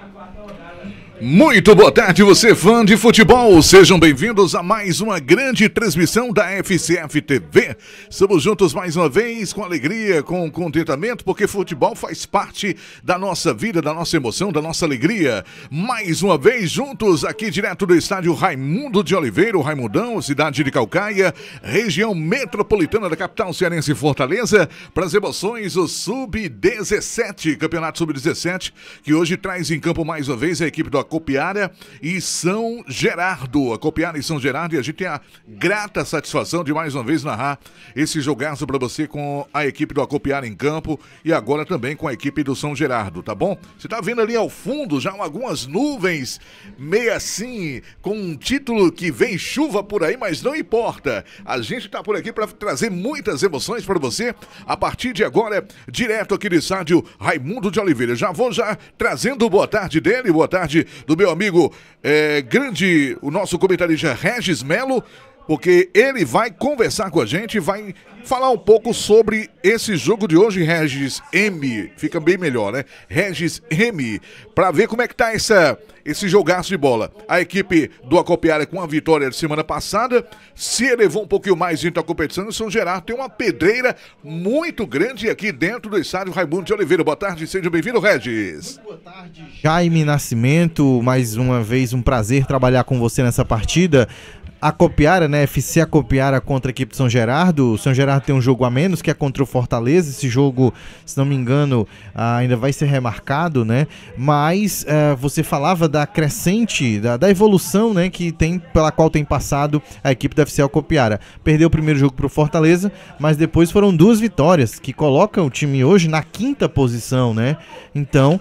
Muito boa tarde, você fã de futebol, sejam bem-vindos a mais uma grande transmissão da FCF TV. Estamos juntos mais uma vez, com alegria, com contentamento, porque futebol faz parte da nossa vida, da nossa emoção, da nossa alegria. Mais uma vez juntos aqui direto do estádio Raimundo de Oliveira, o Raimundão, cidade de Caucaia, região metropolitana da capital cearense Fortaleza, para as emoções o Sub-17, Campeonato Sub-17, que hoje traz em campo mais uma vez a equipe do Acopiara e São Gerardo. Acopiara e São Gerardo, e a gente tem a grata satisfação de mais uma vez narrar esse jogaço para você com a equipe do Acopiara em campo e agora também com a equipe do São Gerardo, tá bom? Você tá vendo ali ao fundo já algumas nuvens, meio assim, com um título que vem chuva por aí, mas não importa. A gente tá por aqui para trazer muitas emoções para você a partir de agora, direto aqui do estádio Raimundo de Oliveira. Já vou trazendo boa tarde dele, boa tarde do meu amigo grande, o nosso comentarista Regis Melo, porque ele vai conversar com a gente, vai falar um pouco sobre esse jogo de hoje, Regis M, fica bem melhor, né? Regis M, para ver como é que tá esse jogaço de bola. A equipe do Acopiara com a vitória de semana passada se elevou um pouquinho mais dentro da competição e o São Gerardo tem uma pedreira muito grande aqui dentro do estádio Raimundo de Oliveira. Boa tarde, seja bem-vindo, Regis. Muito boa tarde, Jaime Nascimento, mais uma vez um prazer trabalhar com você nessa partida. Acopiara, né? FC Acopiara contra a equipe de São Gerardo. O São Gerardo tem um jogo a menos, que é contra o Fortaleza. Esse jogo, se não me engano, ainda vai ser remarcado, né? Mas você falava da crescente, da evolução, né? Pela qual tem passado a equipe da FC Acopiara. Perdeu o primeiro jogo para o Fortaleza, mas depois foram 2 vitórias, que colocam o time hoje na 5ª posição, né? Então,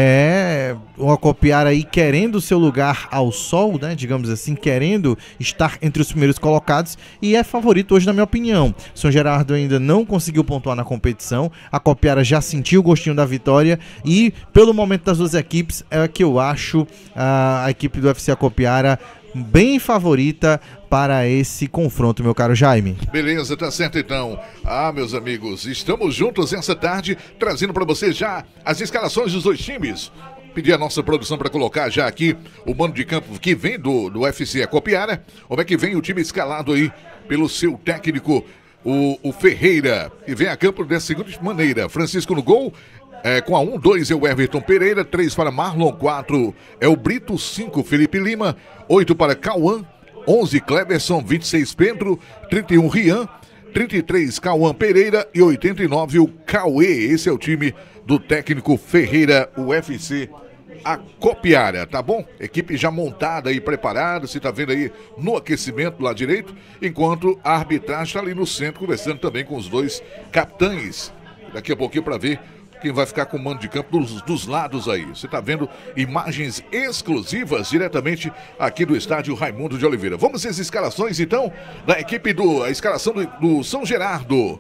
o Acopiara aí querendo o seu lugar ao sol, né? Digamos assim, querendo estar entre os primeiros colocados e é favorito hoje, na minha opinião. São Gerardo ainda não conseguiu pontuar na competição, a Acopiara já sentiu o gostinho da vitória e pelo momento das duas equipes é que eu acho a equipe do FC Acopiara bem favorita para esse confronto, meu caro Jaime. Beleza, tá certo então. Meus amigos, estamos juntos essa tarde, trazendo para você já as escalações dos dois times. Pedir a nossa produção para colocar já aqui o mando de campo que vem do UFC Acopiara. Como é que vem o time escalado aí pelo seu técnico, o Ferreira. E vem a campo dessa seguinte maneira: Francisco no gol, com a 1, 2 é o Everton Pereira, 3 para Marlon, 4 é o Brito, 5 Felipe Lima, 8 para Cauã, 11 Cleverson, 26 Pedro, 31 Rian, 33 Cauã Pereira e 89 o Cauê. Esse é o time do técnico Ferreira, o UFC Acopiara, tá bom? Equipe já montada e preparada, você tá vendo aí no aquecimento do lado direito, enquanto a arbitragem está ali no centro, conversando também com os dois capitães. Daqui a pouquinho para ver quem vai ficar com o mando de campo dos lados aí. Você tá vendo imagens exclusivas diretamente aqui do estádio Raimundo de Oliveira. Vamos às escalações então da equipe a escalação do São Gerardo.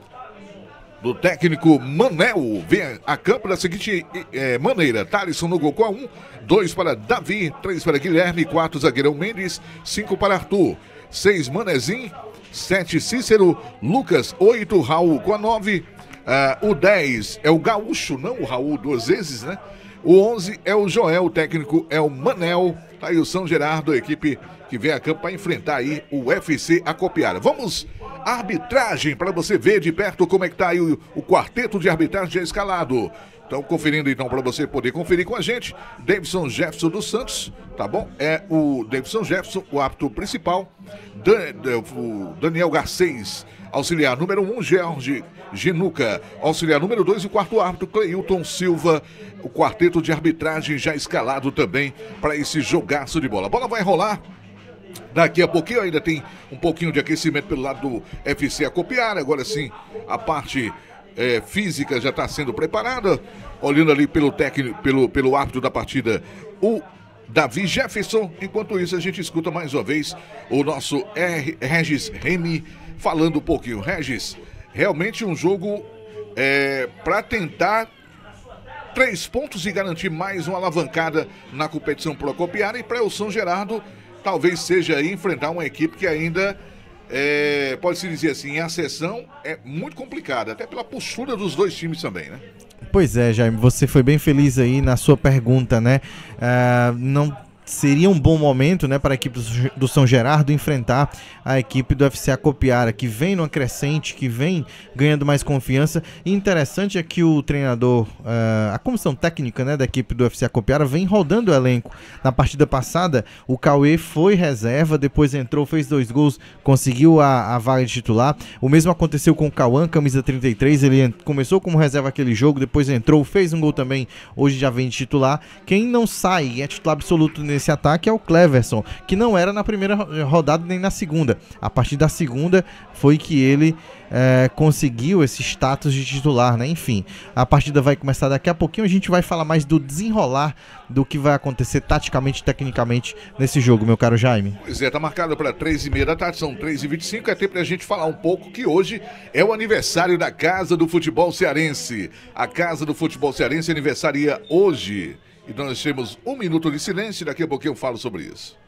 Do técnico Manel, vem a campo da seguinte maneira: Thalisson no gol com a 1, 2 para Davi, 3 para Guilherme, 4 zagueirão Mendes, 5 para Arthur, 6 Manezinho, 7 Cícero, Lucas, 8 Raul com a 9, o 10 é o Gaúcho, não o Raul 2 vezes, né? O 11 é o Joel, o técnico é o Manel. Tá aí o São Gerardo, a equipe que vem a campo para enfrentar aí o UFC Acopiara. Vamos à arbitragem para você ver de perto como é que tá aí o quarteto de arbitragem já escalado. Então, conferindo então para você poder conferir com a gente, Davidson Jefferson dos Santos, tá bom? É o Davidson Jefferson, o árbitro principal, o Daniel Garcês, auxiliar número 1, George Genuca, auxiliar número 2 e o quarto árbitro, Cleilton Silva. O quarteto de arbitragem já escalado também para esse jogaço de bola. A bola vai rolar daqui a pouquinho, ainda tem um pouquinho de aquecimento pelo lado do FC Acopiara. Agora sim, a parte física já está sendo preparada. Olhando ali pelo técnico, pelo árbitro da partida, o Davi Jefferson. Enquanto isso, a gente escuta mais uma vez o nosso Regis Remy falando um pouquinho. Regis, realmente um jogo para tentar 3 pontos e garantir mais uma alavancada na competição pro Acopiara, e para o São Gerardo talvez seja aí enfrentar uma equipe que ainda pode-se dizer assim, a sessão é muito complicada, até pela postura dos dois times também, né? Pois é, Jaime, você foi bem feliz aí na sua pergunta, né? Não seria um bom momento, né, para a equipe do São Gerardo enfrentar a equipe do FCA Copiara, que vem numa crescente, que vem ganhando mais confiança. E interessante é que o treinador, a comissão técnica, né, da equipe do FCA Copiara vem rodando o elenco. Na partida passada, o Cauê foi reserva, depois entrou, fez 2 gols, conseguiu a vaga de titular. O mesmo aconteceu com o Cauã, camisa 33, ele começou como reserva aquele jogo, depois entrou, fez um gol também, hoje já vem de titular. Quem não sai, é titular absoluto nesse ataque, é o Cleverson, que não era na primeira rodada nem na segunda. A partir da segunda foi que ele conseguiu esse status de titular, né? Enfim, a partida vai começar daqui a pouquinho, a gente vai falar mais do desenrolar do que vai acontecer taticamente e tecnicamente nesse jogo, meu caro Jaime. Pois é, tá marcado para 3h30 da tarde, são 3h25, é tempo da gente falar um pouco que hoje é o aniversário da Casa do Futebol Cearense. A Casa do Futebol Cearense aniversaria hoje. E nós temos 1 minuto de silêncio, daqui a pouquinho eu falo sobre isso.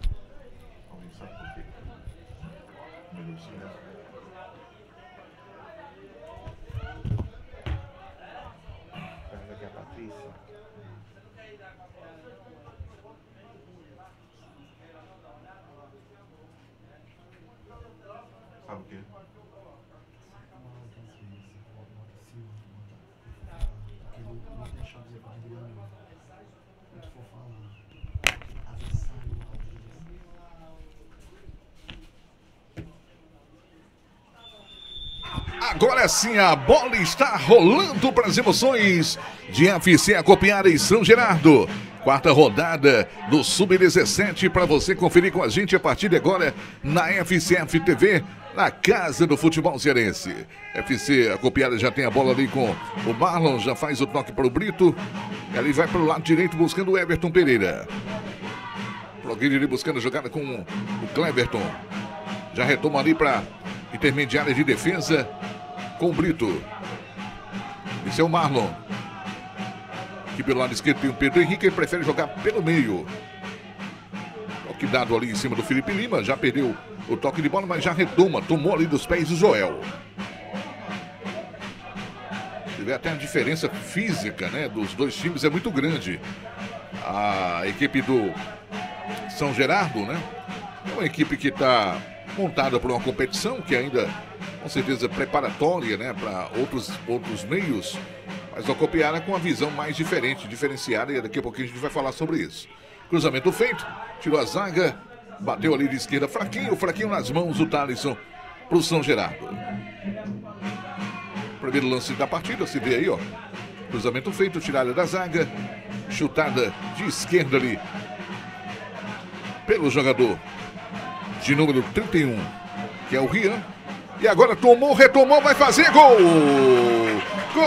Sabe o quê? Agora sim, a bola está rolando para as emoções de FC Acopiara e São Gerardo. 4ª rodada do Sub-17 para você conferir com a gente a partir de agora na FCF TV, na Casa do Futebol Cearense. FC Acopiara já tem a bola ali com o Marlon, já faz o toque para o Brito. Ele vai para o lado direito buscando o Everton Pereira. Blogueiro ali buscando a jogada com o Cleverton. Já retoma ali para intermediária de defesa com o Brito. Esse é o Marlon. Aqui pelo lado esquerdo tem o Pedro Henrique, ele prefere jogar pelo meio. Toque dado ali em cima do Felipe Lima, já perdeu o toque de bola, mas já retoma, tomou ali dos pés o Joel. Você vê até a diferença física, né, dos dois times é muito grande. A equipe do São Gerardo, né, é uma equipe que está montada por uma competição que ainda, com certeza, preparatória, né, para outros meios, mas a Copiara com uma visão mais diferenciada, e daqui a pouquinho a gente vai falar sobre isso. Cruzamento feito, tirou a zaga, bateu ali de esquerda, fraquinho nas mãos do Thalisson para o São Gerardo. Primeiro lance da partida, se vê aí, ó. Cruzamento feito, tirada da zaga, chutada de esquerda ali pelo jogador de número 31, que é o Rian. E agora retomou, vai fazer gol! Gol!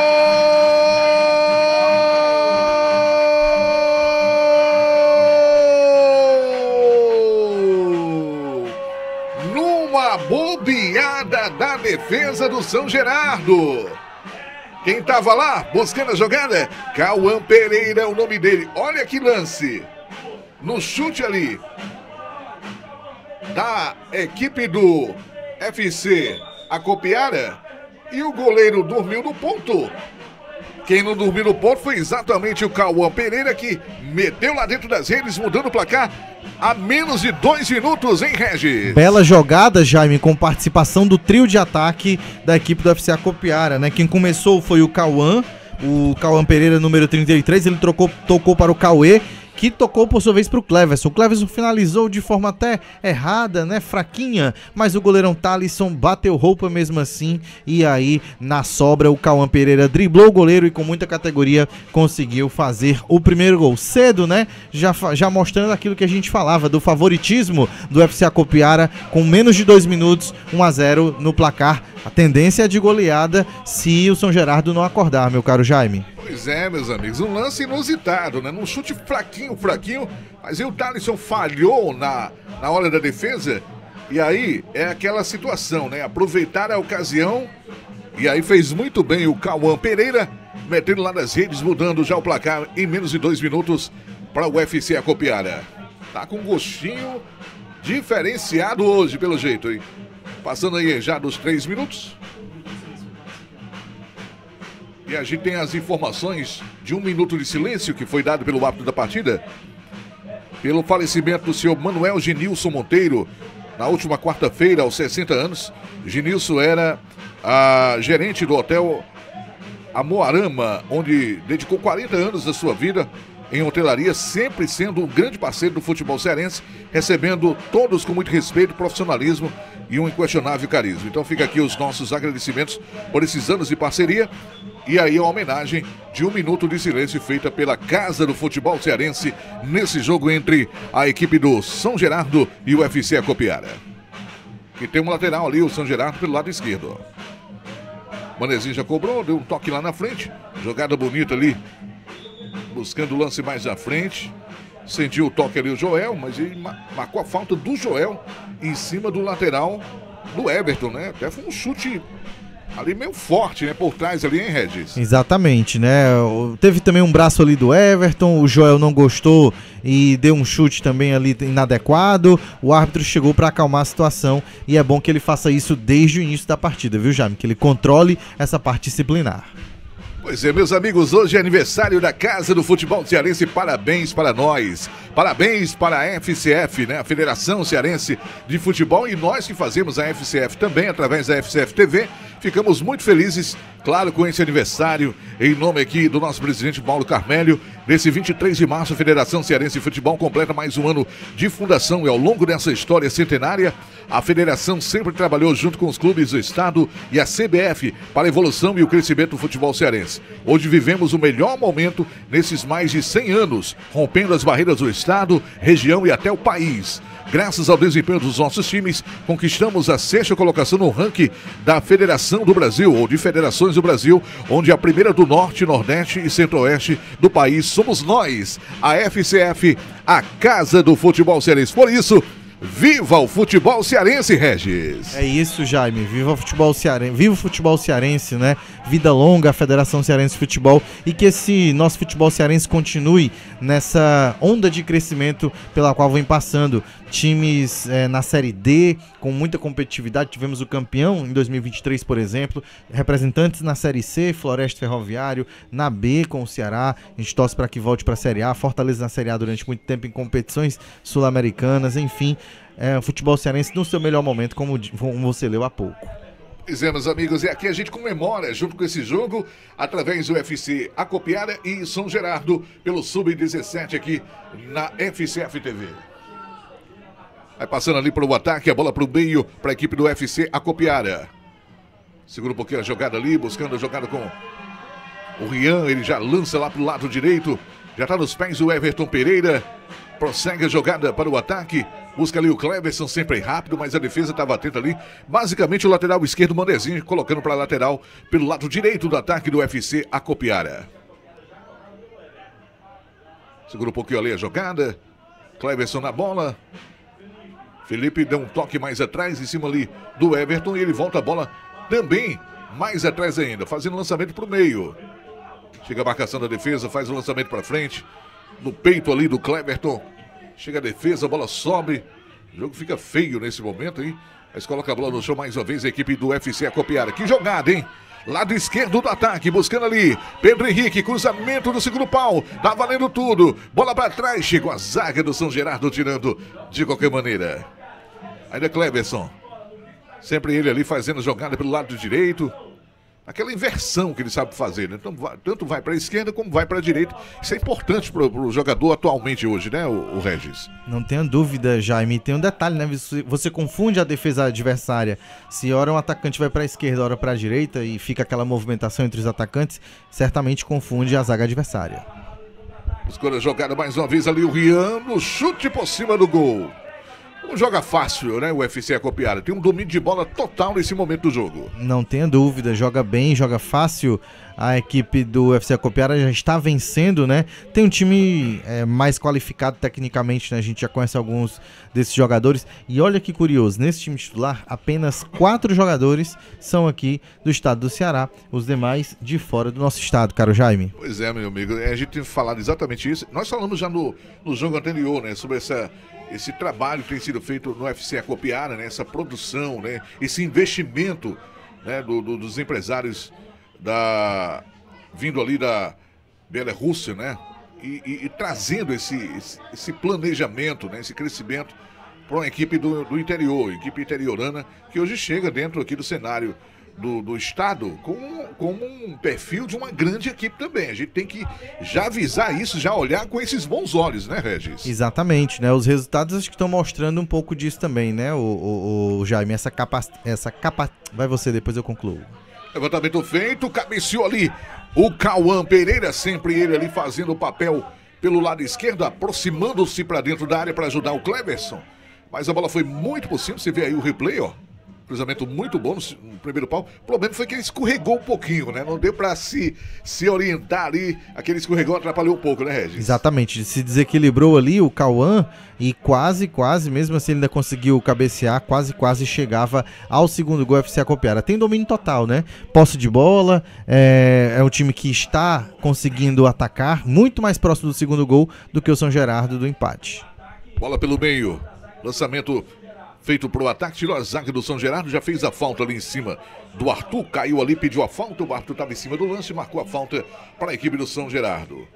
Numa bobeada da defesa do São Gerardo. Quem estava lá buscando a jogada? Cauã Pereira é o nome dele. Olha que lance. No chute ali da equipe do FC Acopiara, e o goleiro dormiu no ponto. Quem não dormiu no ponto foi exatamente o Cauã Pereira, que meteu lá dentro das redes, mudando o placar a menos de 2 minutos, hein, Regis? Bela jogada, Jaime, com participação do trio de ataque da equipe do FC Acopiara, né? Quem começou foi o Cauã Pereira, número 33, ele tocou para o Cauê, que tocou por sua vez para o Cleverson. O Cleverson finalizou de forma até errada, né, fraquinha, mas o goleirão Thalisson bateu roupa mesmo assim, e aí na sobra o Cauã Pereira driblou o goleiro e com muita categoria conseguiu fazer o primeiro gol cedo, né, já mostrando aquilo que a gente falava do favoritismo do FC Acopiara, com menos de 2 minutos, 1-0 no placar. A tendência é de goleada se o São Gerardo não acordar, meu caro Jaime. Pois é, meus amigos, um lance inusitado, né? Num chute fraquinho, mas aí o Thalisson falhou na hora da defesa, e aí é aquela situação, né? Aproveitar a ocasião, e aí fez muito bem o Cauã Pereira, metendo lá nas redes, mudando já o placar em menos de 2 minutos para o UFC Acopiara. Tá com um gostinho diferenciado hoje, pelo jeito, hein? Passando aí já dos 3 minutos. E a gente tem as informações de 1 minuto de silêncio que foi dado pelo árbitro da partida pelo falecimento do senhor Manuel Genilson Monteiro na última quarta-feira, aos 60 anos. Genilson era a gerente do hotel Amoarama, onde dedicou 40 anos da sua vida em hotelaria, sempre sendo um grande parceiro do futebol cearense, recebendo todos com muito respeito, profissionalismo e um inquestionável carisma. Então fica aqui os nossos agradecimentos por esses anos de parceria. E aí a homenagem de 1 minuto de silêncio feita pela Casa do Futebol Cearense nesse jogo entre a equipe do São Gerardo e o UFC Acopiara. Que tem um lateral ali, o São Gerardo, pelo lado esquerdo. Manezinho já cobrou, deu um toque lá na frente. Jogada bonita ali, buscando o lance mais à frente. Sentiu o toque ali o Joel, mas ele marcou a falta do Joel em cima do lateral do Everton, né? Até foi um chute ali meio forte, né? Por trás ali, hein, Regis? Exatamente, né? Teve também um braço ali do Everton, o Joel não gostou e deu um chute também ali inadequado. O árbitro chegou para acalmar a situação e é bom que ele faça isso desde o início da partida, viu, Jaime? Que ele controle essa parte disciplinar. Pois é, meus amigos, hoje é aniversário da Casa do Futebol Cearense. Parabéns para nós, parabéns para a FCF, né? A Federação Cearense de Futebol, e nós que fazemos a FCF também, através da FCF TV, ficamos muito felizes, claro, com esse aniversário, em nome aqui do nosso presidente Paulo Carmélio. Nesse 23 de março, a Federação Cearense de Futebol completa mais um ano de fundação, e ao longo dessa história centenária, a federação sempre trabalhou junto com os clubes do estado e a CBF para a evolução e o crescimento do futebol cearense. Hoje vivemos o melhor momento nesses mais de 100 anos, rompendo as barreiras do estado, região e até o país. Graças ao desempenho dos nossos times, conquistamos a 6ª colocação no ranking da Federação do Brasil, ou de Federações do Brasil, onde a primeira do Norte, Nordeste e Centro-Oeste do país somos nós, a FCF, a Casa do Futebol Cearense. Por isso, viva o futebol cearense, Regis! É isso, Jaime. Viva o futebol cearense, viva o futebol cearense, né? Vida longa a Federação Cearense de Futebol, e que esse nosso futebol cearense continue nessa onda de crescimento pela qual vem passando. Times na Série D, com muita competitividade. Tivemos o campeão em 2023, por exemplo. Representantes na Série C, Floresta Ferroviário. Na B, com o Ceará. A gente torce para que volte para a Série A. Fortaleza na Série A durante muito tempo em competições sul-americanas. Enfim, o futebol cearense no seu melhor momento, como você leu há pouco. Pois é, meus amigos, e aqui a gente comemora junto com esse jogo, através do UFC Acopiara e São Gerardo, pelo Sub-17 aqui na FCF TV. Vai passando ali para o ataque, a bola para o meio, para a equipe do UFC Acopiara. Segura um pouquinho a jogada ali, buscando a jogada com o Rian, ele já lança lá para o lado direito, já está nos pés o Everton Pereira. Prossegue a jogada para o ataque. Busca ali o Cleverson, sempre rápido, mas a defesa estava atenta ali. Basicamente o lateral esquerdo, Manezinho, colocando para a lateral pelo lado direito do ataque do UFC Acopiara. Segura um pouquinho ali a jogada. Cleverson na bola. Felipe deu um toque mais atrás, em cima ali do Everton, e ele volta a bola também mais atrás ainda, fazendo lançamento para o meio. Chega a marcação da defesa, faz o lançamento para frente. No peito ali do Cleverton. Chega a defesa, a bola sobe. O jogo fica feio nesse momento, hein? Mas coloca a bola no chão mais uma vez a equipe do UFC Acopiara. Que jogada, hein? Lado esquerdo do ataque, buscando ali Pedro Henrique, cruzamento do segundo pau. Tá valendo tudo. Bola para trás, chegou a zaga do São Gerardo tirando de qualquer maneira. Ainda Cleverson. Sempre ele ali fazendo jogada pelo lado direito. Aquela inversão que ele sabe fazer, né? Então, tanto vai para a esquerda como vai para a direita. Isso é importante para o jogador atualmente hoje, né, o Regis? Não tenha dúvida, Jaime. Tem um detalhe, né? Você confunde a defesa adversária. Se ora um atacante vai para a esquerda, ora para a direita e fica aquela movimentação entre os atacantes, certamente confunde a zaga adversária. Escolha a jogada mais uma vez ali o Rian, no chute por cima do gol. Não joga fácil, né, o UFC Acopiara. Tem um domínio de bola total nesse momento do jogo. Não tenha dúvida, joga bem, joga fácil. A equipe do UFC Acopiara já está vencendo, né? Tem um time mais qualificado tecnicamente, né? A gente já conhece alguns desses jogadores. E olha que curioso, nesse time titular, apenas 4 jogadores são aqui do estado do Ceará. Os demais de fora do nosso estado, caro Jaime. Pois é, meu amigo. A gente tem falado exatamente isso. Nós falamos já no jogo anterior, né? Sobre esse trabalho que tem sido feito no UFC Acopiara, né? Essa produção, né? Esse investimento, né? Dos empresários da vindo ali da Bielorrússia, né? E trazendo esse planejamento, né? Esse crescimento para uma equipe do interior, equipe interiorana, que hoje chega dentro aqui do cenário do estado como um perfil de uma grande equipe também. A gente tem que já avisar isso, já olhar com esses bons olhos, né, Regis? Exatamente, né? Os resultados acho que estão mostrando um pouco disso também, né, o Jaime, essa vai você, depois eu concluo. Levantamento feito, cabeceou ali o Cauã Pereira, sempre ele ali fazendo o papel pelo lado esquerdo, aproximando-se para dentro da área para ajudar o Cleverson. Mas a bola foi muito por cima, você vê aí o replay, ó. Cruzamento muito bom no primeiro pau. O problema foi que ele escorregou um pouquinho, né? Não deu pra se orientar ali. Aquele escorregão atrapalhou um pouco, né, Regis? Exatamente. Se desequilibrou ali o Cauã e quase, mesmo assim ele ainda conseguiu cabecear, quase chegava ao segundo gol FC Acopiara. Tem domínio total, né? Posse de bola, é um time que está conseguindo atacar, muito mais próximo do segundo gol do que o São Gerardo do empate. Bola pelo meio. Lançamento feito pro ataque, tirou a zaga do São Gerardo, já fez a falta ali em cima do Arthur, caiu ali, pediu a falta, o Arthur estava em cima do lance e marcou a falta para a equipe do São Gerardo.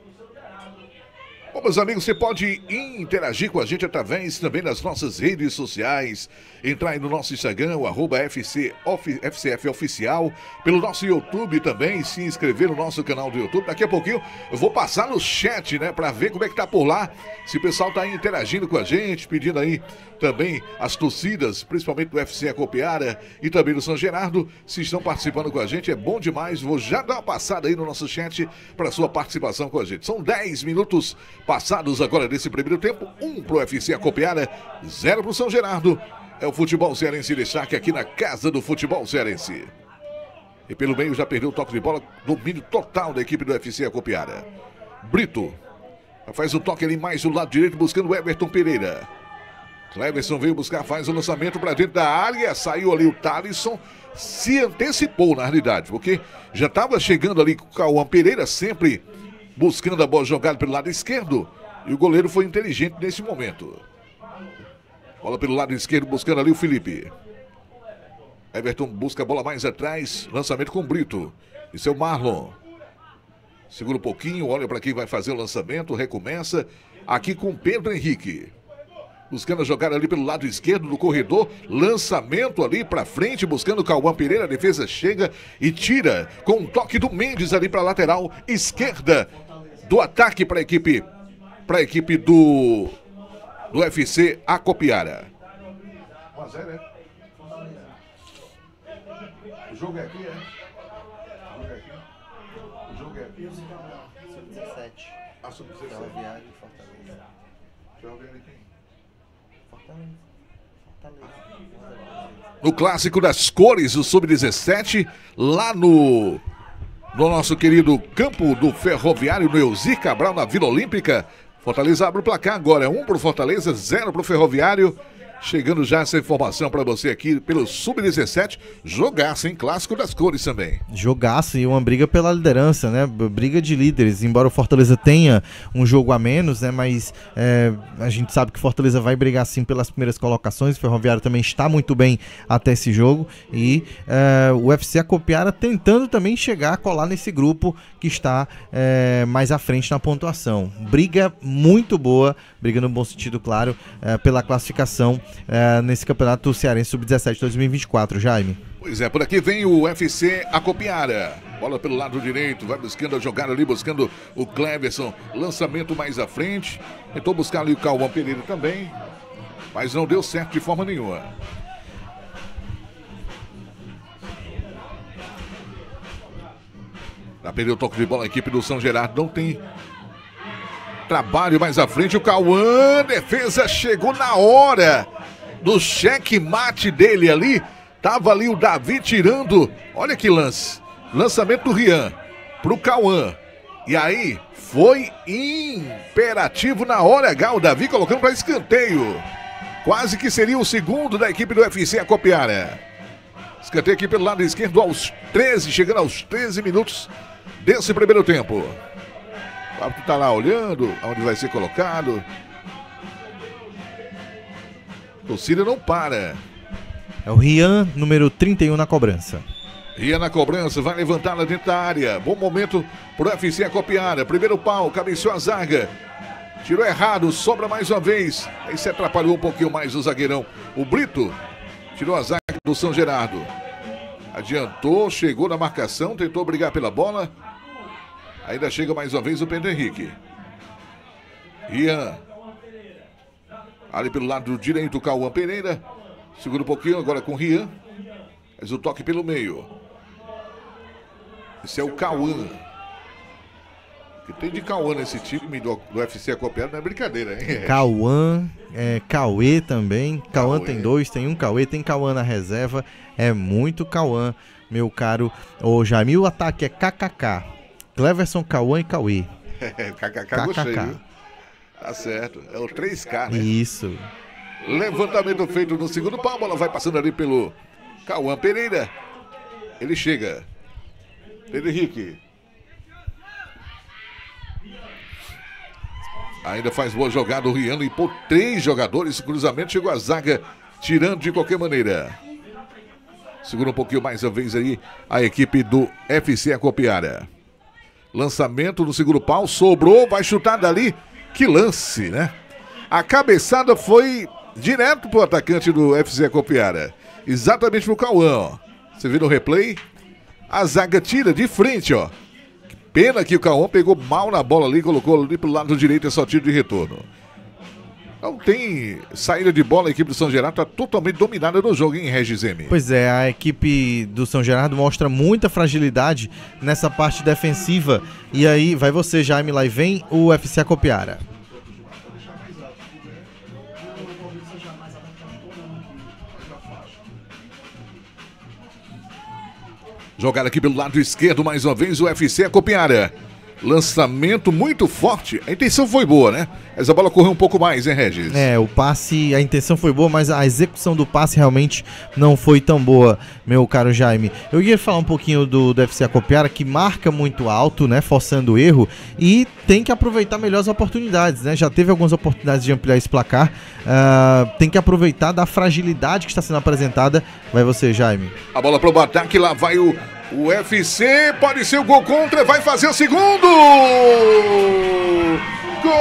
Bom, meus amigos, você pode interagir com a gente através também das nossas redes sociais, entrar aí no nosso Instagram, o @FCF Oficial, pelo nosso YouTube também, se inscrever no nosso canal do YouTube. Daqui a pouquinho eu vou passar no chat, né, para ver como é que tá por lá, se o pessoal tá aí interagindo com a gente, pedindo aí também as torcidas, principalmente do FC Acopiara e também do São Gerardo, se estão participando com a gente, é bom demais. Vou já dar uma passada aí no nosso chat para sua participação com a gente. São 10 minutos passados agora desse primeiro tempo, 1 pro FC Acopiara, 0 pro São Gerardo. É o futebol cearense de destaque aqui na Casa do Futebol Cearense. E pelo meio já perdeu o toque de bola, domínio total da equipe do FC Acopiara. Brito faz o toque ali mais do lado direito, buscando o Everton Pereira. Cleverson veio buscar, faz o lançamento para dentro da área, saiu ali o Thalisson, se antecipou na realidade, porque já estava chegando ali com o Cauã Pereira, sempre buscando a bola jogada pelo lado esquerdo, e o goleiro foi inteligente nesse momento. Bola pelo lado esquerdo, buscando ali o Felipe. Everton busca a bola mais atrás, lançamento com o Brito. Isso é o Marlon. Segura um pouquinho, olha para quem vai fazer o lançamento, recomeça aqui com o Pedro Henrique. Buscando a jogada ali pelo lado esquerdo do corredor, lançamento ali para frente, buscando o Cauã Pereira, a defesa chega e tira com um toque do Mendes ali para a lateral esquerda do ataque para a equipe do FC Acopiara. 1-0, né? O jogo é aqui, O jogo é aqui. Sub-17. Ah, sub-17. Ferroviário e Fortaleza. Ferroviário quem? Fortaleza. No clássico das cores, o Sub-17, lá no nosso querido campo do Ferroviário, no Elzir Cabral, na Vila Olímpica. Fortaleza abre o placar agora, 1 pro Fortaleza, 0 pro Ferroviário. Chegando já essa informação para você aqui pelo Sub-17, jogaço, hein? Clássico das cores também. Jogaço e uma briga pela liderança, né? Briga de líderes, embora o Fortaleza tenha um jogo a menos, né? Mas a gente sabe que o Fortaleza vai brigar sim pelas primeiras colocações, o Ferroviário também está muito bem até esse jogo e o FC Acopiara tentando também chegar a colar nesse grupo que está mais à frente na pontuação. Briga muito boa, briga no bom sentido, claro, pela classificação nesse campeonato cearense sub-17 2024, Jaime. Pois é, por aqui vem o FC Acopiara. Bola pelo lado direito, vai buscando a jogada ali, buscando o Cleverson. Lançamento mais à frente. Tentou buscar ali o Cauã Pereira também, mas não deu certo de forma nenhuma. Já perdeu o toque de bola, a equipe do São Gerardo não tem trabalho mais à frente. O Cauã, defesa chegou na hora do cheque-mate dele ali. Tava ali o Davi tirando. Olha que lance. Lançamento do Rian pro Cauã. E aí foi imperativo na hora H. O Davi colocando para escanteio. Quase que seria o segundo da equipe do FC Acopiara. Escanteio aqui pelo lado esquerdo aos 13, chegando aos 13 minutos desse primeiro tempo. O árbitro tá lá olhando aonde vai ser colocado. A torcida não para. É o Rian, número 31 na cobrança. Rian na cobrança, vai levantá-la dentro da área. Bom momento pro FC Acopiara. Primeiro pau, cabeceou a zaga. Tirou errado, sobra mais uma vez. Aí se atrapalhou um pouquinho mais o zagueirão. O Brito tirou a zaga do São Gerardo. Adiantou, chegou na marcação, tentou brigar pela bola. Ainda chega mais uma vez o Pedro Henrique. Rian. Ali pelo lado direito, o Cauã Pereira. Segura um pouquinho, agora com o Rian. Faz o toque pelo meio. Esse é o Cauã. O que tem de Cauã nesse time do UFC Acopiara não é brincadeira, hein? Cauã, Cauê também. Cauã tem dois, tem um Cauê, tem Cauã na reserva. É muito Cauã, meu caro. O Jaime, o ataque é KKK. Cleverson, Cauã e Cauê. KKK, gostei, viu? Tá certo, é o 3K, né? Isso. Levantamento feito no segundo pau, a bola vai passando ali pelo Cauã Pereira. Ele chega. Pedro Henrique. Ainda faz boa jogada o Rian, limpou 3 jogadores, cruzamento, chegou a zaga, tirando de qualquer maneira. Segura um pouquinho mais uma vez aí a equipe do FC Acopiara. Lançamento no segundo pau, sobrou, vai chutar dali. Que lance, né? A cabeçada foi direto pro atacante do FC Acopiara. Exatamente pro Cauã, ó. Você viu no replay? A zaga tira de frente, ó. Pena que o Cauã pegou mal na bola ali, colocou ali pro lado direito, é só tiro de retorno. Não tem saída de bola, a equipe do São Gerardo está totalmente dominada no jogo, hein, Regis M? Pois é, a equipe do São Gerardo mostra muita fragilidade nessa parte defensiva. E aí, vai você, Jaime, lá e vem o UFC Acopiara. Jogada aqui pelo lado esquerdo, mais uma vez, o UFC Acopiara. Lançamento muito forte. A intenção foi boa, né? Mas a bola correu um pouco mais, hein, Regis? O passe, a intenção foi boa, mas a execução do passe realmente não foi tão boa, meu caro Jaime. Eu ia falar um pouquinho do UFC Acopiara, que marca muito alto, né? Forçando o erro, e tem que aproveitar melhor as oportunidades, né? Já teve algumas oportunidades de ampliar esse placar. Tem que aproveitar da fragilidade que está sendo apresentada. Vai você, Jaime. A bola pro ataque, lá vai o UFC, pode ser o gol contra, vai fazer o segundo! Gol!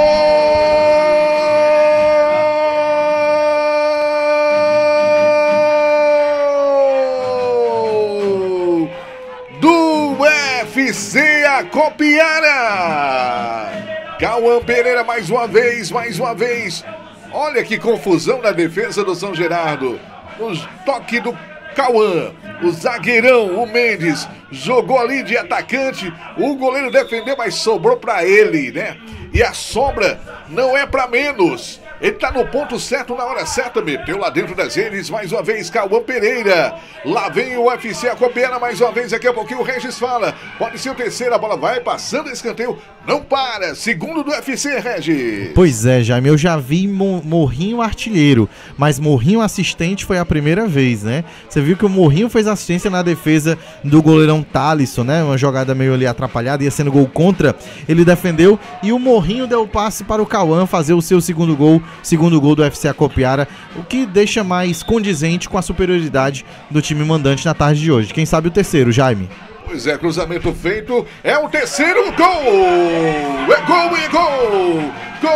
Do UFC Acopiara! Cauã Pereira mais uma vez. Olha que confusão na defesa do São Gerardo. O toque do Cauã, o zagueirão, o Mendes, jogou ali de atacante, o goleiro defendeu, mas sobrou pra ele, né? E a sobra não é pra menos. Ele tá no ponto certo, na hora certa, meteu lá dentro das redes, mais uma vez, Cauã Pereira. Lá vem o UFC Acopiara, mais uma vez, daqui a pouquinho o Regis fala. Pode ser o terceiro, a bola vai passando esse escanteio, não para. Segundo do UFC, Regis. Pois é, Jaime, eu já vi Morrinho artilheiro, mas Morrinho assistente foi a primeira vez, né? Você viu que o Morrinho fez assistência na defesa do goleirão Thalisson, né? Uma jogada meio ali atrapalhada, ia sendo gol contra, ele defendeu e o Morrinho deu o passe para o Cauã fazer o seu segundo gol do UFC Acopiara, o que deixa mais condizente com a superioridade do time mandante na tarde de hoje. Quem sabe o terceiro, Jaime? Pois é, cruzamento feito, é o terceiro gol! É gol! Gol!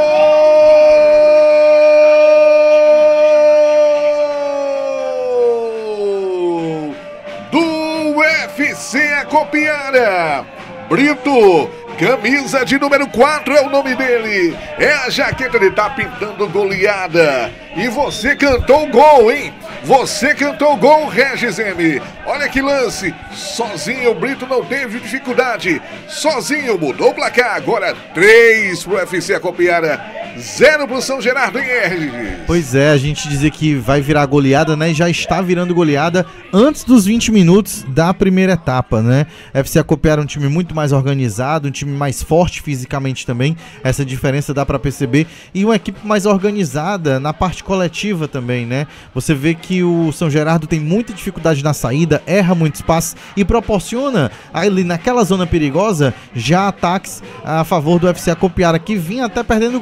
Do UFC Acopiara! Brito! Camisa de número 4 é o nome dele. É a jaqueta, ele tá pintando goleada. E você cantou o gol, hein? Você cantou o gol, Regis M. Olha que lance. Sozinho, o Brito não teve dificuldade. Sozinho, mudou o placar. Agora 3 pro UFC Acopiara, 0 pro São Gerardo, hein, Regis? Pois é, a gente dizer que vai virar goleada, né? Já está virando goleada antes dos 20 minutos da primeira etapa, né? FC Acopiara é um time muito mais organizado, um time mais forte fisicamente também. Essa diferença dá pra perceber. E uma equipe mais organizada na parte coletiva também, né? Você vê que o São Gerardo tem muita dificuldade na saída, erra muito espaço e proporciona ali naquela zona perigosa já ataques a favor do FC Acopiara, que vinha até perdendo gols.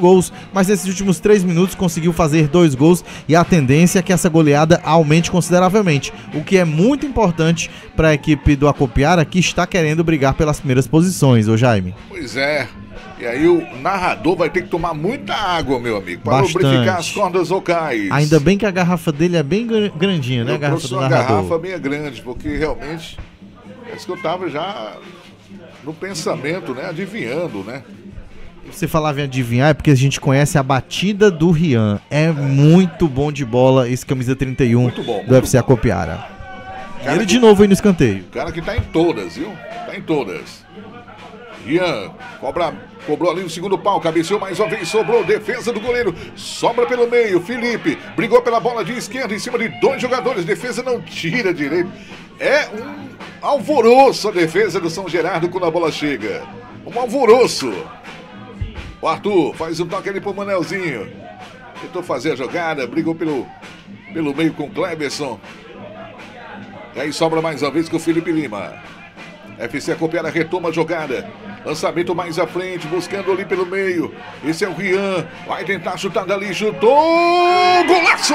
mas nesses últimos 3 minutos conseguiu fazer 2 gols e a tendência é que essa goleada aumente consideravelmente, o que é muito importante para a equipe do Acopiara, que está querendo brigar pelas primeiras posições, ô Jaime. Pois é. E aí o narrador vai ter que tomar muita água, meu amigo, para Bastante. lubrificar as cordas vocais. Ainda bem que a garrafa dele é bem grandinha, né? Eu A garrafa trouxe do uma narrador. garrafa meio grande, porque realmente parece que eu tava já no pensamento, né? Adivinhando, né? Você falava em adivinhar, é porque a gente conhece a batida do Rian. É muito bom de bola esse camisa 31 Muito bom, do muito UFC bom. Acopiara. Cara Ele que- de novo aí no escanteio. O cara que tá em todas, viu? Tá em todas. Ian, cobrou ali no segundo pau, cabeceou mais uma vez, sobrou, defesa do goleiro, sobra pelo meio, Felipe, brigou pela bola de esquerda em cima de 2 jogadores, defesa não tira direito. É um alvoroço a defesa do São Gerardo quando a bola chega. Um alvoroço. O Arthur faz um toque ali pro Manelzinho. Tentou fazer a jogada, brigou pelo meio com o Cleberson. E aí sobra mais uma vez com o Felipe Lima. FC Acopiara retoma a jogada. Lançamento mais à frente, buscando ali pelo meio. Esse é o Rian. Vai tentar chutar dali, chutou! Golaço!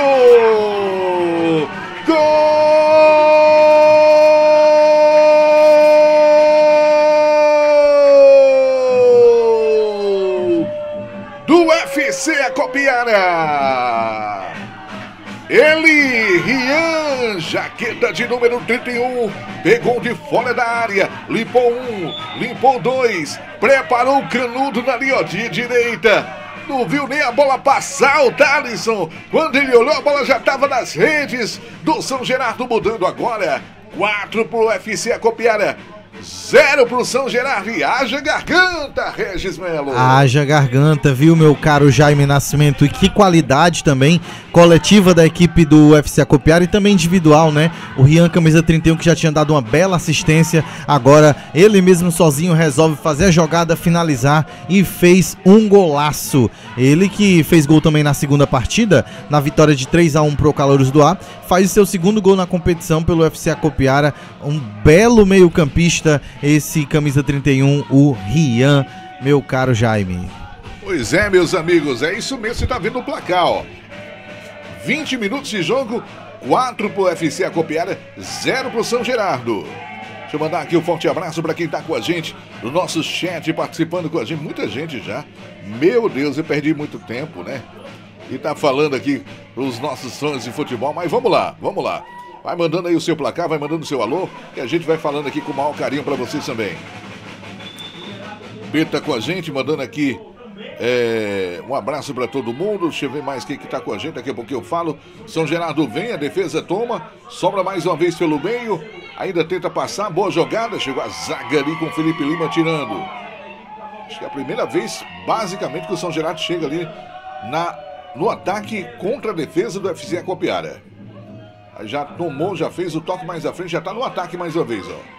Gol! Do FC Acopiara! Ele, Rian, jaqueta de número 31, pegou de fora da área, limpou 1, limpou 2, preparou o canudo na linha de direita. Não viu nem a bola passar o Thalisson. Quando ele olhou, a bola já estava nas redes do São Gerardo, mudando agora. 4 pro UFC Acopiara, 0 pro São Gerardo. E haja garganta, Regis Melo. Haja garganta, viu, meu caro Jaime Nascimento? E que qualidade também coletiva da equipe do UFC Acopiara e também individual, né? O Rian, camisa 31, que já tinha dado uma bela assistência, agora ele mesmo sozinho resolve fazer a jogada, finalizar e fez um golaço. Ele que fez gol também na segunda partida, na vitória de 3-1 pro Calouros do Ar, faz o seu segundo gol na competição pelo UFC Acopiara, um belo meio-campista, esse camisa 31, o Rian, meu caro Jaime. Pois é, meus amigos, é isso mesmo, você tá vendo o placar, ó. 20 minutos de jogo, 4 pro UFC Acopiara, 0 pro São Gerardo. Deixa eu mandar aqui um forte abraço para quem tá com a gente no nosso chat, participando com a gente. Muita gente já. Meu Deus, eu perdi muito tempo, né? E tá falando aqui pros nossos fãs de futebol, mas vamos lá, vamos lá. Vai mandando aí o seu placar, vai mandando o seu alô, que a gente vai falando aqui com o maior carinho para vocês também. Pedro tá com a gente, mandando aqui um abraço para todo mundo. Deixa eu ver mais quem que tá com a gente, daqui a pouco eu falo. São Gerardo vem, a defesa toma, sobra mais uma vez pelo meio, ainda tenta passar, boa jogada, chegou a zaga ali com o Felipe Lima tirando. Acho que é a primeira vez, basicamente, que o São Gerardo chega ali no ataque contra a defesa do UFC Acopiara. Já tomou, já fez o toque mais à frente, já tá no ataque mais uma vez, ó.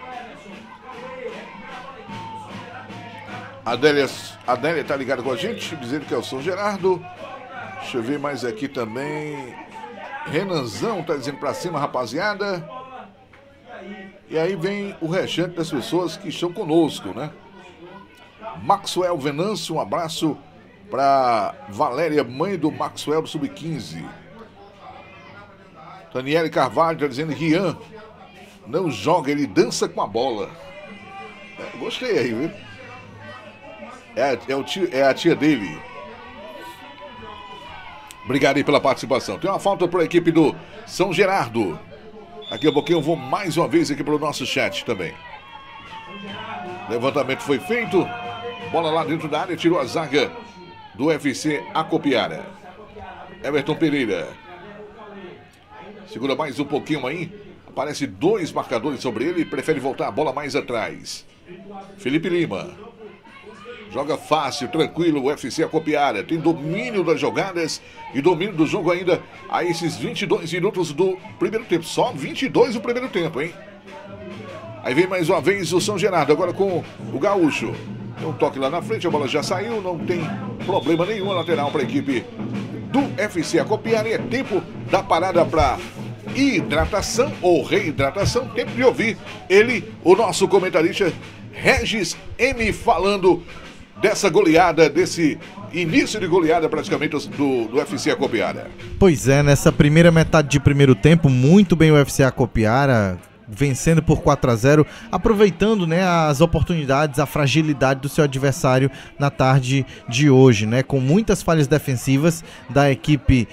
A Adélia tá ligada com a gente, dizendo que é o São Gerardo. Deixa eu ver mais aqui também. Renanzão tá dizendo pra cima, rapaziada. E aí vem o restante das pessoas que estão conosco, né? Maxwell Venâncio, um abraço pra Valéria, mãe do Maxwell do Sub-15. Daniele Carvalho tá dizendo: Rian não joga, ele dança com a bola. Gostei aí, viu? É a tia dele. Obrigado aí pela participação. Tem uma falta para a equipe do São Gerardo. Daqui a pouquinho eu vou mais uma vez aqui para o nosso chat também. Levantamento foi feito. Bola lá dentro da área, tirou a zaga do UFC Acopiara. Everton Pereira. Segura mais um pouquinho aí. Aparece 2 marcadores sobre ele. Prefere voltar a bola mais atrás. Felipe Lima. Joga fácil, tranquilo, o UFC Acopiara. Tem domínio das jogadas e domínio do jogo ainda a esses 22 minutos do primeiro tempo. Só 22 no primeiro tempo, hein? Aí vem mais uma vez o São Gerardo, agora com o Gaúcho. Tem um toque lá na frente, a bola já saiu, não tem problema nenhum. Lateral para a equipe do UFC Acopiara. E é tempo da parada para hidratação ou reidratação. Tempo de ouvir ele, o nosso comentarista Regis M, falando dessa goleada, desse início de goleada praticamente do UFC Acopiara? Pois é, nessa primeira metade de primeiro tempo, muito bem o UFC Acopiara, vencendo por 4-0, aproveitando, né, as oportunidades, a fragilidade do seu adversário na tarde de hoje, né, com muitas falhas defensivas da equipe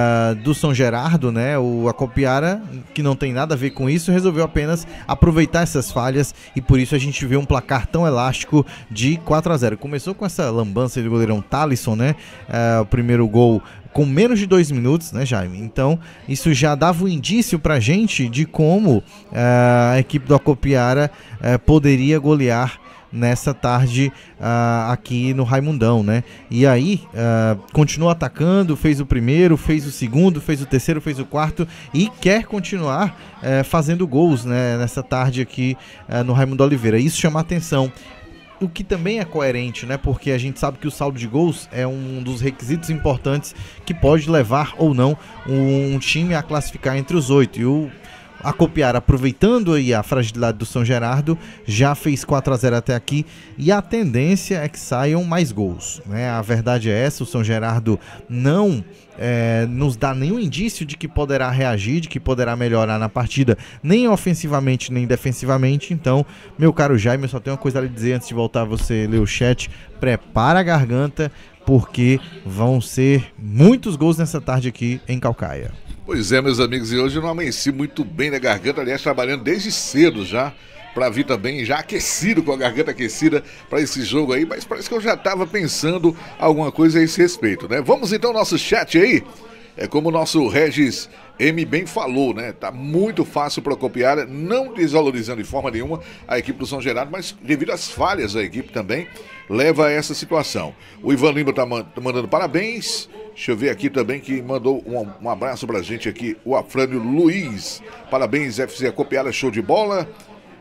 do São Gerardo, né, o Acopiara, que não tem nada a ver com isso, resolveu apenas aproveitar essas falhas e por isso a gente vê um placar tão elástico de 4-0. Começou com essa lambança do goleirão Thalisson, né, o primeiro gol com menos de 2 minutos, né, Jaime? Então, isso já dava um indício pra gente de como a equipe do Acopiara poderia golear nessa tarde aqui no Raimundão, né? E aí, continuou atacando, fez o primeiro, fez o segundo, fez o terceiro, fez o quarto e quer continuar fazendo gols, né, nessa tarde aqui no Raimundo Oliveira. Isso chama a atenção. O que também é coerente, né? Porque a gente sabe que o saldo de gols é um dos requisitos importantes que pode levar ou não um time a classificar entre os 8. E o Acopiara, aproveitando aí a fragilidade do São Gerardo, já fez 4-0 até aqui e a tendência é que saiam mais gols, né? A verdade é essa, o São Gerardo não nos dá nenhum indício de que poderá reagir, de que poderá melhorar na partida, nem ofensivamente nem defensivamente. Então, meu caro Jaime, eu só tenho uma coisa a lhe dizer antes de voltar a você ler o chat: prepara a garganta, porque vão ser muitos gols nessa tarde aqui em Caucaia. Pois é, meus amigos, e hoje eu não amanheci muito bem na garganta, aliás, trabalhando desde cedo já, para vir também já aquecido, com a garganta aquecida para esse jogo aí, mas parece que eu já estava pensando alguma coisa a esse respeito, né? Vamos então ao nosso chat aí. É como o nosso Regis M bem falou, né? Tá muito fácil para copiar, não desvalorizando de forma nenhuma a equipe do São Gerardo, mas devido às falhas da equipe também, leva a essa situação. O Ivan Lima tá mandando parabéns. Deixa eu ver aqui também que mandou um abraço pra gente aqui, o Afrânio Luiz. Parabéns, FC Acopiara, show de bola.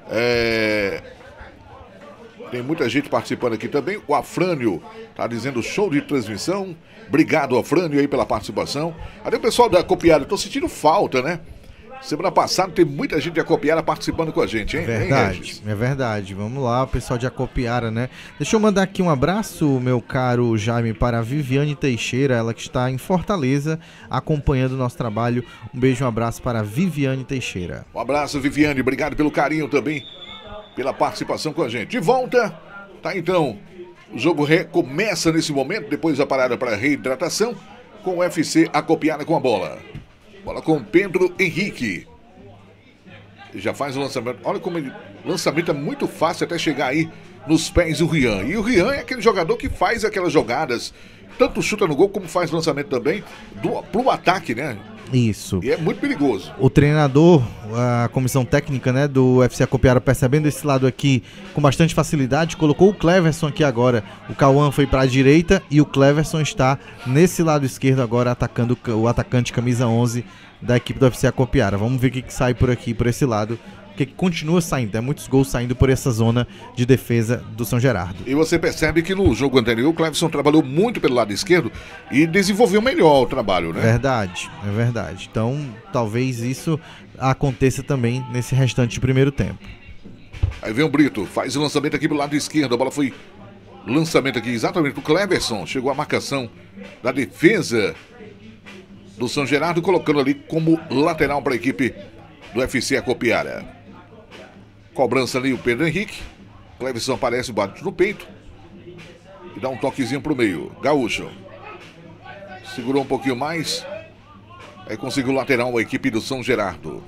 Tem muita gente participando aqui também. O Afrânio tá dizendo show de transmissão. Obrigado, Afrânio, aí pela participação. Até o pessoal da Acopiara, tô sentindo falta, né? Semana passada tem muita gente de Acopiara participando com a gente, hein? Verdade, é verdade. Vamos lá, o pessoal de Acopiara, né? Deixa eu mandar aqui um abraço, meu caro Jaime, para a Viviane Teixeira, ela que está em Fortaleza acompanhando o nosso trabalho. Um beijo, um abraço para a Viviane Teixeira. Um abraço, Viviane, obrigado pelo carinho também, pela participação com a gente. De volta, tá então, o jogo recomeça nesse momento, depois da parada para reidratação, com o UFC Acopiara com a bola. Bola com Pedro Henrique. Ele já faz o lançamento. Olha como ele... O lançamento é muito fácil até chegar aí nos pés do Rian. E o Rian é aquele jogador que faz aquelas jogadas, tanto chuta no gol como faz lançamento também pro ataque, né? Isso. E é muito perigoso. O treinador, a comissão técnica, né, do UFC Acopiara, percebendo esse lado aqui com bastante facilidade, colocou o Cleverson aqui agora. O Cauã foi para a direita e o Cleverson está nesse lado esquerdo agora, atacando o atacante camisa 11 da equipe do UFC Acopiara. Vamos ver o que sai por aqui, por esse lado, porque continua saindo, muitos gols saindo por essa zona de defesa do São Gerardo. E você percebe que no jogo anterior o Cleverson trabalhou muito pelo lado esquerdo e desenvolveu melhor o trabalho, né? Verdade, é verdade. Então, talvez isso aconteça também nesse restante de primeiro tempo. Aí vem o Brito, faz o lançamento aqui pelo lado esquerdo, a bola foi... Lançamento aqui exatamente do Cleverson, chegou a marcação da defesa do São Gerardo, colocando ali como lateral para a equipe do UFC Acopiara. Cobrança ali o Pedro Henrique. Cleverson aparece, bate no peito e dá um toquezinho pro meio. Gaúcho segurou um pouquinho mais, aí conseguiu o lateral a equipe do São Gerardo.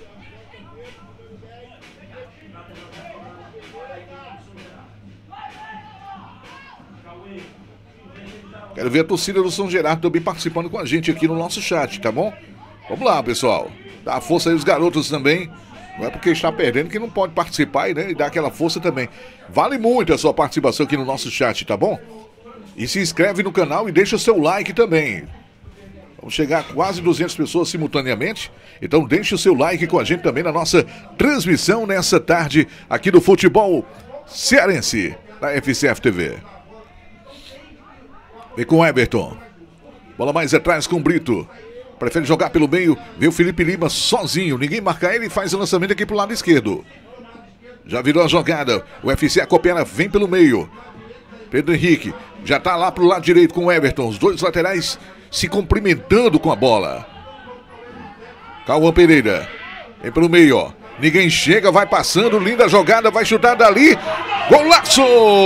Quero ver a torcida do São Gerardo também participando com a gente aqui no nosso chat, tá bom? Vamos lá, pessoal. Dá força aí os garotos também. Não é porque está perdendo que não pode participar, né? E dar aquela força também. Vale muito a sua participação aqui no nosso chat, tá bom? E se inscreve no canal e deixa o seu like também. Vamos chegar a quase 200 pessoas simultaneamente. Então deixe o seu like com a gente também na nossa transmissão nessa tarde aqui do futebol cearense da FCF TV. Vem com o Everton. Bola mais atrás com o Brito. Prefere jogar pelo meio, vê o Felipe Lima sozinho, ninguém marca ele e faz o lançamento aqui pro lado esquerdo. Já virou a jogada, o UFC Acopiara vem pelo meio. Pedro Henrique já tá lá pro lado direito com o Everton. Os dois laterais se cumprimentando com a bola. Cauã Pereira. Vem pelo meio, ó. Ninguém chega, vai passando. Linda jogada, vai chutar dali. Golaço!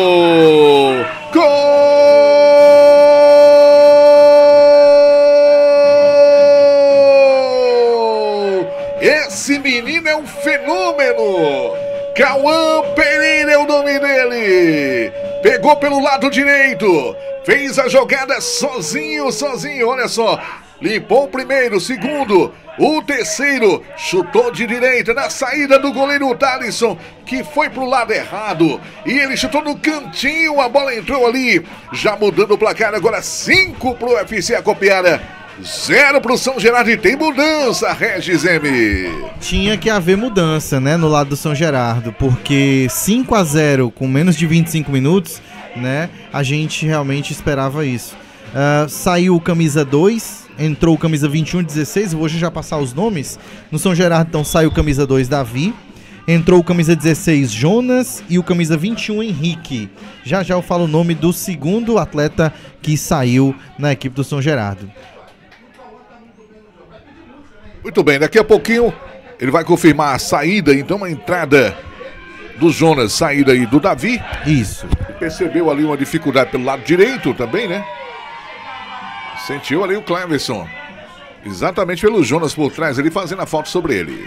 Gol! Esse menino é um fenômeno! Cauã Pereira é o nome dele! Pegou pelo lado direito, fez a jogada sozinho, olha só. Limpou o primeiro, o segundo, o terceiro, chutou de direita na saída do goleiro Thalisson, que foi pro lado errado. E ele chutou no cantinho, a bola entrou ali, já mudando o placar, agora 5 pro FC Acopiara. 0 pro São Gerardo e tem mudança, Regis M. Tinha que haver mudança, né, no lado do São Gerardo, porque 5-0 com menos de 25 minutos, né, a gente realmente esperava isso. Saiu o camisa 2, entrou o camisa 21, 16, vou já passar os nomes. No São Gerardo, então, saiu o camisa 2, Davi. Entrou o camisa 16, Jonas, e o camisa 21, Henrique. Já eu falo o nome do segundo atleta que saiu na equipe do São Gerardo. Muito bem, daqui a pouquinho ele vai confirmar a saída, então a entrada do Jonas, saída aí do Davi. Isso. Percebeu ali uma dificuldade pelo lado direito também, né? Sentiu ali o Cleverson. Exatamente pelo Jonas por trás, ele fazendo a falta sobre ele.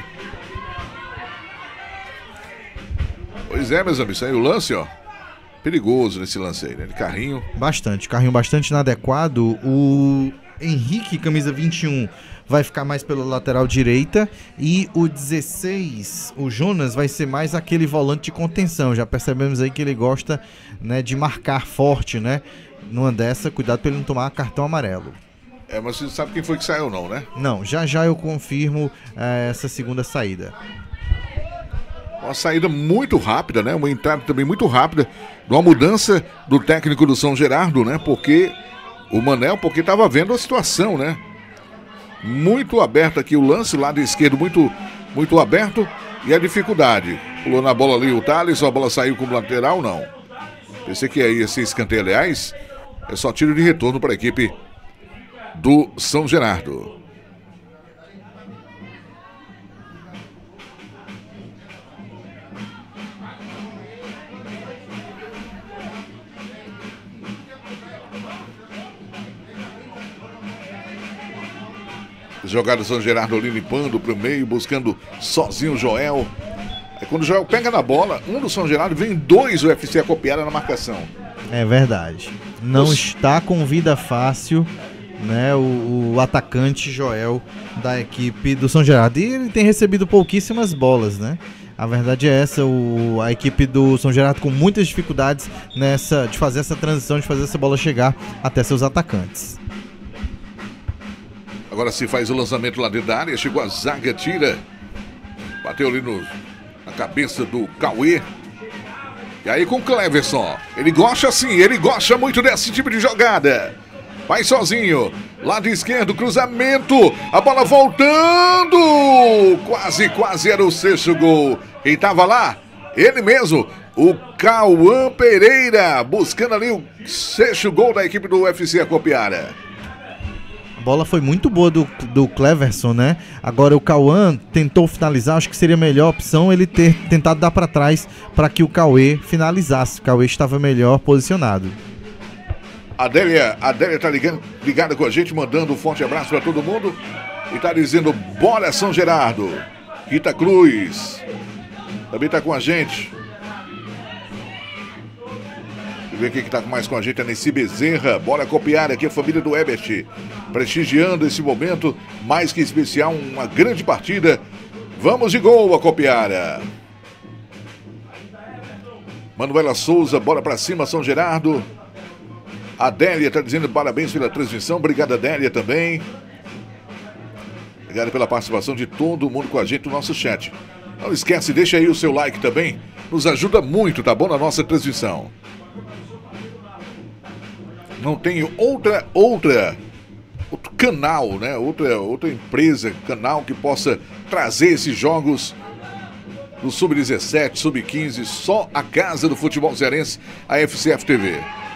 Pois é, meus amigos, saiu o lance, ó. Perigoso nesse lance aí, né? De carrinho. Carrinho bastante inadequado. O Henrique, camisa 21, vai ficar mais pela lateral direita. E o 16, o Jonas, vai ser mais aquele volante de contenção. Já percebemos aí que ele gosta, né, de marcar forte, né? Numa dessa, cuidado para ele não tomar cartão amarelo. Mas você sabe quem foi que saiu não, né? Não, já eu confirmo essa segunda saída. Uma saída muito rápida, né? Uma entrada também muito rápida. Uma mudança do técnico do São Gerardo, né? Porque o Manel, porque estava vendo a situação, né? Muito aberto aqui o lance, lado esquerdo muito aberto. E a dificuldade. Pulou na bola ali o Thales, a bola saiu como lateral, não. Pensei que ia ser escanteio, aliás. É só tiro de retorno para a equipe do São Gerardo. Jogada do São Gerardo ali limpando para o meio, buscando sozinho o Joel. Aí quando o Joel pega na bola, um do São Gerardo, vem 2 o UFC Acopiara na marcação. É verdade. Não está com vida fácil, né, o atacante Joel da equipe do São Gerardo. E ele tem recebido pouquíssimas bolas, né? A verdade é essa, a equipe do São Gerardo com muitas dificuldades de fazer essa transição, de fazer essa bola chegar até seus atacantes. Agora se faz o lançamento lá dentro da área, chegou a zaga, tira. Bateu ali na cabeça do Cauê. E aí com o Cleverson. Ele gosta sim, ele gosta muito desse tipo de jogada. Vai sozinho. Lado esquerdo, cruzamento. A bola voltando. Quase era o 6º gol. Quem tava lá? Ele mesmo. O Cauã Pereira. Buscando ali o 6º gol da equipe do UFC Acopiara. A bola foi muito boa do Cleverson, né? Agora o Cauã tentou finalizar, acho que seria a melhor opção ele ter tentado dar para trás para que o Cauê finalizasse. O Cauê estava melhor posicionado. A Adélia tá ligada com a gente, mandando um forte abraço para todo mundo. E tá dizendo, bora São Gerardo. Rita Cruz também tá com a gente. Deixa eu ver quem que tá mais com a gente, a Nessi Bezerra. Bora copiar aqui a família do Ebert, prestigiando esse momento mais que especial, uma grande partida. Vamos de gol, a Copiara. Manuela Souza, bora pra cima, São Gerardo. A Adélia tá dizendo parabéns pela transmissão. Obrigado, Adélia, também. Obrigado pela participação de todo mundo com a gente no nosso chat. Não esquece, deixa aí o seu like também. Nos ajuda muito, tá bom? Na nossa transmissão. Não tem outro canal, né? Outra empresa, canal que possa trazer esses jogos do Sub-17, Sub-15, só a casa do futebol cearense, a FCF TV.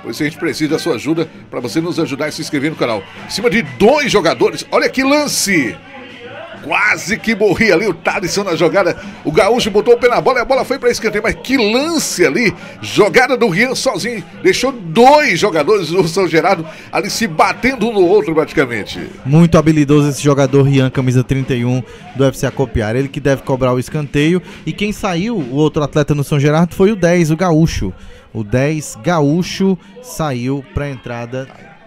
Pois a gente precisa da sua ajuda para você nos ajudar a se inscrever no canal. Em cima de 2 jogadores, olha que lance! Quase que morria ali o Thalisson na jogada. O Gaúcho botou o pé na bola e a bola foi para escanteio. Mas que lance ali. Jogada do Rian sozinho. Deixou 2 jogadores do São Gerardo ali se batendo um no outro praticamente. Muito habilidoso esse jogador Rian, camisa 31 do FC Acopiara. Ele que deve cobrar o escanteio. E quem saiu, o outro atleta no São Gerardo, foi o 10, o Gaúcho. O 10, Gaúcho, saiu para a entrada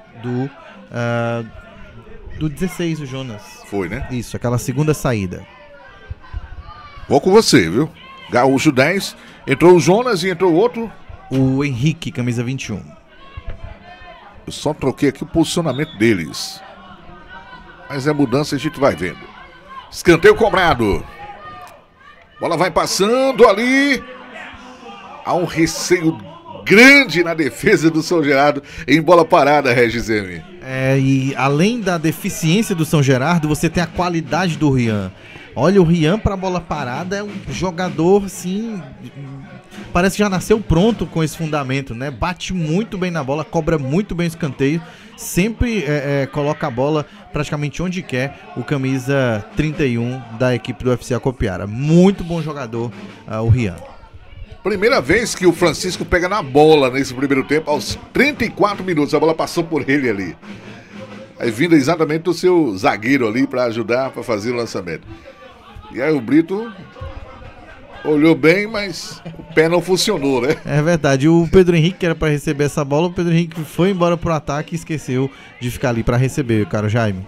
do 16, o Jonas. Foi, né? Isso, aquela segunda saída. Vou com você, viu? Gaúcho 10, entrou o Jonas e entrou o outro. O Henrique, camisa 21. Eu só troquei aqui o posicionamento deles. Mas é mudança, a gente vai vendo. Escanteio cobrado. Bola vai passando ali. Há um receio grande na defesa do São Gerardo em bola parada, Regis M. E além da deficiência do São Gerardo, você tem a qualidade do Rian. Olha, o Rian para bola parada é um jogador, assim, parece que já nasceu pronto com esse fundamento, né? Bate muito bem na bola, cobra muito bem o escanteio, sempre coloca a bola praticamente onde quer, o camisa 31 da equipe do FC Acopiara. Muito bom jogador, o Rian. Primeira vez que o Francisco pega na bola nesse primeiro tempo, aos 34 minutos, a bola passou por ele ali. Aí vindo exatamente do seu zagueiro ali para ajudar, para fazer o lançamento. E aí o Brito olhou bem, mas o pé não funcionou, né? É verdade, o Pedro Henrique que era para receber essa bola, o Pedro Henrique foi embora pro ataque e esqueceu de ficar ali para receber, o cara Jaime.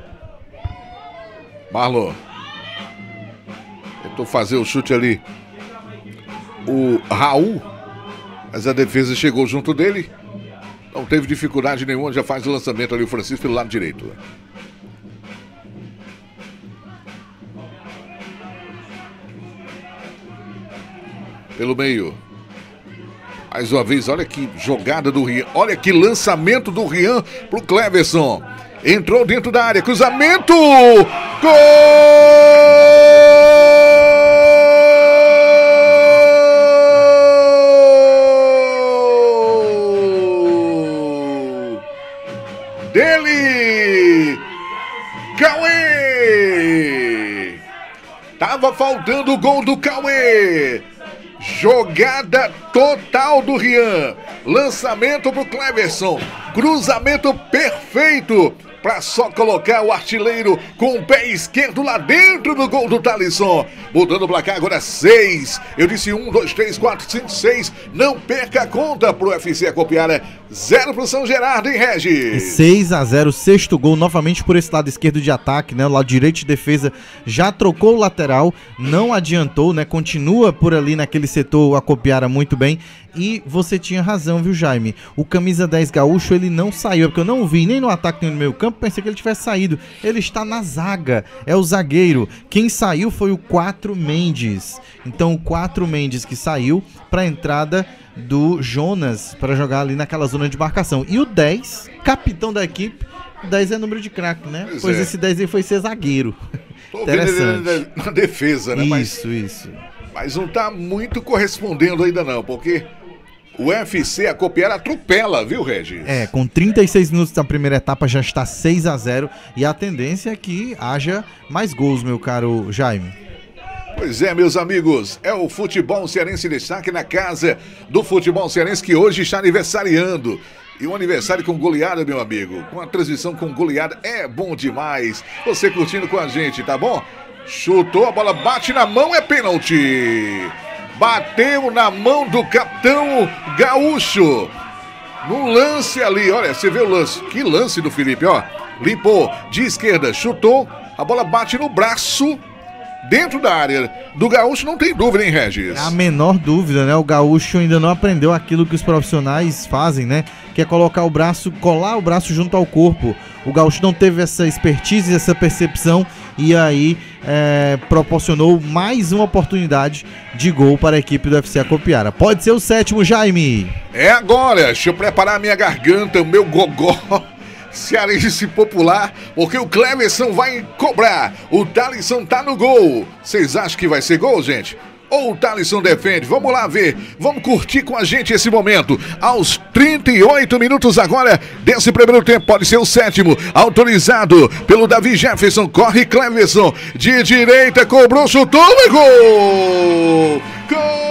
Marlon tentou fazer o chute ali. O Raul, mas a defesa chegou junto dele. Não teve dificuldade nenhuma, já faz o lançamento ali o Francisco pelo lado direito. Pelo meio. Mais uma vez, olha que jogada do Rian. Olha que lançamento do Rian pro Cleverson. Entrou dentro da área, cruzamento! Gol! Dele! Cauê! Tava faltando o gol do Cauê! Jogada total do Rian. Lançamento pro Cleverson. Cruzamento perfeito para só colocar o artilheiro com o pé esquerdo lá dentro do gol do Thalisson. Mudando o placar agora 6. Eu disse 1, 2, 3, 4, 5, 6. Não perca a conta pro FC Acopiara. 0 pro São Gerardo, hein, Regis? 6-0, sexto gol novamente por esse lado esquerdo de ataque, né? O lado direito de defesa já trocou o lateral, não adiantou, né? Continua por ali naquele setor o Acopiara muito bem. E você tinha razão, viu, Jaime? O camisa 10 Gaúcho, ele não saiu, porque eu não vi nem no ataque nem no meio campo, pensei que ele tivesse saído. Ele está na zaga, é o zagueiro. Quem saiu foi o 4 Mendes. Então o 4 Mendes que saiu para a entrada do Jonas para jogar ali naquela zona de marcação. E o 10, capitão da equipe, o 10 é número de craque, né? Pois esse 10 aí foi ser zagueiro. Tô vendo ele na defesa, né? Isso. Mas não tá muito correspondendo ainda não, porque o FC Acopiara atropela, viu, Regis? Com 36 minutos da primeira etapa já está 6-0 e a tendência é que haja mais gols, meu caro Jaime. Pois é, meus amigos, é o Futebol Cearense em destaque na casa do Futebol Cearense que hoje está aniversariando. E um aniversário com goleada, meu amigo. Com a transmissão com goleada é bom demais. Você curtindo com a gente, tá bom? Chutou, a bola bate na mão, é pênalti. Bateu na mão do capitão Gaúcho. No lance ali, olha, você vê o lance. Que lance do Felipe, ó. Limpou de esquerda, chutou, a bola bate no braço. Dentro da área do Gaúcho, não tem dúvida, hein, Regis? É a menor dúvida, né? O Gaúcho ainda não aprendeu aquilo que os profissionais fazem, né? Que é colocar o braço, colar o braço junto ao corpo. O Gaúcho não teve essa expertise, essa percepção e aí proporcionou mais uma oportunidade de gol para a equipe do FC Acopiara. Pode ser o 7º, Jaime. É agora, deixa eu preparar a minha garganta, o meu gogó. Cearense popular, porque o Cleverson vai cobrar. O Thalisson tá no gol. Vocês acham que vai ser gol, gente? ou o Thalisson defende? Vamos lá ver, vamos curtir com a gente esse momento. Aos 38 minutos agora desse primeiro tempo, pode ser o 7º, autorizado pelo Davi Jefferson, corre Cleverson, de direita, cobrou, chutou e gol! Gol!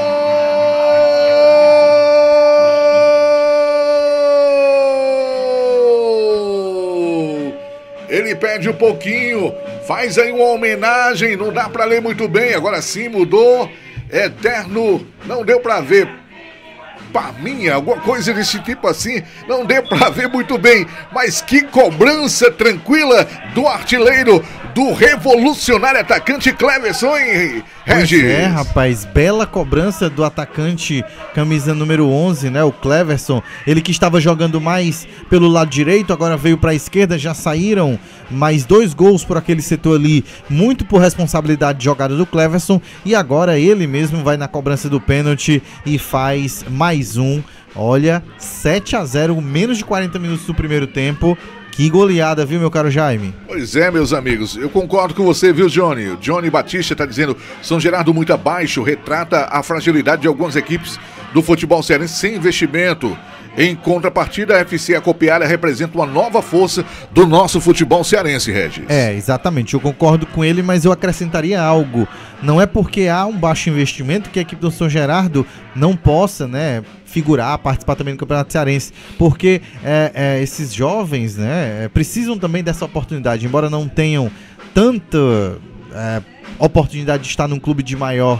Ele pede um pouquinho, faz aí uma homenagem, não dá pra ler muito bem, agora sim mudou, eterno, não deu pra ver, Paminha, alguma coisa desse tipo assim, não deu pra ver muito bem, mas que cobrança tranquila do artilheiro, do revolucionário atacante Cleverson, hein, Regis? Pois é, rapaz, bela cobrança do atacante, camisa número 11, né, o Cleverson, ele que estava jogando mais pelo lado direito, agora veio para a esquerda, já saíram mais 2 gols por aquele setor ali, muito por responsabilidade de jogada do Cleverson, e agora ele mesmo vai na cobrança do pênalti e faz mais um. Olha, 7-0, menos de 40 minutos do primeiro tempo. Que goleada, viu, meu caro Jaime? Pois é, meus amigos, eu concordo com você, viu, Johnny? O Johnny Batista tá dizendo, São Gerardo muito abaixo, retrata a fragilidade de algumas equipes do futebol cearense sem investimento. Em contrapartida, a FC Acopiara representa uma nova força do nosso futebol cearense, Regis. É, exatamente, eu concordo com ele, mas eu acrescentaria algo. Não é porque há um baixo investimento que a equipe do São Gerardo não possa, né, figurar, participar também do Campeonato Cearense, porque esses jovens, né, precisam também dessa oportunidade, embora não tenham tanta oportunidade de estar num clube de maior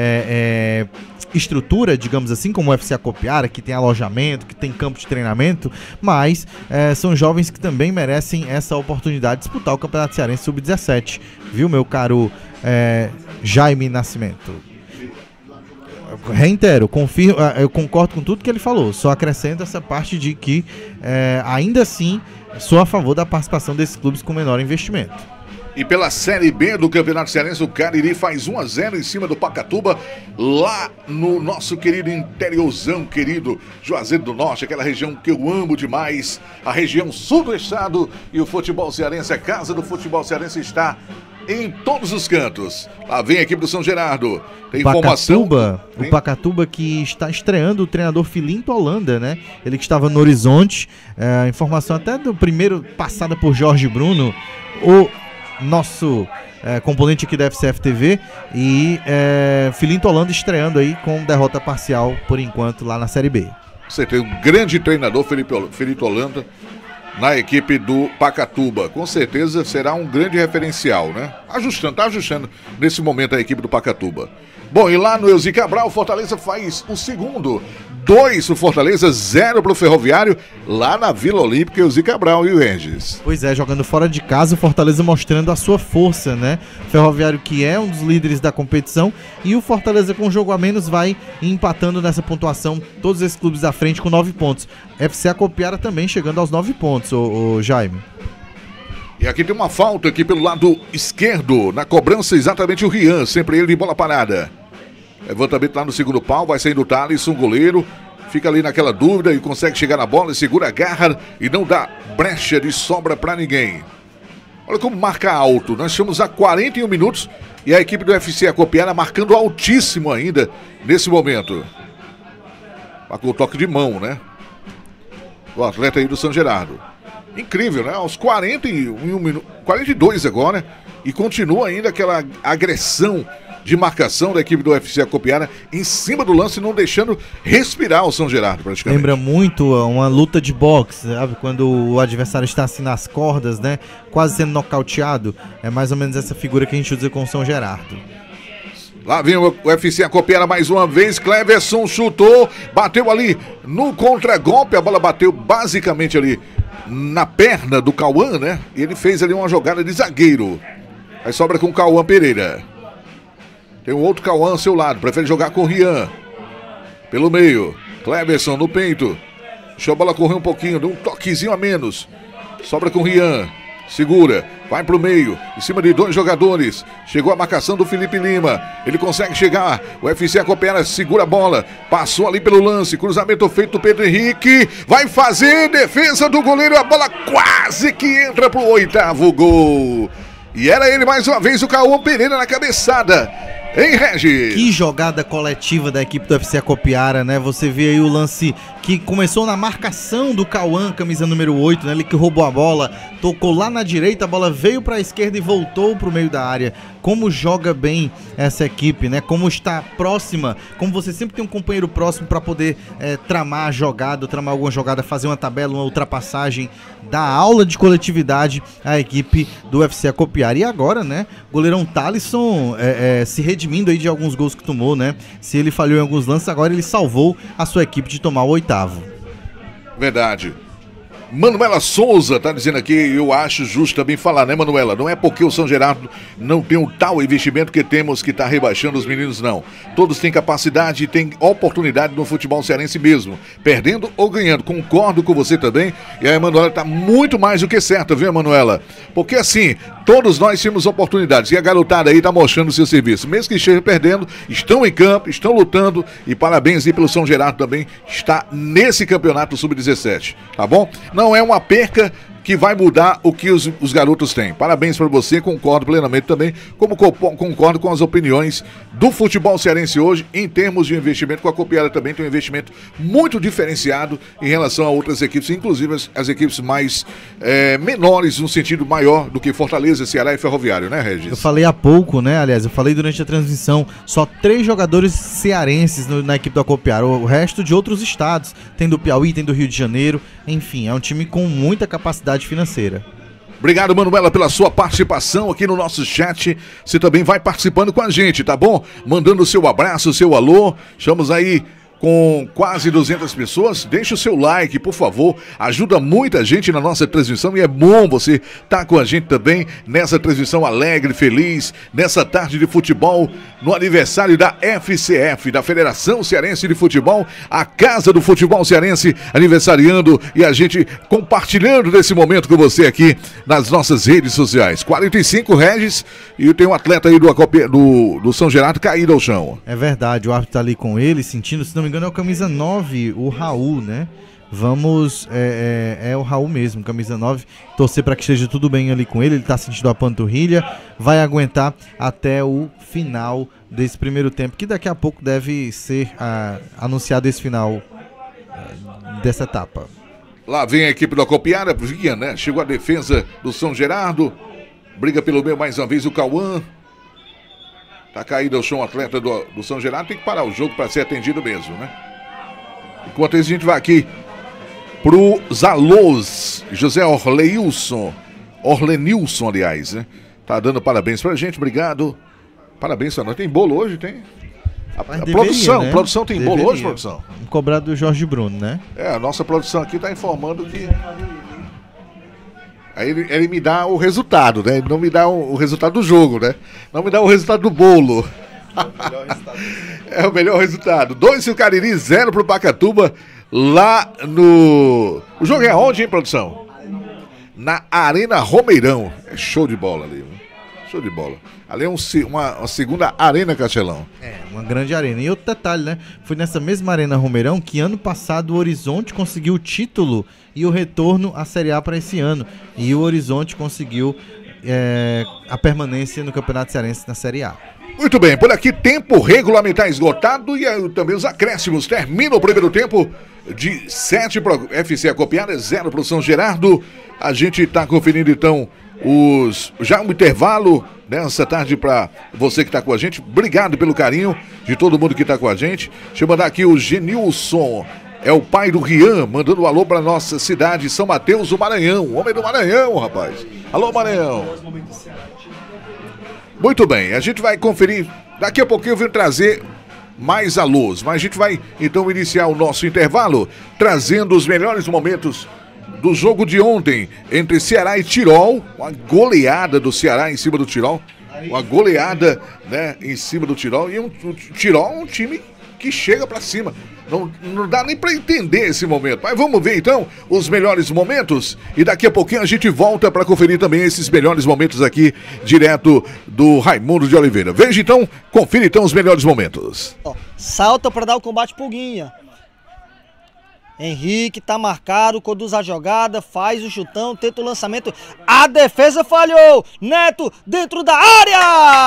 estrutura, digamos assim, como o FC Acopiara, que tem alojamento, que tem campo de treinamento, mas são jovens que também merecem essa oportunidade de disputar o Campeonato Cearense Sub-17, viu, meu caro Jaime Nascimento? Reitero, confirmo, eu concordo com tudo que ele falou, só acrescento essa parte de que ainda assim sou a favor da participação desses clubes com menor investimento. E pela Série B do Campeonato Cearense, o Cariri faz 1-0 em cima do Pacatuba, lá no nosso querido interiorzão, querido Juazeiro do Norte, aquela região que eu amo demais, a região sul do estado, e o futebol cearense, a casa do futebol cearense está em todos os cantos. Lá vem a equipe do São Gerardo. Tem informação. O Pacatuba que está estreando o treinador Filinto Holanda, né? Ele que estava no Horizonte. Informação até do primeiro passada por Jorge Bruno, o nosso componente aqui da FCF TV, e Filinto Holanda estreando aí com derrota parcial por enquanto lá na Série B. Você tem um grande treinador, Filinto Holanda, na equipe do Pacatuba. Com certeza será um grande referencial, né? Tá ajustando nesse momento a equipe do Pacatuba. Bom, e lá no Elzi Cabral, o Fortaleza faz o segundo. 2 pro Fortaleza, 0 pro Ferroviário, lá na Vila Olímpica, Elzi Cabral e o Regis. Pois é, jogando fora de casa, o Fortaleza mostrando a sua força, né? Ferroviário que é um dos líderes da competição, e o Fortaleza com um jogo a menos vai empatando nessa pontuação, todos esses clubes à frente com 9 pontos. FC Acopiara também chegando aos 9 pontos, o Jaime. E aqui tem uma falta aqui pelo lado esquerdo, na cobrança exatamente o Rian, sempre ele de bola parada. Levantamento lá no segundo pau, vai saindo o Thalisson, goleiro, fica ali naquela dúvida e consegue chegar na bola, segura, agarra e não dá brecha de sobra pra ninguém. Olha como marca alto, nós estamos a 41 minutos e a equipe do FC Acopiara marcando altíssimo ainda nesse momento. Com o toque de mão, né? O atleta aí do São Gerardo. Incrível, né? Aos 41 minutos, 42 agora, e continua ainda aquela agressão de marcação da equipe do UFC Acopiara em cima do lance, não deixando respirar o São Gerardo praticamente. Lembra muito uma luta de boxe, sabe? Quando o adversário está assim nas cordas, né? Quase sendo nocauteado. É mais ou menos essa figura que a gente usa com o São Gerardo. Lá vem o UFC Acopiara mais uma vez, Cleverson chutou, bateu ali no contragolpe, a bola bateu basicamente ali na perna do Cauã, né? E ele fez ali uma jogada de zagueiro. Aí sobra com o Cauã Pereira. Tem um outro Cauã ao seu lado, prefere jogar com o Rian. Pelo meio, Cleverson no peito. Deixa a bola correr um pouquinho, deu um toquezinho a menos. Sobra com o Rian, segura, vai pro meio, em cima de 2 jogadores. Chegou a marcação do Felipe Lima, ele consegue chegar. O FC Acopiara segura a bola, passou ali pelo lance, cruzamento feito do Pedro Henrique. Vai fazer defesa do goleiro, a bola quase que entra pro 8º gol. E era ele mais uma vez, o Cauã Pereira na cabeçada. Hein, Regis? Que jogada coletiva da equipe do FC Acopiara, né? Você vê aí o lance que começou na marcação do Cauã, camisa número 8, né? Ele que roubou a bola, tocou lá na direita, a bola veio para a esquerda e voltou para o meio da área. Como joga bem essa equipe, né? Como está próxima, como você sempre tem um companheiro próximo para poder tramar a jogada, tramar alguma jogada, fazer uma tabela, uma ultrapassagem, dar aula de coletividade à equipe do UFC Acopiara. E agora, né? Goleirão Thalisson se redimindo aí de alguns gols que tomou, né? Se ele falhou em alguns lances, agora ele salvou a sua equipe de tomar o 8º. Verdade. Manuela Souza tá dizendo aqui, eu acho justo também falar, né, Manuela? Não é porque o São Gerardo não tem um tal investimento que temos que estar rebaixando os meninos, não. Todos têm capacidade e têm oportunidade no futebol cearense mesmo, perdendo ou ganhando. Concordo com você também. E a Manuela tá muito mais do que certa, viu, Manuela? Porque assim, todos nós temos oportunidades e a garotada aí tá mostrando o seu serviço. Mesmo que esteja perdendo, estão em campo, estão lutando e parabéns aí pelo São Gerardo também, está nesse campeonato sub-17, tá bom? Não é uma perca que vai mudar o que os garotos têm. Parabéns para você, concordo plenamente também, como concordo com as opiniões do futebol cearense hoje, em termos de investimento, com a Acopiara também tem um investimento muito diferenciado em relação a outras equipes, inclusive as equipes mais menores, no sentido maior do que Fortaleza, Ceará e Ferroviário, né, Regis? Eu falei há pouco, né, aliás, eu falei durante a transmissão, só 3 jogadores cearenses na equipe do Acopiara, o resto de outros estados, tem do Piauí, tem do Rio de Janeiro, enfim, é um time com muita capacidade financeira. Obrigado, Manuela, pela sua participação aqui no nosso chat. Você também vai participando com a gente, tá bom? Mandando o seu abraço, o seu alô. Estamos aí com quase 200 pessoas. Deixa o seu like, por favor. Ajuda muita gente na nossa transmissão e é bom você estar com a gente também nessa transmissão alegre, feliz, nessa tarde de futebol, no aniversário da FCF, da Federação Cearense de Futebol, a Casa do Futebol Cearense aniversariando e a gente compartilhando desse momento com você aqui nas nossas redes sociais. 45 Regis e tem um atleta aí do São Gerardo caído ao chão. É verdade, o árbitro tá ali com ele, sentindo, se não me engano é o camisa 9, o Raul, né? Vamos, é o Raul mesmo, camisa 9, torcer para que esteja tudo bem ali com ele, ele tá sentindo a panturrilha, vai aguentar até o final desse primeiro tempo, que daqui a pouco deve ser anunciado esse final dessa etapa. Lá vem a equipe do Acopiara, vinha, né? Chegou a defesa do São Gerardo, briga pelo meio mais uma vez o Cauã. Tá caído ao chão o atleta do São Gerardo, tem que parar o jogo para ser atendido mesmo, né? Enquanto isso, a gente vai aqui pro Zaloz, José Orlenilson, aliás, né? Tá dando parabéns pra gente, obrigado. Parabéns pra nós. Tem bolo hoje, tem? A produção, né? Produção tem bolo hoje, produção? Cobrado do Jorge Bruno, né? A nossa produção aqui tá informando que... Aí ele me dá o resultado, né? Ele não me dá o resultado do jogo, né? Não me dá o resultado do bolo. É o melhor resultado. 2 pro Cariri, 0 pro Pacatuba. Lá no... O jogo é aonde, hein, produção? Na Arena Romeirão. É show de bola ali, né? Show de bola. Ali é uma segunda Arena Castelão. Uma grande arena. E outro detalhe, né? Foi nessa mesma Arena Romeirão que ano passado o Horizonte conseguiu o título e o retorno à Série A para esse ano. E o Horizonte conseguiu a permanência no Campeonato Cearense na Série A. Muito bem, por aqui tempo regulamentar esgotado e também os acréscimos. Termina o primeiro tempo de 7 para o FC Acopiara, 0 para o São Gerardo. A gente está conferindo então já um intervalo nessa tarde para você que está com a gente. Obrigado pelo carinho de todo mundo que está com a gente. Deixa eu mandar aqui o Genilson, é o pai do Rian, mandando um alô para nossa cidade, São Mateus do Maranhão. Homem do Maranhão, rapaz. Alô, Maranhão. Muito bem, a gente vai conferir. Daqui a pouquinho eu vou trazer mais alôs, mas a gente vai então iniciar o nosso intervalo trazendo os melhores momentos do jogo de ontem entre Ceará e Tirol, uma goleada do Ceará em cima do Tirol, uma goleada, né, em cima do Tirol, e o Tirol é um time que chega pra cima, não dá nem pra entender esse momento, mas vamos ver então os melhores momentos e daqui a pouquinho a gente volta pra conferir também esses melhores momentos aqui, direto do Raimundo de Oliveira. Veja então, confira então os melhores momentos. Salta pra dar o combate Pulguinha. Henrique tá marcado, conduz a jogada, faz o chutão, tenta o lançamento. A defesa falhou. Neto dentro da área!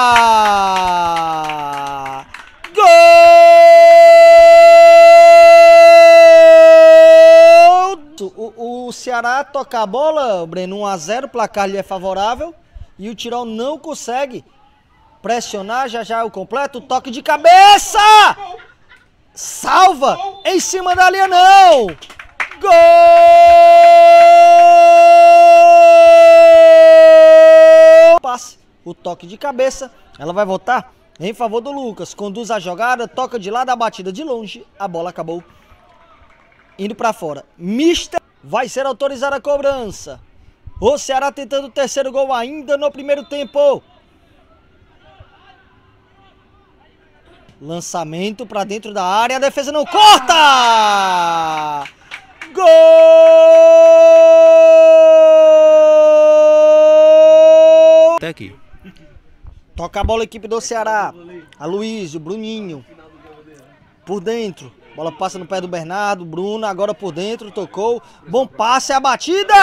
Gol! O Ceará toca a bola, Breno, 1 a 0, o placar lhe é favorável. E o Tirol não consegue pressionar, já é o completo, toque de cabeça! Salva! Em cima da linha não! Gol! Passe, o toque de cabeça, ela vai voltar em favor do Lucas, conduz a jogada, toca de lado, a batida de longe, a bola acabou indo pra fora. Mister vai ser autorizada a cobrança. O Ceará tentando o terceiro gol ainda no primeiro tempo. Lançamento para dentro da área, a defesa não corta! Gol! Até aqui. Toca a bola a equipe do Ceará. Aloysio, Bruninho. Por dentro. Bola passa no pé do Bernardo, Bruno agora por dentro, tocou. Bom passe, a batida!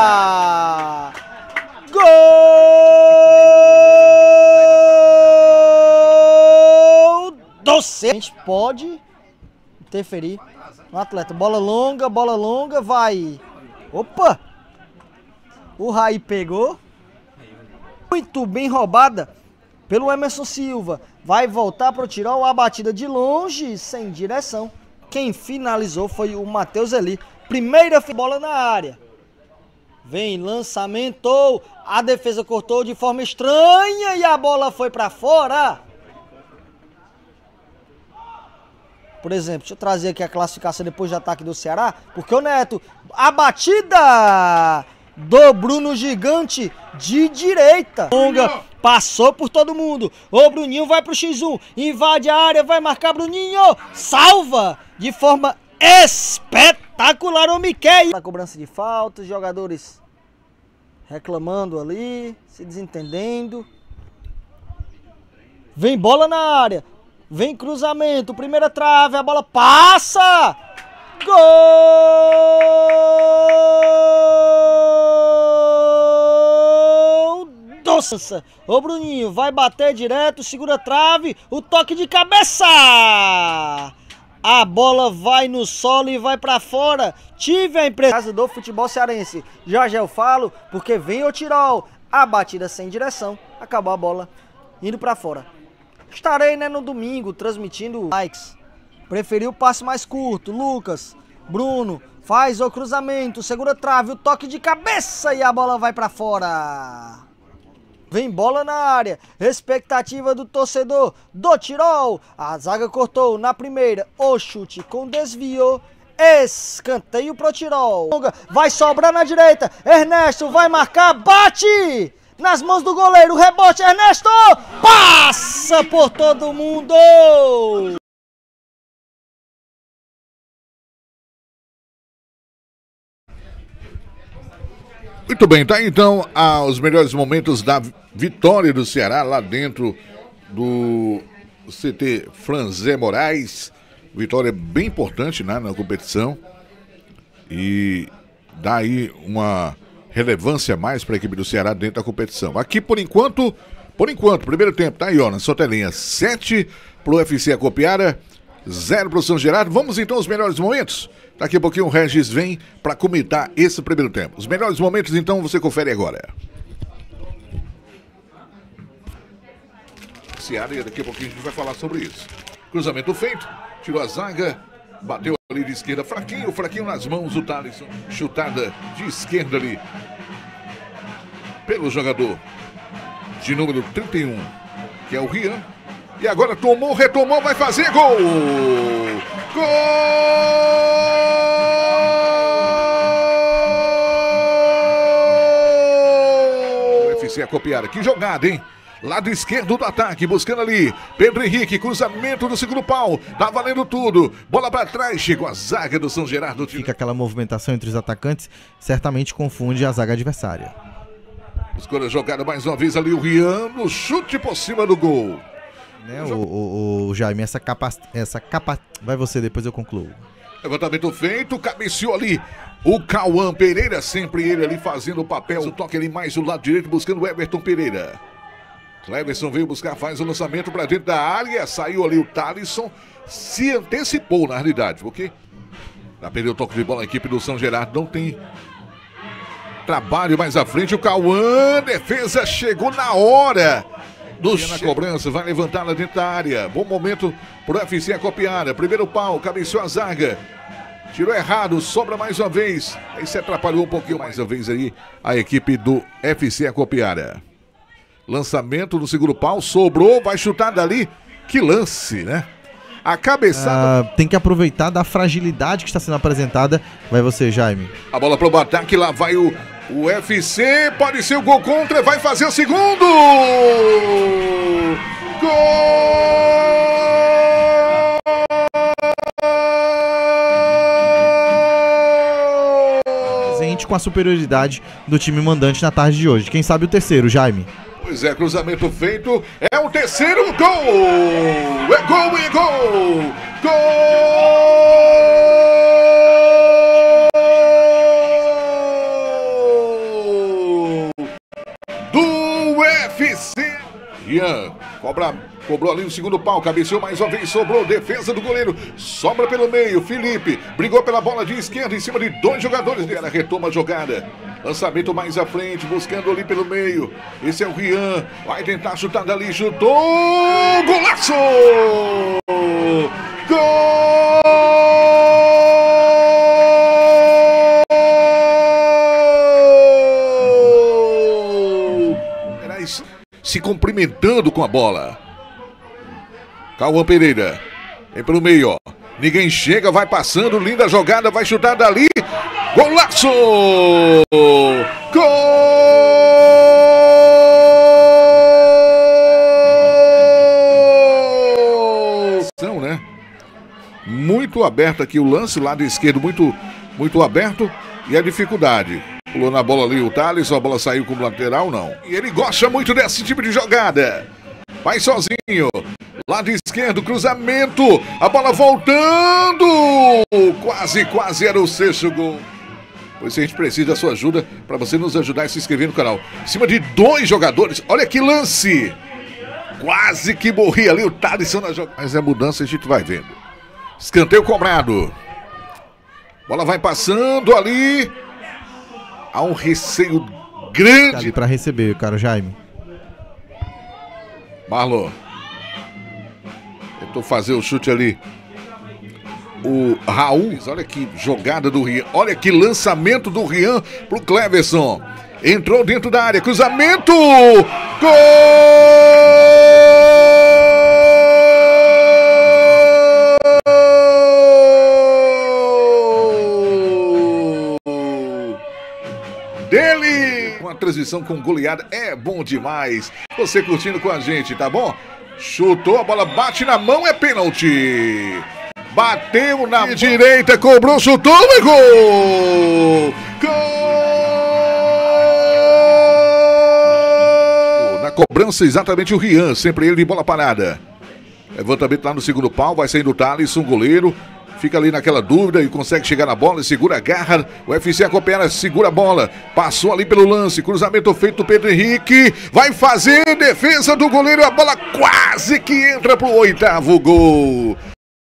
Gol! A gente pode interferir no atleta. Bola longa, vai. Opa! O Raí pegou. Muito bem roubada pelo Emerson Silva. Vai voltar para o Tirol, a batida de longe, sem direção. Quem finalizou foi o Matheus Eli. Primeira bola na área. Vem lançamento. A defesa cortou de forma estranha e a bola foi para fora. Por exemplo, deixa eu trazer aqui a classificação depois de ataque do Ceará, porque o Neto, a batida do Bruno Gigante de direita. Longa, passou por todo mundo. O Bruninho vai pro X1, invade a área, vai marcar Bruninho, salva de forma espetacular o Miquel. A cobrança de falta, os jogadores reclamando ali, se desentendendo. Vem bola na área. Vem cruzamento, primeira trave, a bola passa! Gol! Nossa! O Bruninho vai bater direto, segura a trave, o toque de cabeça! A bola vai no solo e vai pra fora. Tive a impressão do futebol cearense. Já eu falo, porque vem o Tirol. A batida sem direção, acabou a bola indo pra fora. Estarei, né, no domingo transmitindo likes. Preferiu o passe mais curto. Lucas, Bruno, faz o cruzamento, segura a trave, o toque de cabeça e a bola vai pra fora. Vem bola na área, expectativa do torcedor do Tirol. A zaga cortou na primeira, o chute com desvio. Escanteio pro Tirol. Vai sobrar na direita, Ernesto vai marcar, bate! Nas mãos do goleiro, rebote, Ernesto! Passa por todo mundo! Muito bem, tá então os melhores momentos da vitória do Ceará lá dentro do CT Franzé Moraes. Vitória bem importante, né, na competição. E dá aí uma relevância a mais para a equipe do Ceará dentro da competição. Aqui por enquanto, primeiro tempo, tá aí ó, na sua telinha, 7 pro FC Acopiara, 0 pro São Gerardo. Vamos então aos melhores momentos? Daqui a pouquinho o Regis vem para comentar esse primeiro tempo. Os melhores momentos então você confere agora. Ceará, e daqui a pouquinho a gente vai falar sobre isso. Cruzamento feito, tirou a zaga, bateu ali de esquerda, fraquinho nas mãos o Thalisson, chutada de esquerda ali pelo jogador de número 31, que é o Rian, e agora retomou, vai fazer gol! Gol! O FC Acopiara, que jogada, hein? Lado esquerdo do ataque, buscando ali Pedro Henrique, cruzamento do segundo pau, tá valendo tudo, bola pra trás, chegou a zaga do São Gerardo. Fica aquela movimentação entre os atacantes, certamente confunde a zaga adversária. Buscou a jogada mais uma vez ali o Rian, no chute por cima do gol. Né, o Jaime, essa capa... Vai você, depois eu concluo. Levantamento feito, cabeceou ali. O Cauã Pereira, sempre ele ali fazendo o papel. O toque ali mais do lado direito, buscando o Everton Pereira. Cleverson veio buscar, faz o lançamento para dentro da área. Saiu ali o Thalisson. Se antecipou na realidade, porque já perdeu o toque de bola. A equipe do São Gerardo não tem trabalho mais à frente. O Cauã, defesa chegou na hora. Na cobrança, vai levantá-la dentro da área. Bom momento pro FC Acopiara. Primeiro pau, cabeceou a zaga. Tirou errado, sobra mais uma vez. Aí se atrapalhou um pouquinho mais uma vez aí a equipe do FC Acopiara. Lançamento no segundo pau, sobrou, vai chutar dali. Que lance, né? A cabeçada. Tem que aproveitar da fragilidade que está sendo apresentada. Vai você, Jaime. A bola pro ataque, lá vai o UFC. Pode ser o gol contra, vai fazer o segundo. Gol! Com a superioridade do time mandante na tarde de hoje. Quem sabe o terceiro, Jaime? Pois é, cruzamento feito. É o terceiro gol! É gol e gol! Gol! Do UFC! Ian cobrou ali no segundo pau, cabeceou mais uma vez, sobrou, defesa do goleiro, sobra pelo meio, Felipe, brigou pela bola de esquerda em cima de dois jogadores, ela retoma a jogada, lançamento mais à frente, buscando ali pelo meio, esse é o Rian, vai tentar chutar dali, chutou, golaço! Gol! Era isso, se cumprimentando com a bola. Cauã Pereira, vem pelo meio, ó. Ninguém chega, vai passando, linda jogada, vai chutar dali. Golaço! Gol! Né? Muito aberto aqui o lance, lado esquerdo muito aberto. E a dificuldade. Pulou na bola ali o Thales, a bola saiu como lateral, não. E ele gosta muito desse tipo de jogada. Vai sozinho. Lado esquerdo, cruzamento, a bola voltando, quase era o sexto gol. Pois a gente precisa da sua ajuda para você nos ajudar a se inscrever no canal. Em cima de dois jogadores, olha que lance. Quase que morria ali o Thalisson na jogada. Mas é mudança, a gente vai vendo. Escanteio cobrado. Bola vai passando ali. Há um receio grande. Para receber, cara, Jaime. Marlon. Tentou fazer o chute ali. O Raul. Olha que jogada do Rian. Olha que lançamento do Rian pro Cleverson. Entrou dentro da área. Cruzamento. Gol! Dele. Uma transição com goleada é bom demais. Você curtindo com a gente, tá bom? Chutou, a bola bate na mão, é pênalti. Bateu na direita, cobrou, chutou, é gol! Gol! Na cobrança, exatamente o Rian, sempre ele de bola parada. Levantamento lá no segundo pau, vai saindo o Thalisson, goleiro. Fica ali naquela dúvida e consegue chegar na bola, segura a garra, o UFC Acopiara segura a bola, passou ali pelo lance, cruzamento feito do Pedro Henrique, vai fazer defesa do goleiro, a bola quase que entra pro oitavo gol.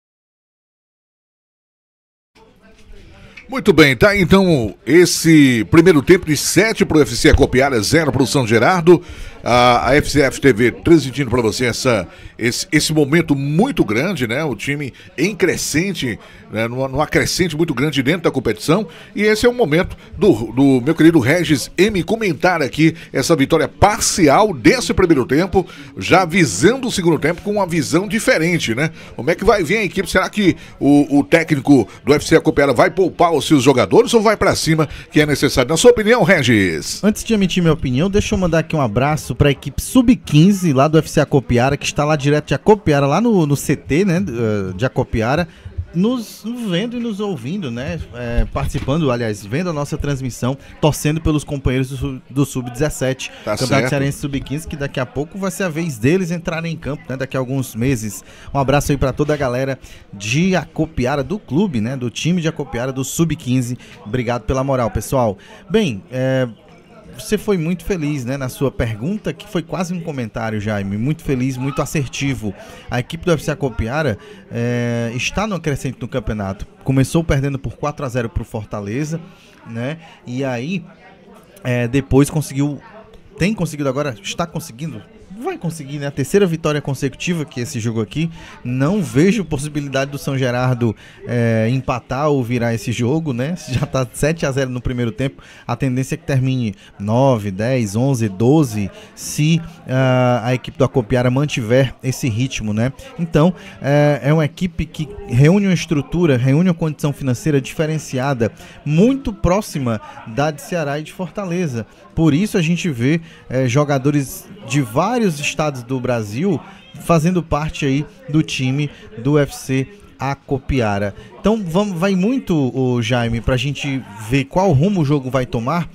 Muito bem, tá então esse primeiro tempo de 7 para o UFC Acopiara, 0 para o São Gerardo. A FCF TV transmitindo para você esse momento muito grande, né? O time em crescente, né? numa crescente muito grande dentro da competição. E esse é o momento do meu querido Regis M comentar aqui essa vitória parcial desse primeiro tempo, já visando o segundo tempo com uma visão diferente, né? Como é que vai vir a equipe? Será que o técnico do UFC Acopiara vai poupar os seus jogadores ou vai para cima que é necessário? Na sua opinião, Regis? Antes de emitir minha opinião, deixa eu mandar aqui um abraço para a equipe Sub-15 lá do UFC Acopiara, que está lá direto de Acopiara, lá no CT, né, de Acopiara. nos vendo e nos ouvindo, né? Participando, aliás, vendo a nossa transmissão, torcendo pelos companheiros do Sub-17, Tá Campeonato certo. Cearense Sub-15, que daqui a pouco vai ser a vez deles entrarem em campo, né? Daqui a alguns meses. Um abraço aí para toda a galera de Acopiara, do clube, né? Do time de Acopiara, do Sub-15. Obrigado pela moral, pessoal. Bem, você foi muito feliz, né, na sua pergunta, que foi quase um comentário, Jaime. Muito feliz, muito assertivo. A equipe do FC Acopiara está no crescente no campeonato. Começou perdendo por 4-0 para o Fortaleza, né? E aí, depois tem conseguido agora, está conseguindo. Vai conseguir, né? A terceira vitória consecutiva que esse jogo aqui. Não vejo possibilidade do São Gerardo empatar ou virar esse jogo, né? Já tá 7-0 no primeiro tempo. A tendência é que termine 9, 10, 11, 12, se a equipe do Acopiara mantiver esse ritmo, né? Então, é uma equipe que reúne uma estrutura, reúne uma condição financeira diferenciada, muito próxima da de Ceará e de Fortaleza. Por isso a gente vê jogadores de vários estados do Brasil fazendo parte aí do time do UFC Acopiara. Então vai muito, Jaime, pra gente ver qual rumo o jogo vai tomar,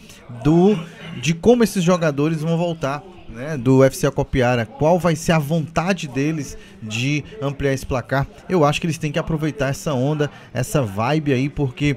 de como esses jogadores vão voltar, né, do UFC Acopiara, qual vai ser a vontade deles de ampliar esse placar. Eu acho que eles têm que aproveitar essa onda, essa vibe aí, porque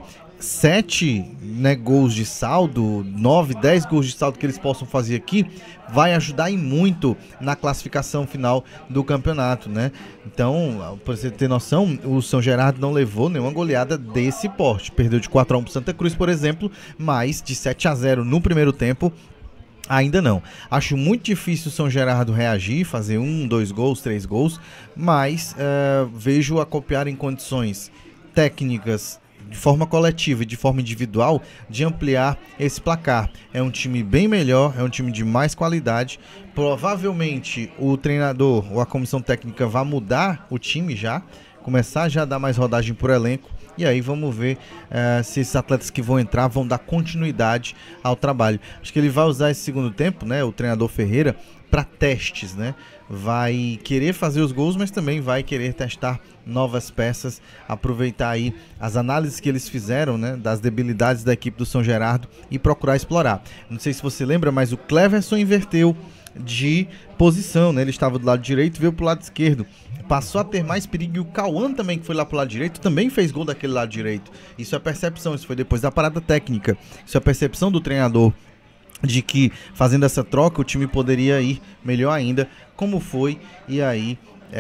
7, né, gols de saldo, 9, 10 gols de saldo que eles possam fazer aqui, vai ajudar e muito na classificação final do campeonato, né? Então, pra você ter noção, o São Gerardo não levou nenhuma goleada desse porte. Perdeu de 4-1 pro Santa Cruz, por exemplo, mas de 7-0 no primeiro tempo, ainda não. Acho muito difícil o São Gerardo reagir, fazer 1, 2 gols, 3 gols, mas vejo a Acopiara em condições técnicas, de forma coletiva e de forma individual, de ampliar esse placar. É um time bem melhor, é um time de mais qualidade. Provavelmente o treinador ou a comissão técnica vai mudar o time já, começar já a dar mais rodagem por elenco. E aí vamos ver se esses atletas que vão entrar vão dar continuidade ao trabalho. Acho que ele vai usar esse segundo tempo, né, o treinador Ferreira, para testes, né? Vai querer fazer os gols, mas também vai querer testar novas peças, aproveitar aí as análises que eles fizeram, né, das debilidades da equipe do São Gerardo e procurar explorar. Não sei se você lembra, mas o Cleverson inverteu de posição, né? Ele estava do lado direito e veio pro lado esquerdo. Passou a ter mais perigo, e o Cauã também, que foi lá pro lado direito, também fez gol daquele lado direito. Isso é percepção, isso foi depois da parada técnica. Isso é percepção do treinador, de que fazendo essa troca o time poderia ir melhor ainda, como foi. E aí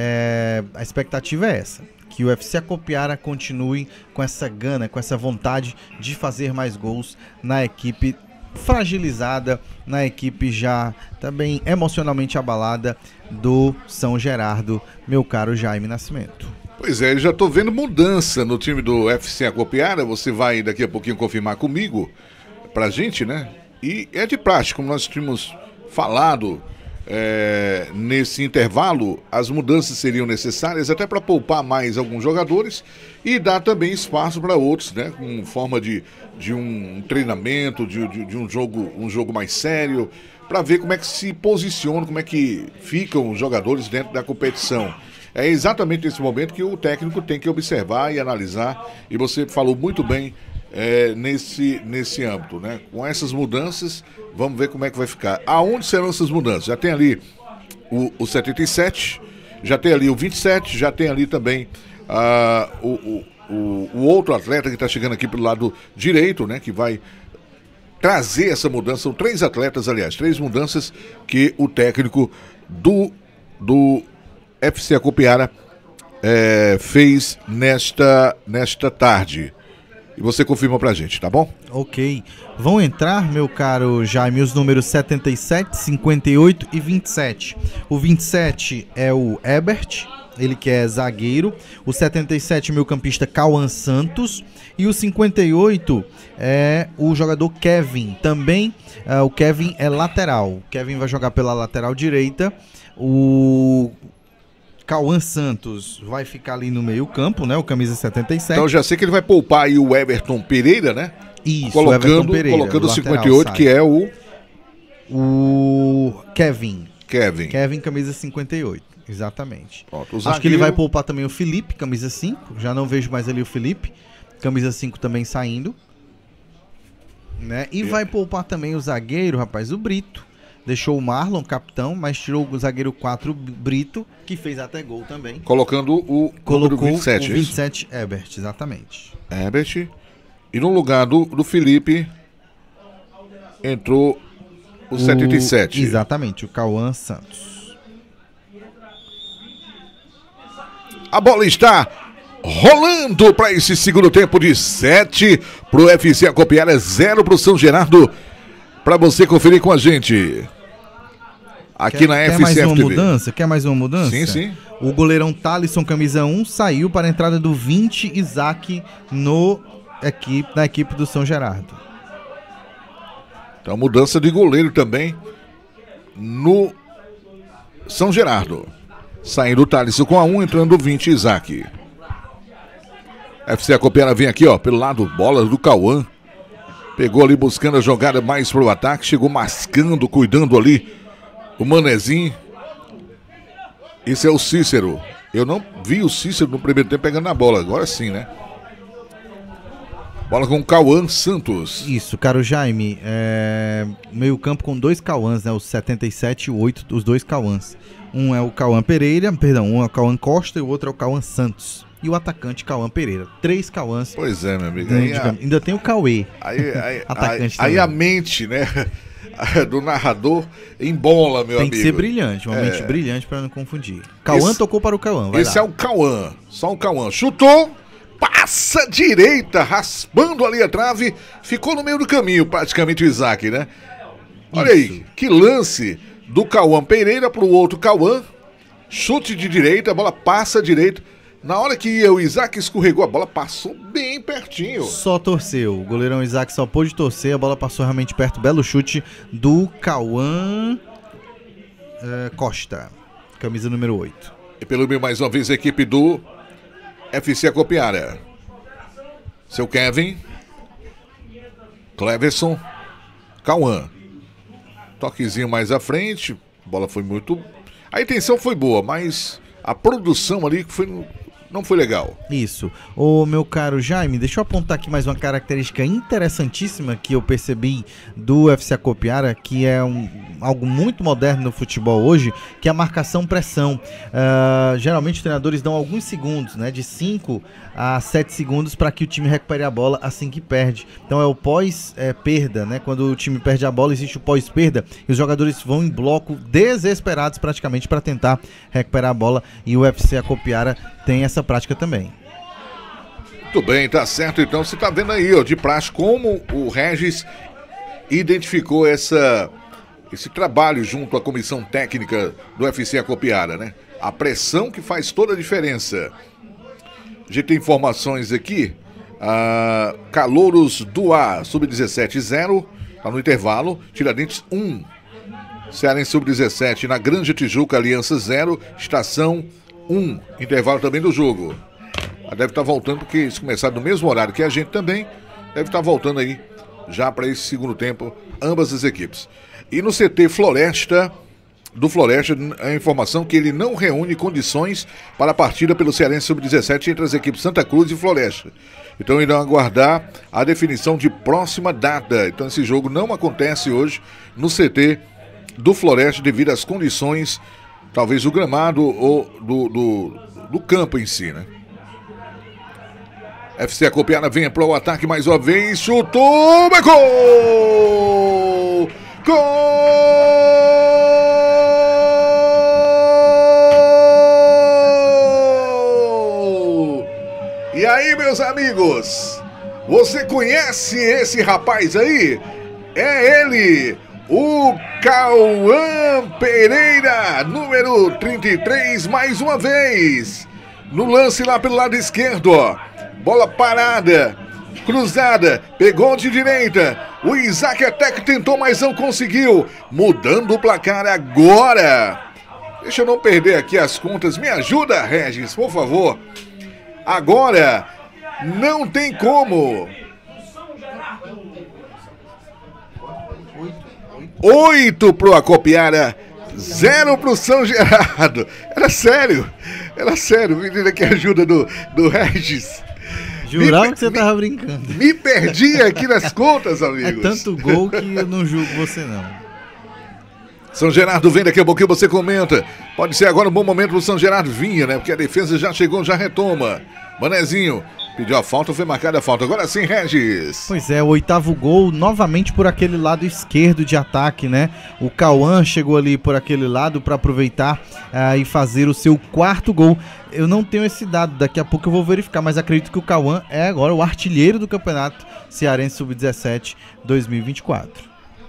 a expectativa é essa, que o UFC Acopiara continue com essa gana, com essa vontade de fazer mais gols na equipe fragilizada, na equipe já também emocionalmente abalada do São Gerardo, meu caro Jaime Nascimento. Pois é, eu já tô vendo mudança no time do UFC Acopiara. Você vai daqui a pouquinho confirmar comigo, pra gente, né? E é de prática, como nós tínhamos falado nesse intervalo, as mudanças seriam necessárias até para poupar mais alguns jogadores e dar também espaço para outros, né? Com forma de um treinamento, de um jogo mais sério, para ver como é que se posiciona, como é que ficam os jogadores dentro da competição. É exatamente nesse momento que o técnico tem que observar e analisar, e você falou muito bem nesse âmbito, né? Com essas mudanças, vamos ver como é que vai ficar. Aonde serão essas mudanças? Já tem ali o 77, já tem ali o 27, já tem ali também o outro atleta que está chegando aqui pelo lado direito, né? Que vai trazer essa mudança. São 3 atletas, aliás, 3 mudanças que o técnico do FC Acopiara fez nesta tarde. E você confirma pra gente, tá bom? Ok. Vão entrar, meu caro Jaime, os números 77, 58 e 27. O 27 é o Ebert, ele que é zagueiro. O 77, meio-campista Cauã Santos. E o 58 é o jogador Kevin. Também o Kevin é lateral. O Kevin vai jogar pela lateral direita. O Cauã Santos vai ficar ali no meio campo, né? O camisa 77. Então já sei que ele vai poupar aí o Everton Pereira, né? Isso, colocando o 58, que é o Kevin. Kevin, camisa 58. Exatamente. Pronto, Acho que ele vai poupar também o Felipe, camisa 5. Já não vejo mais ali o Felipe. Camisa 5 também saindo. Né? E vai poupar também o zagueiro, rapaz, o Brito. Deixou o Marlon, capitão, mas tirou o zagueiro 4, Brito, que fez até gol também. Colocando o número 27. O 27, Herbert, exatamente. Herbert. E no lugar do Felipe, entrou o 77. Exatamente, o Cauã Santos. A bola está rolando para esse segundo tempo de 7 para o FC Acopiara, 0 para o São Gerardo. Para você conferir com a gente. Aqui na FCF mais uma TV. mudança? Quer mais uma mudança? Sim, sim. O goleirão Thalisson, camisa 1, saiu para a entrada do 20, Isaac, na equipe do São Gerardo. Então, mudança de goleiro também no São Gerardo. Saindo o Thalisson com a 1, entrando o 20, Isaac. FC Acopiara vem aqui, ó, pelo lado, bola do Cauã. Pegou ali buscando a jogada mais pro ataque, chegou mascando, cuidando ali o Manezinho. Esse é o Cícero. Eu não vi o Cícero no primeiro tempo pegando a bola, agora sim, né? Bola com o Cauã Santos. Isso, caro Jaime, meio campo com 2 Cauãs, né? Os 77 e o 8, os 2 Cauãs. Um é o Cauã Pereira, um é o Cauã Costa e o outro é o Cauã Santos. E o atacante Cauã Pereira. 3 Cauãs. Pois é, meu amigo. Ainda tem o Cauê. Atacante aí a mente, né? Do narrador embola, meu amigo. Tem que ser brilhante, uma mente brilhante para não confundir. Cauã tocou para o Cauã. Esse é o Cauã, só o Cauã. Chutou, passa direita, raspando ali a trave, ficou no meio do caminho, praticamente o Isaac, né? Olha aí, que lance do Cauã Pereira para o outro Cauã. Chute de direita, a bola passa direito. Na hora que o Isaac escorregou, a bola passou bem pertinho. Só torceu. O goleirão Isaac só pôde torcer. A bola passou realmente perto. Belo chute do Cauã Costa. Camisa número 8. E pelo meio, mais uma vez, a equipe do FC Acopiara. Seu Kevin. Cleverson. Cauã. Toquezinho mais à frente. A bola foi muito... A intenção foi boa, mas a produção ali não foi legal. Isso. Ô, meu caro Jaime, deixa eu apontar aqui mais uma característica interessantíssima que eu percebi do FC Acopiara, que é algo muito moderno no futebol hoje, que é a marcação-pressão. Geralmente os treinadores dão alguns segundos, né, de 5 a 7 segundos para que o time recupere a bola assim que perde. Então é o pós-perda, né? Quando o time perde a bola, existe o pós-perda e os jogadores vão em bloco desesperados praticamente para tentar recuperar a bola, e o UFC Acopiara tem essa prática também. Muito bem, tá certo. Então você tá vendo aí, ó, de praxe, como o Regis identificou esse trabalho junto à comissão técnica do UFC Acopiara, né? A pressão que faz toda a diferença. A gente tem informações aqui. Calouros do A, sub-17 0, tá no intervalo. Tiradentes 1. Cearense sub-17 na Grande Tijuca, Aliança 0. Estação 1. Intervalo também do jogo. Deve estar voltando, porque eles começaram no mesmo horário que a gente também. Deve estar voltando aí já para esse segundo tempo, ambas as equipes. E no CT Floresta, do Floresta, a informação que ele não reúne condições para a partida pelo Cearense Sub-17 entre as equipes Santa Cruz e Floresta. Então irão aguardar a definição de próxima data. Então esse jogo não acontece hoje no CT do Floresta devido às condições, talvez do gramado ou do campo em si, né? FC Acopiara vem para o ataque mais uma vez, chutou, mas gol! Gol! E aí, meus amigos, você conhece esse rapaz aí? É ele, o Cauã Pereira, número 33, mais uma vez. No lance lá pelo lado esquerdo, ó. Bola parada, cruzada, pegou de direita. O Isaac até que tentou, mas não conseguiu. Mudando o placar agora. Deixa eu não perder aqui as contas. Me ajuda, Regis, por favor. Agora, não tem como. 8 pro Acopiara, 0 pro São Gerardo. Era sério, menina que ajuda do Regis. Jurava que você tava brincando. Me perdi aqui nas contas, amigos. É tanto gol que eu não julgo você, não. São Gerardo vem, daqui a pouquinho você comenta. Pode ser agora um bom momento pro São Gerardo vinha, né? Porque a defesa já chegou, já retoma. Manezinho pediu a falta, foi marcada a falta. Agora sim, Regis. Pois é, o 8º gol novamente por aquele lado esquerdo de ataque, né? O Cauã chegou ali por aquele lado para aproveitar e fazer o seu 4º gol. Eu não tenho esse dado, daqui a pouco eu vou verificar, mas acredito que o Cauã é agora o artilheiro do Campeonato Cearense Sub-17 2024.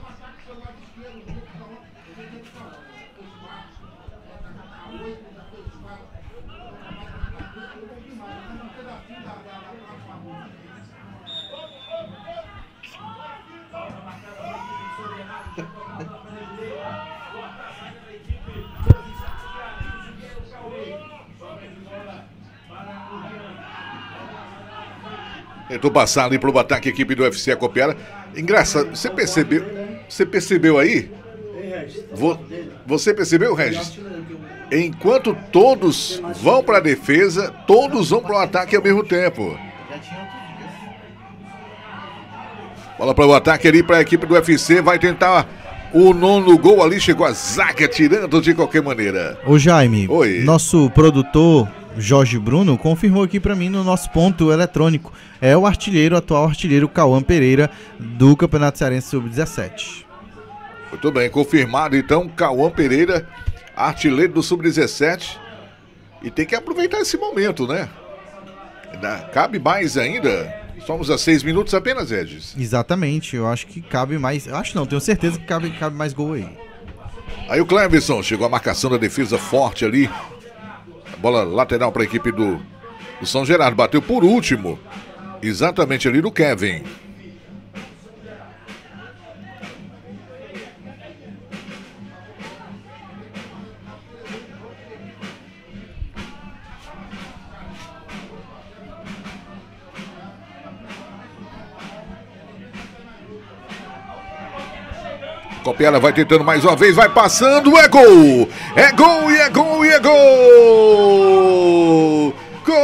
Tentou passar ali pro ataque, a equipe do UFC Acopiara. Engraçado, você percebeu aí? Você percebeu, Regis? Enquanto todos vão para a defesa, todos vão para o ataque ao mesmo tempo. Bola para o ataque ali para a equipe do UFC, vai tentar o 9º gol ali, chegou a zaga tirando de qualquer maneira. Ô Jaime, oi. Nosso produtor Jorge Bruno confirmou aqui para mim no nosso ponto eletrônico. É o atual artilheiro Cauã Pereira do Campeonato Cearense Sub-17. Muito bem, confirmado então, Cauã Pereira, artilheiro do Sub-17. E tem que aproveitar esse momento, né? Cabe mais ainda. Somos a 6 minutos apenas, Regis. Exatamente, eu acho que cabe mais. Eu acho não, tenho certeza que cabe mais gol aí. Aí o Cleverson chegou a marcação da defesa forte ali. A bola lateral para a equipe do São Gerardo. Bateu por último. Exatamente ali do Kevin. Copiara vai tentando mais uma vez, vai passando, é gol! É gol e é gol e é gol! Gol!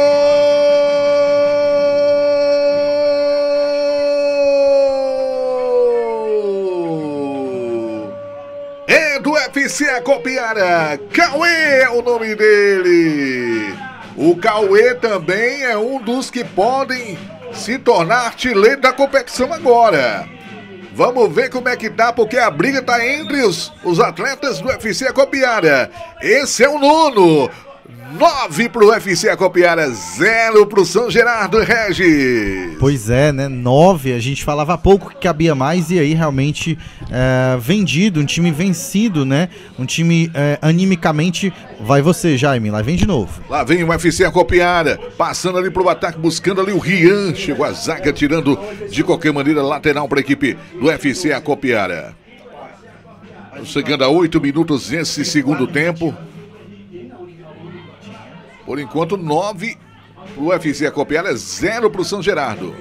É do UFC Acopiara, Cauê é o nome dele! O Cauê também é um dos que podem se tornar artilheiro da competição agora. Vamos ver como é que tá, porque a briga tá entre os atletas do UFC Acopiara. Esse é o 9º. 9 pro UFC Acopiara, 0 pro São Gerardo, Regis. Pois é, né? 9, a gente falava há pouco que cabia mais e aí realmente vendido, um time vencido, né? Um time animicamente. Vai você, Jaime, lá vem de novo. Lá vem o UFC Acopiara, passando ali pro ataque, buscando ali o Rian. Chegou a zaga, tirando de qualquer maneira lateral para a equipe do UFC Acopiara. Chegando a 8 minutos nesse segundo tempo. Por enquanto, 9 pro UFC Acopiara, 0 pro São Gerardo.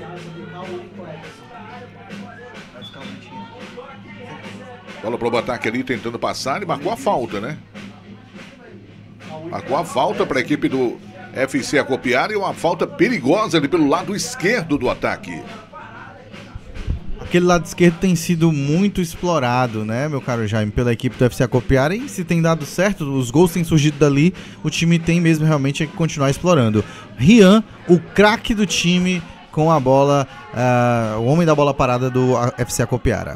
Bola pro ataque ali, tentando passar e marcou a falta, né? Marcou a falta para a equipe do UFC Acopiara e uma falta perigosa ali pelo lado esquerdo do ataque. Aquele lado esquerdo tem sido muito explorado, né, meu caro Jaime, pela equipe do UFC Acopiara, e se tem dado certo, os gols têm surgido dali, o time tem mesmo realmente que continuar explorando. Rian, o craque do time com a bola, o homem da bola parada do UFC Acopiara.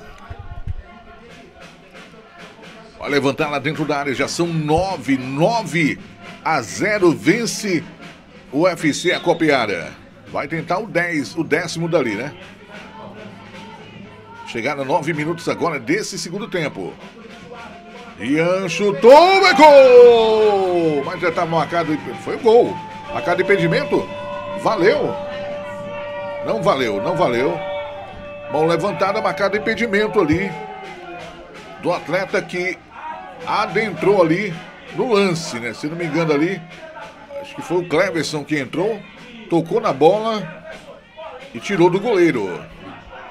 Vai levantar lá dentro da área, já são 9 a 0, vence o UFC Acopiara. Vai tentar o 10º dali, né? Chegaram a 9 minutos agora desse segundo tempo. Ian chutou, é gol! Mas já estava marcado, foi gol. Marcado impedimento, valeu. Não valeu. Mão levantada, marcado impedimento ali. Do atleta que adentrou ali no lance, né? Se não me engano ali, acho que foi o Cleverson que entrou, tocou na bola e tirou do goleiro.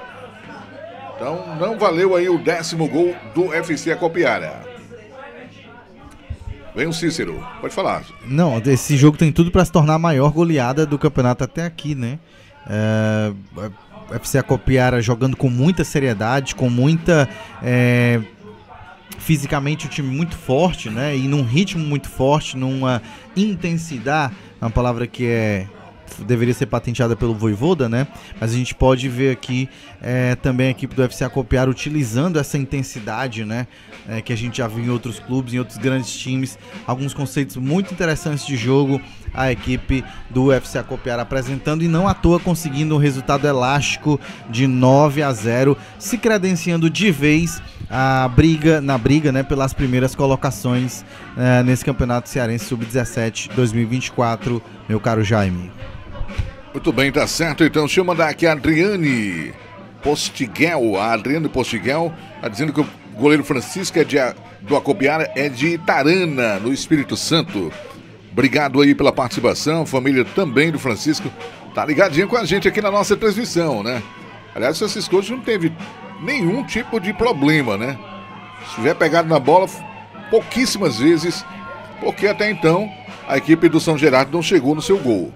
Então não valeu aí o 10º gol do UFC Acopiara. Vem o Cícero, pode falar. Não, esse jogo tem tudo para se tornar a maior goleada do campeonato até aqui, né? O FC Acopiara jogando com muita seriedade, com muita... fisicamente um time muito forte, né? E num ritmo muito forte, numa intensidade, uma palavra que deveria ser patenteada pelo Vojvoda, né? Mas a gente pode ver aqui também a equipe do FC Acopiara utilizando essa intensidade, né? Que a gente já viu em outros clubes, em outros grandes times. Alguns conceitos muito interessantes de jogo, a equipe do FC Acopiara apresentando, e não à toa conseguindo um resultado elástico de 9-0, se credenciando de vez na briga, né, pelas primeiras colocações nesse Campeonato Cearense Sub-17 2024, meu caro Jaime. Muito bem, tá certo. Então, deixa eu mandar aqui a Adriane Postiguel. A Adriane Postiguel tá dizendo que o goleiro Francisco do Acopiara é de Itarana, no Espírito Santo. Obrigado aí pela participação, família também do Francisco. Tá ligadinho com a gente aqui na nossa transmissão, né? Aliás, o Francisco hoje não teve nenhum tipo de problema, né? Se tiver pegado na bola pouquíssimas vezes, porque até então a equipe do São Gerardo não chegou no seu gol.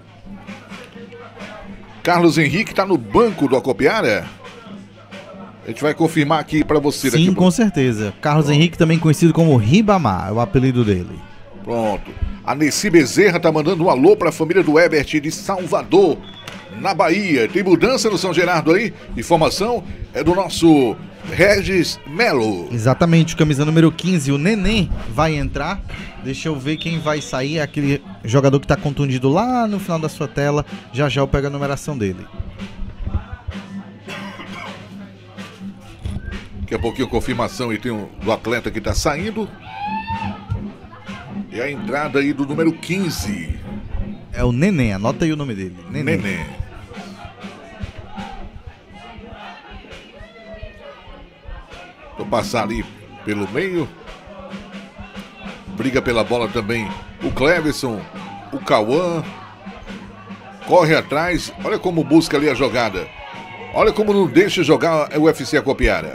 Carlos Henrique tá no banco do Acopiara? A gente vai confirmar aqui para você. Sim, com certeza. Carlos Henrique, também conhecido como Ribamar, é o apelido dele. Pronto. A Nessi Bezerra tá mandando um alô para a família do Ebert de Salvador, na Bahia. Tem mudança no São Gerardo aí? Informação é do nosso Regis Melo. Exatamente, camisa número 15, o Neném vai entrar. Deixa eu ver quem vai sair. É aquele jogador que está contundido lá no final da sua tela. Já já eu pego a numeração dele. Daqui a pouquinho confirmação aí tem do atleta que está saindo. E a entrada aí do número 15. É o Neném, anota aí o nome dele. Neném. Vou passar ali pelo meio. Briga pela bola também o Cleverson, o Cauã. Corre atrás. Olha como busca ali a jogada. Olha como não deixa jogar o UFC Acopiara.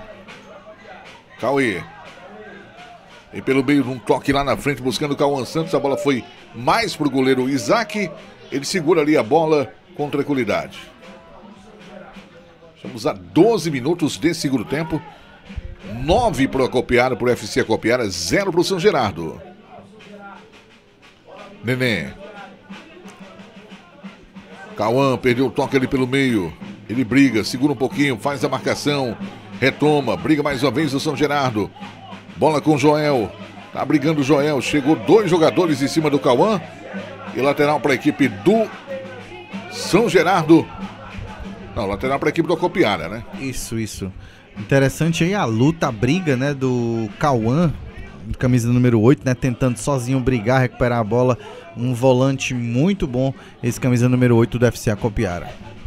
Cauê. E pelo meio de um toque lá na frente, buscando o Cauã Santos. A bola foi mais pro goleiro Isaac. Ele segura ali a bola com tranquilidade. Estamos a 12 minutos de segundo tempo. 9 pro Acopiara, pro FC Acopiara, 0 pro São Gerardo. Neném. Cauã perdeu o toque ali pelo meio. Ele briga, segura um pouquinho, faz a marcação. Retoma, briga mais uma vez o São Gerardo. Bola com o Joel. Tá brigando o Joel. Chegou 2 jogadores em cima do Cauã. E lateral para a equipe do São Gerardo. Não, lateral para a equipe do Acopiara, né? Isso. Interessante aí a luta, a briga, né, do Cauã, camisa número 8, né, tentando sozinho brigar, recuperar a bola. Um volante muito bom, esse camisa número 8 do FC Acopiara.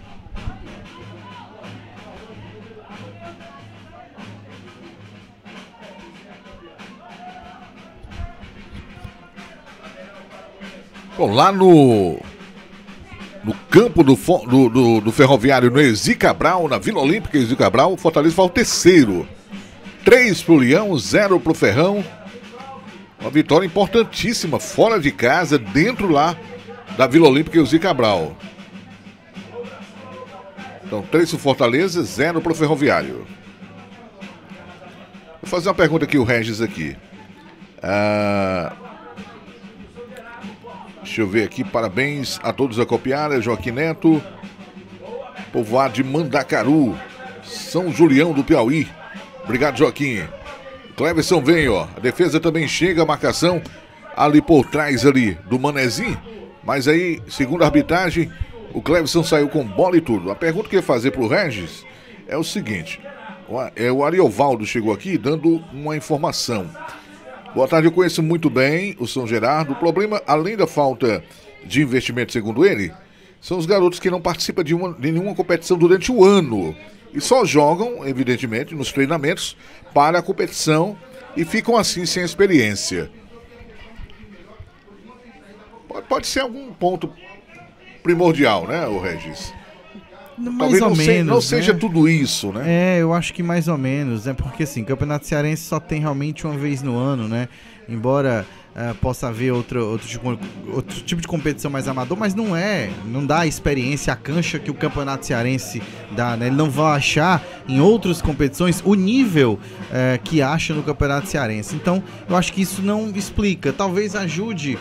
Bom, lá no campo do Ferroviário, no Ezi Cabral, na Vila Olímpica Ezi Cabral, o Fortaleza foi o terceiro. 3 pro Leão, 0 pro Ferrão. Uma vitória importantíssima, fora de casa, dentro lá da Vila Olímpica Ezi Cabral. Então, 3 pro Fortaleza, 0 pro Ferroviário. Vou fazer uma pergunta aqui, o Regis aqui. Deixa eu ver aqui, parabéns a todos da Acopiara, Joaquim Neto, povoado de Mandacaru, São Julião do Piauí. Obrigado, Joaquim. Cleverson vem, ó, a defesa também chega, a marcação ali por trás ali do Manezinho, mas aí, segundo a arbitragem, o Cleverson saiu com bola e tudo. A pergunta que eu ia fazer pro Regis é o seguinte, o Ariovaldo chegou aqui dando uma informação. Boa tarde, eu conheço muito bem o São Gerardo. O problema, além da falta de investimento, segundo ele, são os garotos que não participam de nenhuma competição durante o ano. E só jogam, evidentemente, nos treinamentos para a competição e ficam assim sem experiência. Pode ser algum ponto primordial, né, o Regis? Mais talvez ou não, menos, não seja né? tudo isso, né? Eu acho que mais ou menos, né? Porque assim, Campeonato Cearense só tem realmente uma vez no ano, né? Embora possa haver outro tipo de competição mais amador, mas não dá a experiência, a cancha que o Campeonato Cearense dá, né? Ele não vai achar em outras competições o nível que acha no Campeonato Cearense. Então, eu acho que isso não explica. Talvez ajude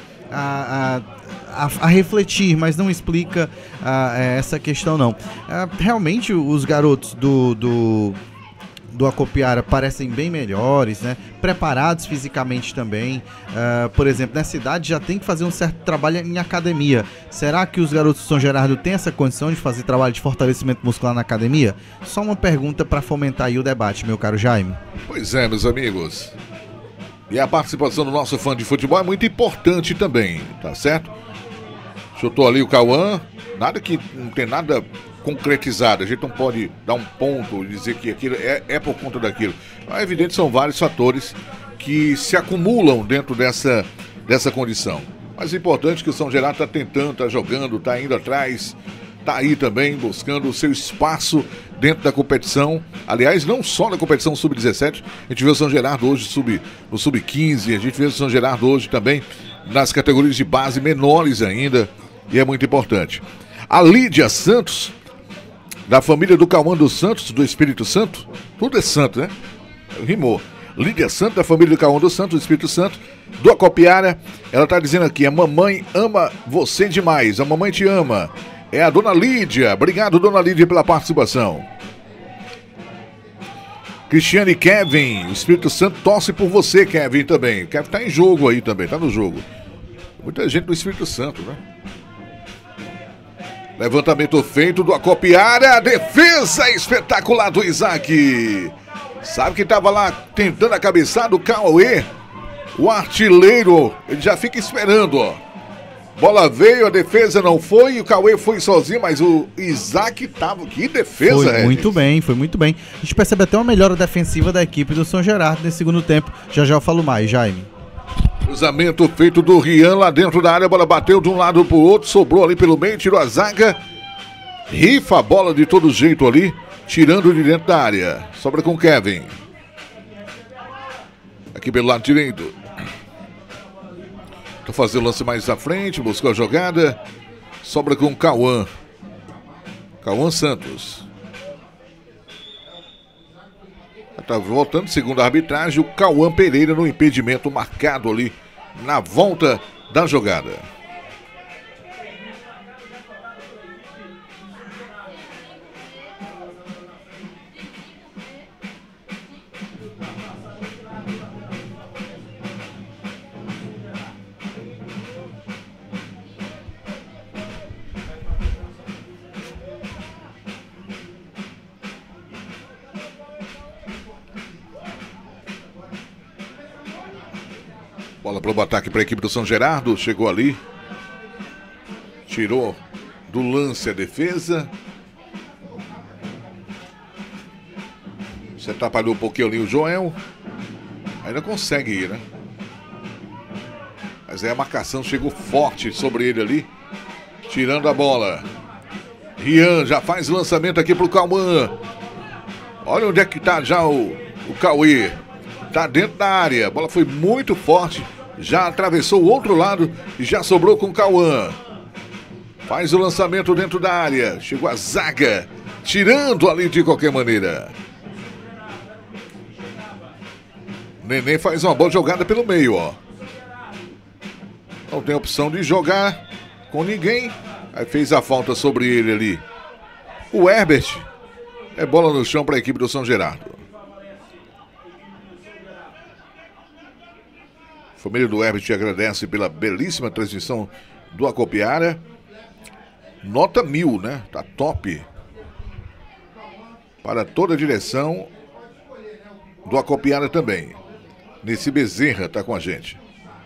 a refletir, mas não explica essa questão, não. Realmente, os garotos do Acopiara parecem bem melhores, né? Preparados fisicamente também. Por exemplo, nessa idade já tem que fazer um certo trabalho em academia. Será que os garotos de São Gerardo têm essa condição de fazer trabalho de fortalecimento muscular na academia? Só uma pergunta para fomentar aí o debate, meu caro Jaime. Pois é, meus amigos. E a participação do nosso fã de futebol é muito importante também, tá certo? Chutou ali o Cauã, nada que não tem nada concretizado, a gente não pode dar um ponto e dizer que aquilo é por conta daquilo. É evidente, são vários fatores que se acumulam dentro dessa condição. Mas é importante que o São Gerardo está tentando, está jogando, está indo atrás, está aí também buscando o seu espaço dentro da competição. Aliás, não só na competição sub-17, a gente vê o São Gerardo hoje no sub-15, a gente vê o São Gerardo hoje também nas categorias de base menores ainda, e é muito importante. A Lídia Santos, da família do Cauã dos Santos, do Espírito Santo, tudo é santo, né? Rimou. Lídia Santos, da família do Cauã dos Santos, do Espírito Santo, do Acopiara, ela tá dizendo aqui, a mamãe ama você demais, a mamãe te ama. É a dona Lídia, obrigado dona Lídia pela participação. Cristiane Kevin, o Espírito Santo torce por você, Kevin, também. O Kevin tá em jogo aí também, tá no jogo. Muita gente do Espírito Santo, né? Levantamento feito do Acopiara, defesa espetacular do Isaac. Sabe que tava lá tentando a cabeçada do Cauê, o artilheiro, ele já fica esperando, ó. Bola veio, a defesa não foi, e o Cauê foi sozinho, mas o Isaac tava... Que defesa, Foi muito bem, foi muito bem. A gente percebe até uma melhora defensiva da equipe do São Gerardo nesse segundo tempo. Já eu falo mais, Jaime. Cruzamento feito do Rian lá dentro da área, a bola bateu de um lado pro outro, sobrou ali pelo meio, tirou a zaga. Rifa a bola de todo jeito ali, tirando de dentro da área. Sobra com Kevin. Aqui pelo lado direito. Tô fazendo o lance mais à frente, buscou a jogada. Sobra com Cauã. Cauã Santos. Tá voltando, segundo a arbitragem, o Cauã Pereira no impedimento marcado ali na volta da jogada. Bola para o ataque para a equipe do São Gerardo. Chegou ali. Tirou do lance a defesa. Você atrapalhou um pouquinho ali o Joel. Ainda consegue ir, né? Mas aí a marcação chegou forte sobre ele ali. Tirando a bola. Rian já faz lançamento aqui pro Cauã. Olha onde é que tá já o Cauê. Tá dentro da área, a bola foi muito forte, já atravessou o outro lado e já sobrou com o Cauã. Faz o lançamento dentro da área, chegou a zaga, tirando ali de qualquer maneira. Neném faz uma boa jogada pelo meio, ó. Não tem opção de jogar com ninguém, aí fez a falta sobre ele ali. O Herbert, é bola no chão para a equipe do São Gerardo. A família do Herbert te agradece pela belíssima transmissão do Acopiara. Nota 1000, né? Tá top. Para toda a direção do Acopiara também. Nesse Bezerra tá com a gente.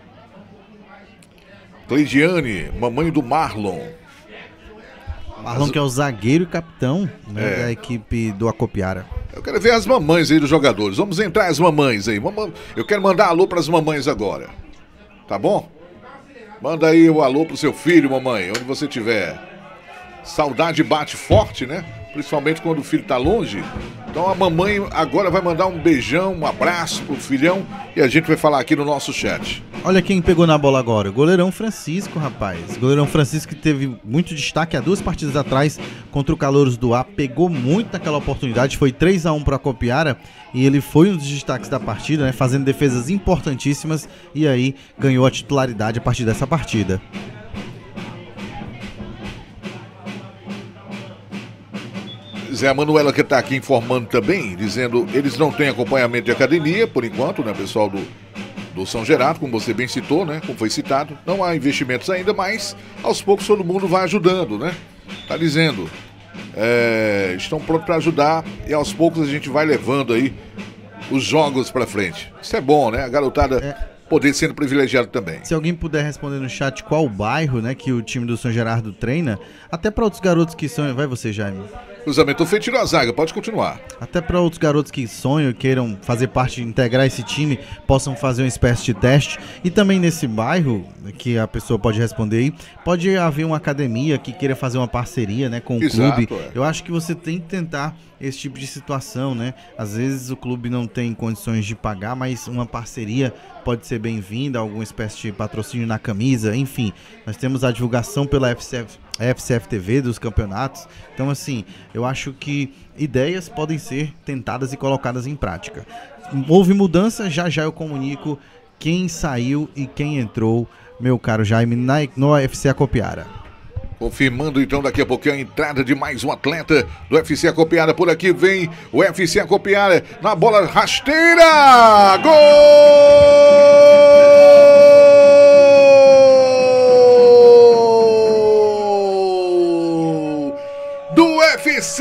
Cleidiane, mamãe do Marlon. Marlon que é o zagueiro e capitão, né, da equipe do Acopiara. Eu quero ver as mamães aí dos jogadores. Vamos entrar as mamães aí. Eu quero mandar alô para as mamães agora. Tá bom? Manda aí o alô pro seu filho, mamãe, onde você estiver. Saudade bate forte, né? principalmente quando o filho tá longe. Então a mamãe agora vai mandar um beijão, um abraço pro filhão e a gente vai falar aqui no nosso chat. Olha quem pegou na bola agora, o goleirão Francisco, rapaz. O goleirão Francisco que teve muito destaque há 2 partidas atrás contra o Calouros do Ar, pegou muito naquela oportunidade, foi 3-1 para a Acopiara e ele foi um dos destaques da partida, né, fazendo defesas importantíssimas e aí ganhou a titularidade a partir dessa partida. Zé Manuela que está aqui informando também, dizendo eles não têm acompanhamento de academia, por enquanto, né, pessoal do São Gerardo, como você bem citou, né, como foi citado, não há investimentos ainda, mas aos poucos todo mundo vai ajudando, né, tá dizendo, estão prontos para ajudar e aos poucos a gente vai levando aí os jogos para frente. Isso é bom, né, a garotada poder sendo privilegiado também. Se alguém puder responder no chat qual o bairro, né, que o time do São Gerardo treina, até para outros garotos que são... Vai você, Jaime. Cruzamento feito, tirou a zaga, pode continuar. Até para outros garotos que sonham, queiram fazer parte, integrar esse time, possam fazer uma espécie de teste. E também nesse bairro, que a pessoa pode responder aí, pode haver uma academia que queira fazer uma parceria, né, com o clube. Eu acho que você tem que tentar esse tipo de situação, né? Às vezes o clube não tem condições de pagar, mas uma parceria pode ser bem-vinda, alguma espécie de patrocínio na camisa, enfim. Nós temos a divulgação pela FCF TV dos campeonatos. Então, assim, eu acho que ideias podem ser tentadas e colocadas em prática. Houve mudança, já eu comunico quem saiu e quem entrou, meu caro Jaime, no FC Acopiara. Confirmando então daqui a pouquinho a entrada de mais um atleta do UFC Acopiara. Por aqui vem o UFC Acopiara na bola rasteira. Gol! Do UFC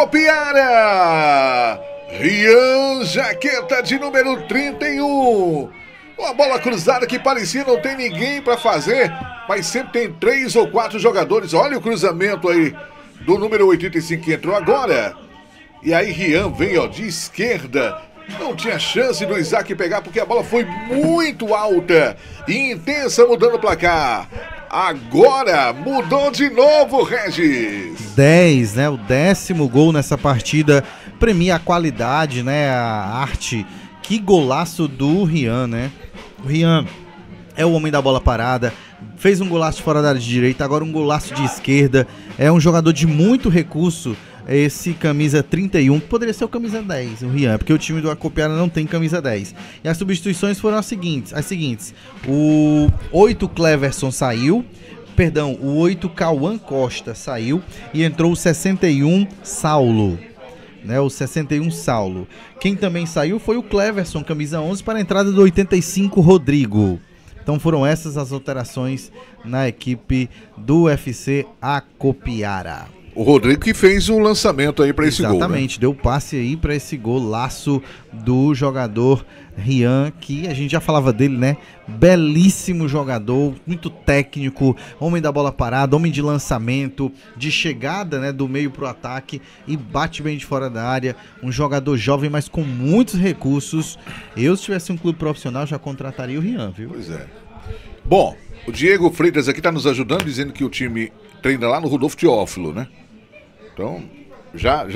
Acopiara. Rian, jaqueta de número 31. Uma bola cruzada que parecia não tem ninguém para fazer, mas sempre tem 3 ou 4 jogadores. Olha o cruzamento aí do número 85 que entrou agora. E aí Rian vem, ó, de esquerda. Não tinha chance do Isaac pegar porque a bola foi muito alta e intensa, mudando o placar. Agora mudou de novo, Regis. 10, né? O 10º gol nessa partida premia a qualidade, né? A arte. Que golaço do Rian, né? O Rian é o homem da bola parada, fez um golaço de fora da área de direita, agora um golaço de esquerda. É um jogador de muito recurso, esse camisa 31, que poderia ser o camisa 10, o Rian, porque o time do Acopiara não tem camisa 10. E as substituições foram as seguintes. O 8 Cleverson saiu, perdão, o 8 Cauã Costa saiu e entrou o 61 Saulo. Né, o 61 Saulo. Quem também saiu foi o Cleverson, camisa 11, para a entrada do 85 Rodrigo. Então foram essas as alterações na equipe do UFC Acopiara. O Rodrigo que fez o lançamento aí para esse gol. Exatamente, né? Deu passe aí para esse golaço do jogador Rian, que a gente já falava dele, né? Belíssimo jogador, muito técnico, homem da bola parada, homem de lançamento, de chegada, né, do meio pro ataque e bate bem de fora da área. Um jogador jovem, mas com muitos recursos. Eu, se tivesse um clube profissional, já contrataria o Rian, viu? Pois é. Bom, o Diego Freitas aqui tá nos ajudando, dizendo que o time treina lá no Rodolfo Teófilo, né? Então, já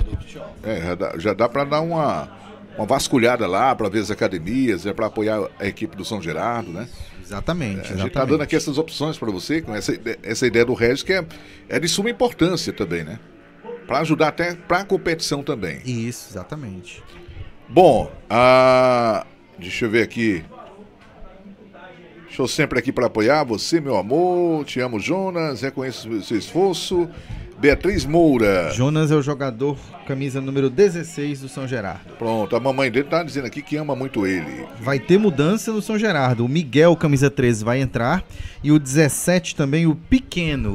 dá para dar uma vasculhada lá, para ver as academias, para apoiar a equipe do São Gerardo, né? Exatamente. A gente tá dando aqui essas opções para você, com essa ideia do Regis, que é de suma importância também, né? Para ajudar até para a competição também. Isso, exatamente. Bom, deixa eu ver aqui. Estou sempre aqui para apoiar você, meu amor. Te amo, Jonas. Reconheço o seu esforço. Beatriz Moura. Jonas é o jogador camisa número 16 do São Gerardo. Pronto, a mamãe dele tá dizendo aqui que ama muito ele. Vai ter mudança no São Gerardo. O Miguel, camisa 13, vai entrar. E o 17 também, o Pequeno.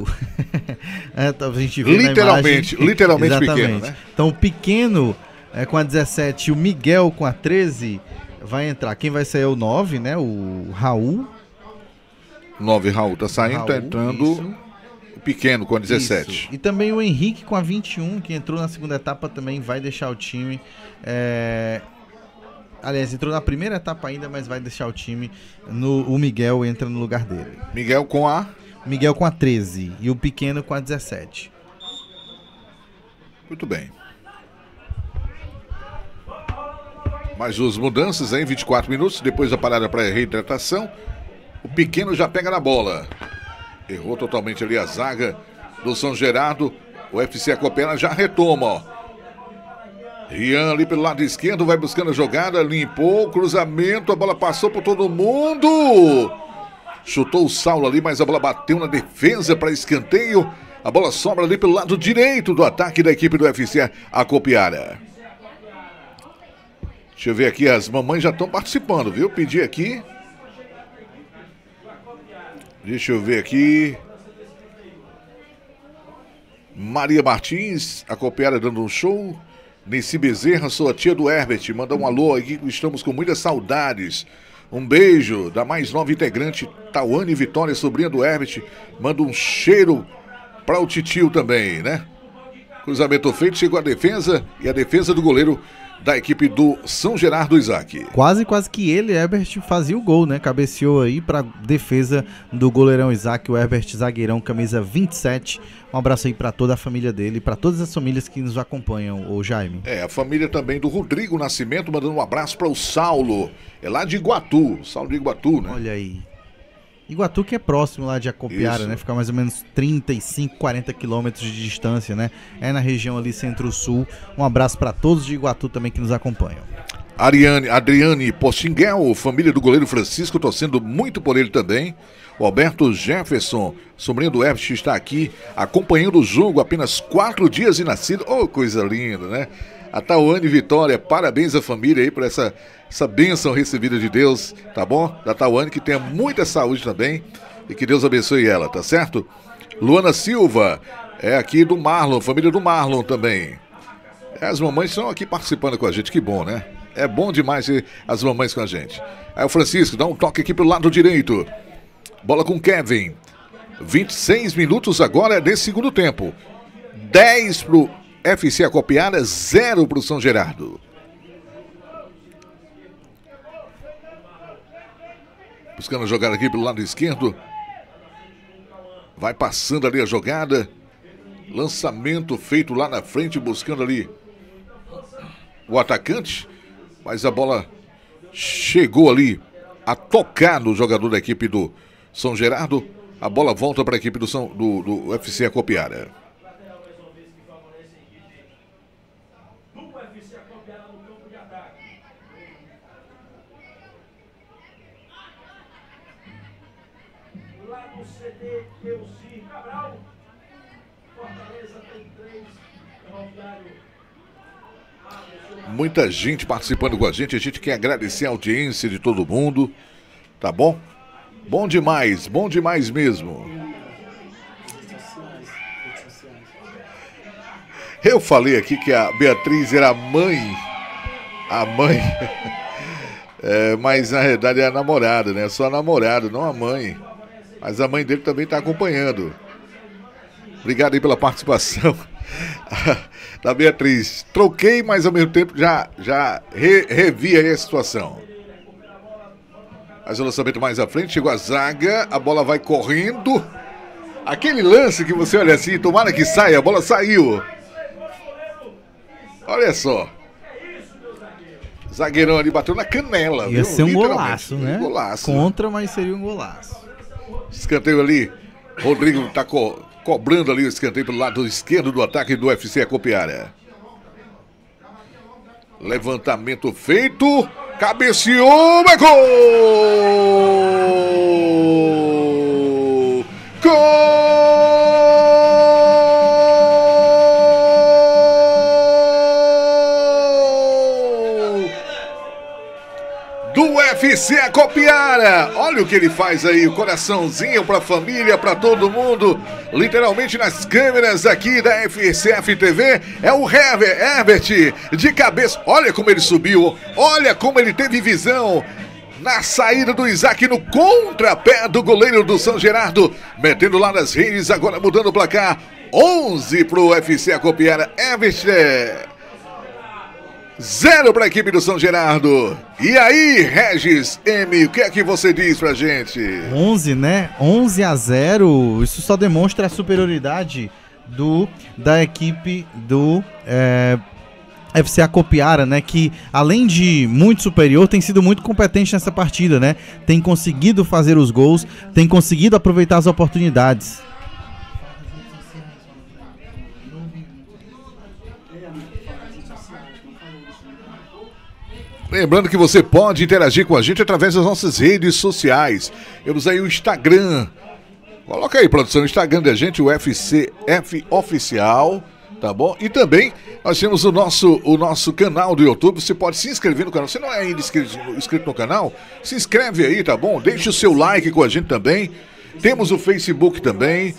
A gente vê literalmente pequeno, né? Então o Pequeno com a 17 e o Miguel com a 13 vai entrar. Quem vai sair é o 9, né? O Raul. 9, Raul tá saindo, Raul, tá entrando... Isso. Pequeno com a 17. Isso. E também o Henrique com a 21, que entrou na segunda etapa, também vai deixar o time. Aliás, entrou na primeira etapa ainda, mas vai deixar o time. O Miguel entra no lugar dele. Miguel com a 13 e o Pequeno com a 17. Muito bem. Mais duas mudanças em 24 minutos, depois da parada para reidratação. O Pequeno já pega na bola. Errou totalmente ali a zaga do São Gerardo. O FC Acopiara já retoma, ó. Rian ali pelo lado esquerdo, vai buscando a jogada, limpou, cruzamento, a bola passou por todo mundo. Chutou o Saulo ali, mas a bola bateu na defesa para escanteio. A bola sobra ali pelo lado direito do ataque da equipe do FC Acopiara. Deixa eu ver aqui, as mamães já estão participando, viu? Pedi aqui. Deixa eu ver aqui. Maria Martins, Acopiara dando um show. Nessi Bezerra, sou a tia do Herbert. Manda um alô aqui, estamos com muitas saudades. Um beijo da mais nova integrante, Tawane Vitória, sobrinha do Herbert. Manda um cheiro para o titio também, né? Cruzamento feito, chegou a defesa e a defesa do goleiro da equipe do São Gerardo, Isaac. Quase que ele, Herbert, fazia o gol, né? Cabeceou aí para defesa do goleirão Isaac, o Herbert, zagueirão, camisa 27. Um abraço aí para toda a família dele, para todas as famílias que nos acompanham, o Jaime. A família também do Rodrigo Nascimento, mandando um abraço para o Saulo. É lá de Iguatu, Saulo de Iguatu, né? Olha aí. Iguatu que é próximo lá de Acopiara, né? Fica mais ou menos 35, 40 quilômetros de distância, né? É na região ali centro-sul. Um abraço para todos de Iguatu também que nos acompanham. Adriane Postinguel, família do goleiro Francisco, torcendo muito por ele também. O Alberto Jefferson, sobrinho do Herbert, está aqui acompanhando o jogo, apenas 4 dias de nascido. Oh, coisa linda, né? A Tawane Vitória, parabéns à família aí por essa bênção recebida de Deus, tá bom? Da Tawane, que tenha muita saúde também e que Deus abençoe ela, tá certo? Luana Silva, é aqui do Marlon, família do Marlon também. As mamães estão aqui participando com a gente, que bom, né? É bom demais ter as mamães com a gente. Aí o Francisco dá um toque aqui pelo lado direito. Bola com Kevin. 26 minutos agora nesse segundo tempo. 10 pro FC Acopiara, 0 pro São Gerardo. Buscando a jogada aqui pelo lado esquerdo. Vai passando ali a jogada. Lançamento feito lá na frente, buscando ali o atacante. Mas a bola chegou ali a tocar no jogador da equipe do São Gerardo. A bola volta para a equipe do FC Acopiara. Muita gente participando com a gente quer agradecer a audiência de todo mundo, tá bom? Bom demais mesmo. Eu falei aqui que a Beatriz era a mãe, mas na realidade é a namorada, né? Só a namorada, não a mãe. Mas a mãe dele também está acompanhando. Obrigado aí pela participação da Beatriz. Troquei, mas ao mesmo tempo já revi aí a situação. Mas o lançamento mais à frente, chegou a zaga, a bola vai correndo. Aquele lance que você olha assim, tomara que saia, a bola saiu. Olha só. Zagueirão ali bateu na canela. Ia ser um golaço, né? Um golaço. Contra, mas seria um golaço. Escanteio ali. Rodrigo está cobrando ali o escanteio pelo lado esquerdo do ataque do UFC Acopiara. Levantamento feito. Cabeceou, é gol! Gol! Do FC Acopiara. Olha o que ele faz aí, o coraçãozinho pra família, pra todo mundo. Literalmente nas câmeras aqui da FCF TV. É o Herbert de cabeça. Olha como ele subiu, olha como ele teve visão. Na saída do Isaac, no contrapé do goleiro do São Gerardo. Metendo lá nas redes, agora mudando o placar. 11 pro FC Acopiara. Herbert. 0 para a equipe do São Gerardo. E aí, Regis M, o que é que você diz pra gente? 11, né? 11-0. Isso só demonstra a superioridade da equipe do FC Acopiara, né, que além de muito superior, tem sido muito competente nessa partida, né? Tem conseguido fazer os gols, tem conseguido aproveitar as oportunidades. Lembrando que você pode interagir com a gente através das nossas redes sociais. Temos aí o Instagram. Coloca aí, produção, o Instagram da gente, o FCF Oficial, tá bom? E também nós temos o nosso canal do YouTube. Você pode se inscrever no canal. Se não é ainda inscrito no canal, se inscreve aí, tá bom? Deixe o seu like com a gente também. Temos o Facebook também.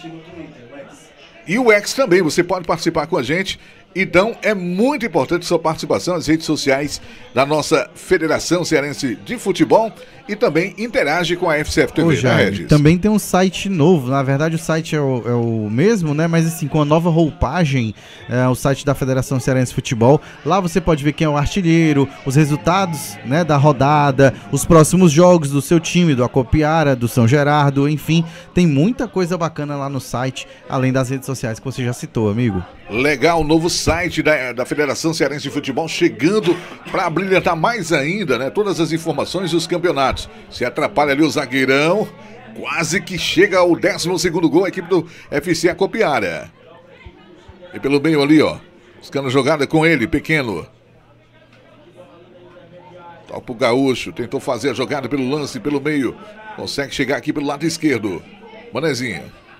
E o X também, você pode participar com a gente. Então, é muito importante sua participação nas redes sociais da nossa Federação Cearense de Futebol e também interage com a FCF TV, né, Regis? Também tem um site novo, na verdade o site é o mesmo, né? Mas assim, com a nova roupagem, o site da Federação Cearense de Futebol. Lá você pode ver quem é o artilheiro, os resultados, né, da rodada, os próximos jogos do seu time, do Acopiara, do São Gerardo, enfim. Tem muita coisa bacana lá no site, além das redes sociais que você já citou, amigo. Legal, o novo site da Federação Cearense de Futebol chegando para brilhantar mais ainda, né? Todas as informações dos campeonatos. Se atrapalha ali o zagueirão, quase que chega ao 12º gol a equipe do FC Acopiara. E pelo meio ali, ó, buscando jogada com ele, pequeno. Topa o Gaúcho, tentou fazer a jogada pelo lance, pelo meio. Consegue chegar aqui pelo lado esquerdo. Manezinho.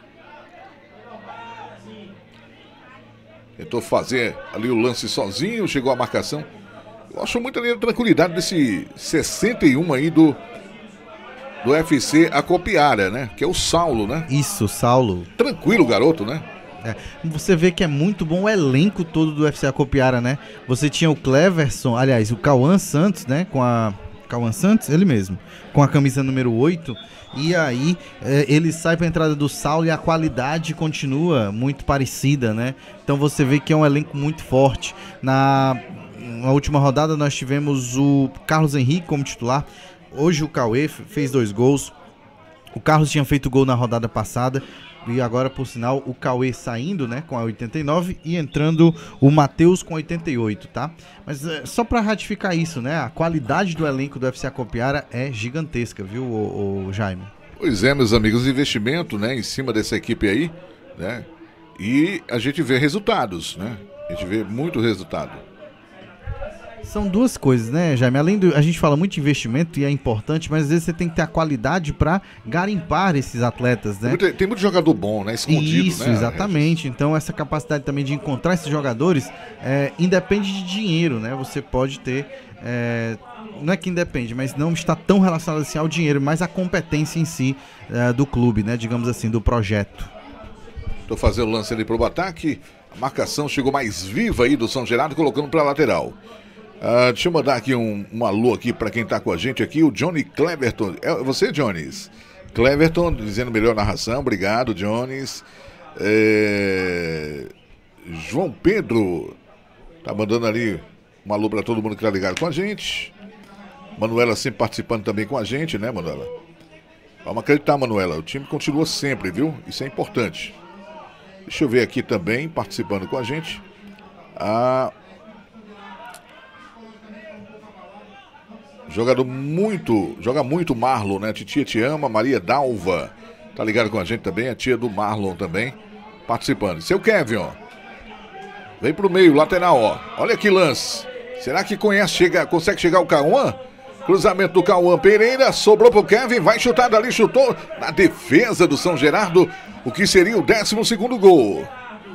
Tentou fazer ali o lance sozinho, chegou a marcação. Eu acho muito ali a tranquilidade desse 61 aí do FC Acopiara, né? Que é o Saulo, né? Isso, Saulo. Tranquilo o garoto, né? Você vê que é muito bom o elenco todo do FC Acopiara, né? Você tinha o Cleverson, aliás, o Cauã Santos, né? Cauã Santos, ele mesmo, com a camisa número 8. E aí ele sai para a entrada do Saulo e a qualidade continua muito parecida, né? Então você vê que é um elenco muito forte. Na última rodada nós tivemos o Carlos Henrique como titular. Hoje o Cauê fez 2 gols. O Carlos tinha feito gol na rodada passada. E agora, por sinal, o Cauê saindo, né, com a 89 e entrando o Matheus com 88, tá? Mas só para ratificar isso, né, a qualidade do elenco do FC Acopiara é gigantesca, viu, o Jaime? Pois é, meus amigos, investimento, né, em cima dessa equipe aí, né, e a gente vê resultados, né, a gente vê muito resultado. São duas coisas, né, Jaime? Além a gente fala muito de investimento e é importante, mas às vezes você tem que ter a qualidade para garimpar esses atletas, né? Tem muito jogador bom, né? Escondido, isso, né? Exatamente. Então essa capacidade também de encontrar esses jogadores independe de dinheiro, né? Você pode ter... não é que independe, mas não está tão relacionado assim ao dinheiro, mas à competência em si do clube, né? Digamos assim, do projeto. Tô fazendo o lance ali pro ataque. A marcação chegou mais viva aí do São Gerardo, colocando para lateral. Deixa eu mandar aqui um alô aqui para quem tá com a gente aqui, o Johnny Cleverton. É você, Jones? Cleverton, dizendo melhor narração, obrigado, Jones. João Pedro tá mandando ali um alô para todo mundo que tá ligado com a gente. Manuela sempre participando também com a gente, né, Manuela? Vamos acreditar, Manuela, o time continua sempre, viu? Isso é importante. Deixa eu ver aqui também, participando com a gente. Joga muito Marlon, né? Titia te ama, Maria Dalva. Tá ligado com a gente também, a tia do Marlon também, participando. Seu Kevin, ó. Vem pro meio, lateral, ó. Olha que lance. Será que consegue chegar o Cauã? Cruzamento do Cauã Pereira, sobrou pro Kevin, vai chutar dali, chutou na defesa do São Gerardo, o que seria o 12º gol.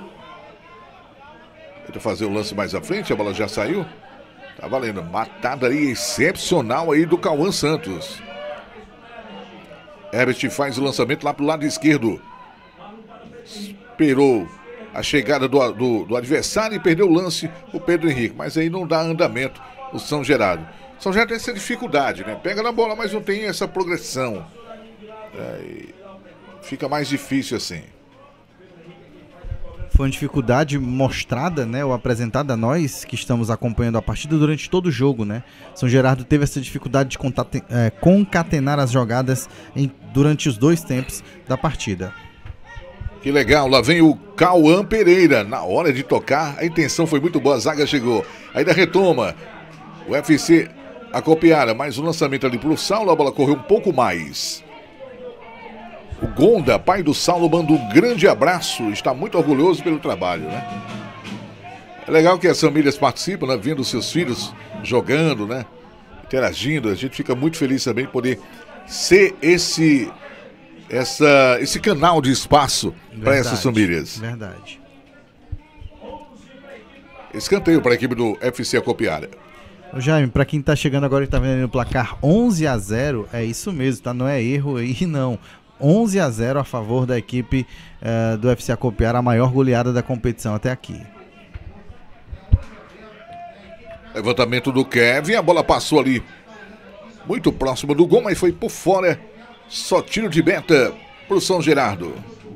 Tenta fazer o lance mais à frente, a bola já saiu. Tá valendo, matada aí excepcional aí do Cauã Santos. Herbert faz o lançamento lá pro lado esquerdo. Esperou a chegada do adversário e perdeu o lance o Pedro Henrique. Mas aí não dá andamento o São Gerardo. O São Gerardo tem essa dificuldade, né? Pega na bola, mas não tem essa progressão. Fica mais difícil assim. Foi uma dificuldade mostrada, né, ou apresentada a nós que estamos acompanhando a partida durante todo o jogo, né? São Gerardo teve essa dificuldade de concatenar as jogadas durante os 2 tempos da partida. Que legal, lá vem o Cauã Pereira. Na hora de tocar, a intenção foi muito boa, a zaga chegou. Ainda retoma. O FC Acopiara, mais um lançamento ali pro Saulo, a bola correu um pouco mais. O Gonda, pai do Saulo, manda um grande abraço. Está muito orgulhoso pelo trabalho, né? É legal que as famílias participam, né? Vendo seus filhos jogando, né? Interagindo. A gente fica muito feliz também de poder ser esse canal de espaço para essas famílias. Verdade. Escanteio para a equipe do FC Acopiara. Ô Jaime, para quem tá chegando agora e tá vendo no placar 11-0, é isso mesmo, tá? Não é erro aí, não. 11-0 a favor da equipe do FC Acopiara, a maior goleada da competição até aqui. Levantamento do Kevin, a bola passou ali muito próximo do gol, mas foi por fora. Só tiro de meta pro São Gerardo.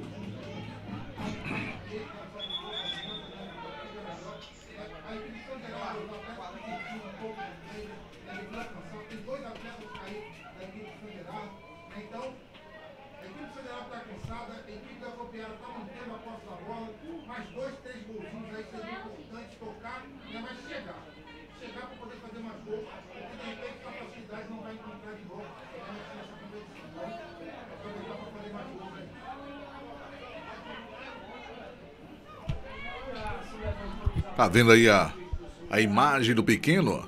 Tá vendo aí a imagem do pequeno?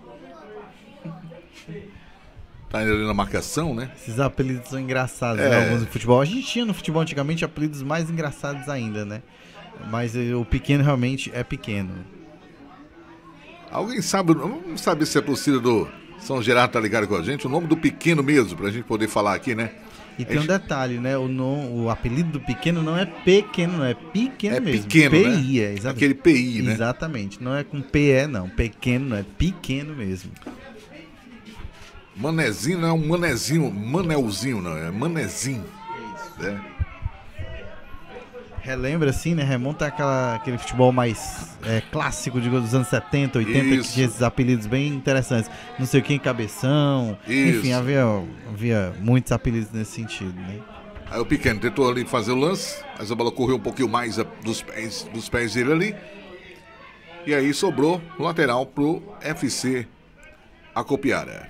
Tá indo ali na marcação, né? Esses apelidos são engraçados, né? Alguns do futebol. A gente tinha no futebol antigamente apelidos mais engraçados ainda, né? Mas o pequeno realmente é pequeno. Alguém sabe, não sabe se a torcida do São Gerardo tá ligado com a gente? O nome do pequeno mesmo, pra gente poder falar aqui, né? E tem um detalhe, né? O apelido do pequeno não é pequeno, não é pequeno mesmo. Pequeno, PI, né? Exatamente. Aquele PI, né? Exatamente. Não é com PE, não. Pequeno, não é pequeno mesmo. Manezinho não é um manezinho, manelzinho não, é manezinho. Né? Relembra assim, né? Remonta aquele futebol mais clássico dos anos 70, 80, Isso. que tinha esses apelidos bem interessantes. Não sei quem, cabeção. Isso. Enfim, havia muitos apelidos nesse sentido, né? Aí o pequeno tentou ali fazer o lance, mas a bola correu um pouquinho mais dos pés dele ali. E aí sobrou o lateral pro FC Acopiara.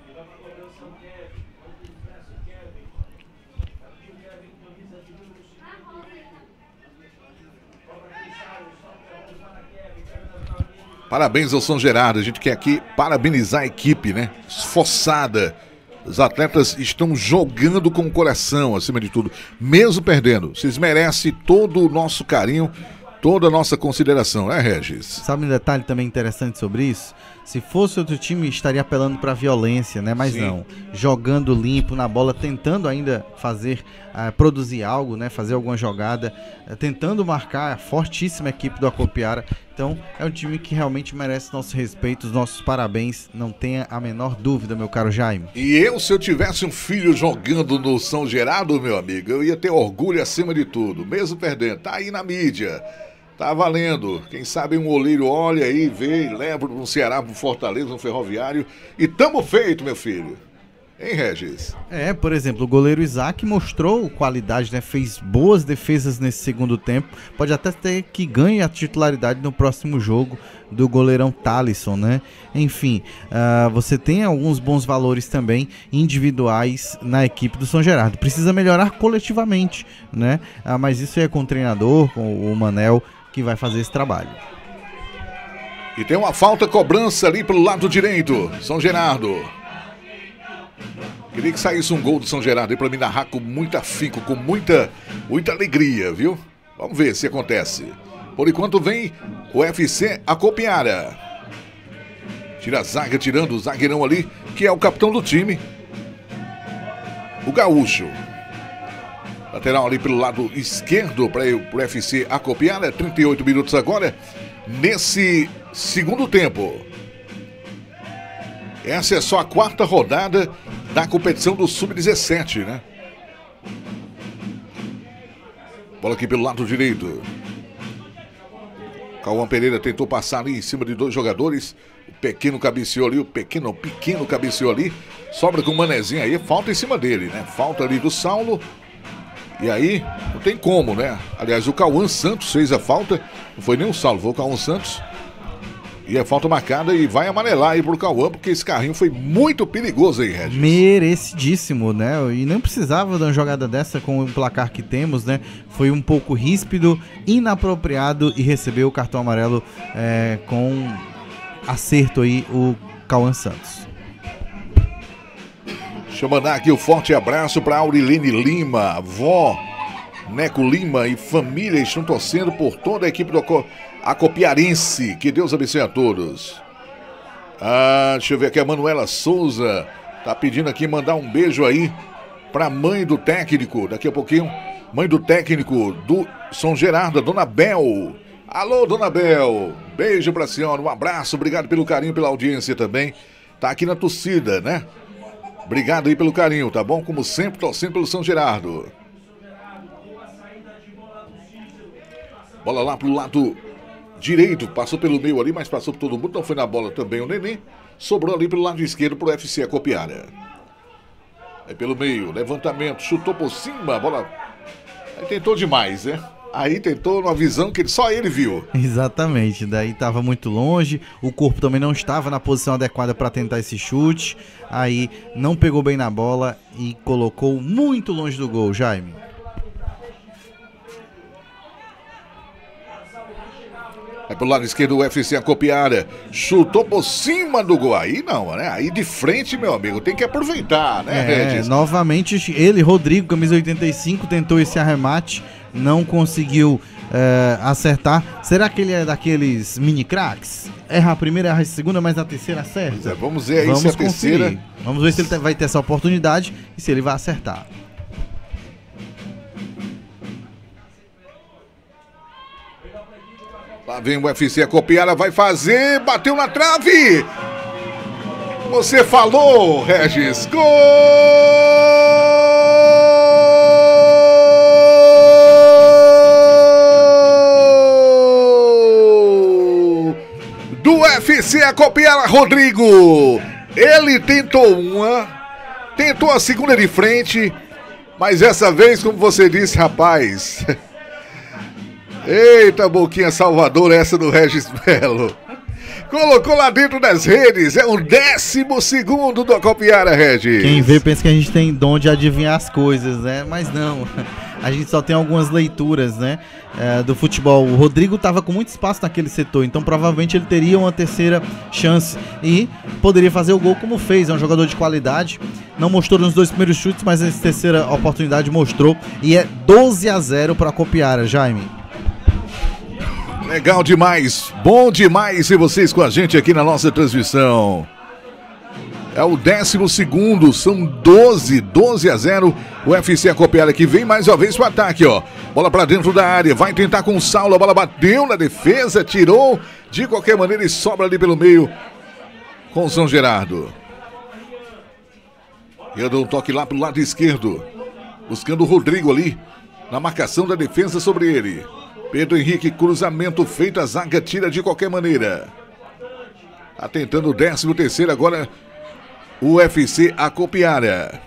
Parabéns ao São Gerardo, a gente quer aqui parabenizar a equipe, né? Esforçada. Os atletas estão jogando com o coração, acima de tudo, mesmo perdendo. Vocês merecem todo o nosso carinho, toda a nossa consideração, né, Regis? Sabe um detalhe também interessante sobre isso? Se fosse outro time, estaria apelando para violência, né? Mas Sim. não. Jogando limpo na bola, tentando ainda produzir algo, né? Fazer alguma jogada, tentando marcar a fortíssima equipe do Acopiara. Então, é um time que realmente merece nosso respeito, os nossos parabéns, não tenha a menor dúvida, meu caro Jaime. E eu, se eu tivesse um filho jogando no São Gerardo, meu amigo, eu ia ter orgulho acima de tudo, mesmo perdendo. Tá aí na mídia. Tá valendo. Quem sabe um olheiro olha aí, vê e leva pro Ceará, pro Fortaleza, no Ferroviário. E tamo feito, meu filho. Hein, Regis? Por exemplo, o goleiro Isaac mostrou qualidade, né? Fez boas defesas nesse segundo tempo. Pode até ter que ganhe a titularidade no próximo jogo do goleirão Thalisson, né? Enfim, você tem alguns bons valores também individuais na equipe do São Gerardo. Precisa melhorar coletivamente, né? Mas isso é com o treinador, com o Manel, que vai fazer esse trabalho. E tem uma falta cobrança ali pelo lado direito. São Gerardo. Queria que saísse um gol do São Gerardo aí pra me narrar com muito afinco, com muita alegria, viu? Vamos ver se acontece. Por enquanto vem o FC Acopiara. Tira a zaga, tirando o zagueirão ali, que é o capitão do time. O Gaúcho. Lateral ali pelo lado esquerdo para o FC Acopiara. 38 minutos agora, nesse segundo tempo. Essa é só a quarta rodada da competição do Sub-17, né? Bola aqui pelo lado direito. Cauã Pereira tentou passar ali em cima de dois jogadores. O pequeno cabeceou ali, o pequeno cabeceou ali. Sobra com o Manezinho aí, falta em cima dele, né? Falta ali do Saulo. E aí, não tem como, né? Aliás, o Cauã Santos fez a falta. Não foi nem o Saulo, foi o Cauã Santos. E a falta marcada e vai amarelar aí pro Cauã, porque esse carrinho foi muito perigoso aí, Regis. Merecidíssimo, né? E não precisava de uma jogada dessa com o placar que temos, né? Foi um pouco ríspido, inapropriado e recebeu o cartão amarelo com acerto aí o Cauã Santos. Deixa eu mandar aqui um forte abraço para Aurilene Lima, avó Neco Lima e família estão torcendo por toda a equipe do Acopiarense. Que Deus abençoe a todos. Deixa eu ver aqui, a Manuela Souza tá pedindo aqui mandar um beijo aí pra mãe do técnico, daqui a pouquinho, mãe do técnico do São Gerardo, a Dona Bel. Alô, Dona Bel, beijo pra senhora, um abraço, obrigado pelo carinho, pela audiência também. Tá aqui na torcida, né? Obrigado aí pelo carinho, tá bom? Como sempre, torcendo pelo São Gerardo. Bola lá pro lado direito, passou pelo meio ali, mas passou por todo mundo, não foi na bola também o Nenê. Sobrou ali pelo lado esquerdo pro FC Acopiara. Aí pelo meio, levantamento, chutou por cima, a bola... Aí tentou demais, né? Aí tentou numa visão que só ele viu. Exatamente, daí estava muito longe, o corpo também não estava na posição adequada para tentar esse chute, aí não pegou bem na bola e colocou muito longe do gol, Jaime. Aí pro lado esquerdo o UFC Acopiara, chutou por cima do gol, aí não, né? Aí de frente, meu amigo, tem que aproveitar, né, Regis? Novamente ele, Rodrigo, camisa 85, tentou esse arremate, não conseguiu acertar. Será que ele é daqueles mini craques? Erra a primeira, erra a segunda, mas na terceira acerta? Vamos ver aí se a terceira... Vamos ver se ele vai ter essa oportunidade e se ele vai acertar. Lá vem o UFC Acopiara, vai fazer, bateu na trave! Você falou, Regis, gol! Do UFC Acopiara, Rodrigo! Ele tentou tentou a segunda de frente, mas essa vez, como você disse, rapaz... Eita, boquinha salvadora essa do Regis Melo. Colocou lá dentro das redes. É o 12º do Acopiara, Regis. Quem vê pensa que a gente tem dom de adivinhar as coisas, né? Mas não. A gente só tem algumas leituras, né? Do futebol. O Rodrigo estava com muito espaço naquele setor, então provavelmente ele teria uma terceira chance e poderia fazer o gol como fez. É um jogador de qualidade. Não mostrou nos dois primeiros chutes, mas essa terceira oportunidade mostrou. E é 12-0 para Acopiara, Jaime. Legal demais, bom demais ter vocês com a gente aqui na nossa transmissão. É o 12º, são 12-0. O UFC Acopiara que vem mais uma vez pro ataque, ó. Bola pra dentro da área, vai tentar com o Saulo, a bola bateu na defesa, tirou. De qualquer maneira e sobra ali pelo meio com o São Gerardo. Eu dou um toque lá pro lado esquerdo, buscando o Rodrigo ali, na marcação da defesa sobre ele. Pedro Henrique, cruzamento feito, a zaga tira de qualquer maneira. Tá tentando o 13º agora, o UFC Acopiara.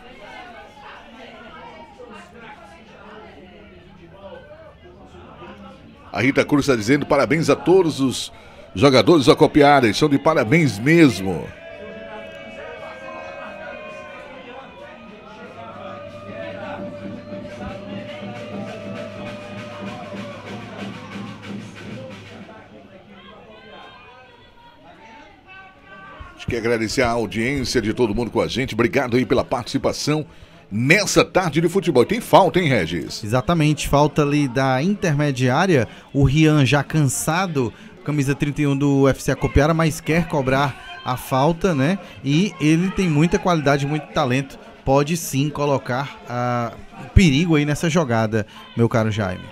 A Rita Cruz está dizendo parabéns a todos os jogadores do Acopiara, estão de parabéns mesmo. Quero agradecer a audiência de todo mundo com a gente. Obrigado aí pela participação nessa tarde de futebol. Tem falta, hein, Regis? Exatamente, falta ali da intermediária. O Rian já cansado, camisa 31 do UFC Acopiara, mas quer cobrar a falta, né? E ele tem muita qualidade, muito talento. Pode sim colocar perigo aí nessa jogada, meu caro Jaime.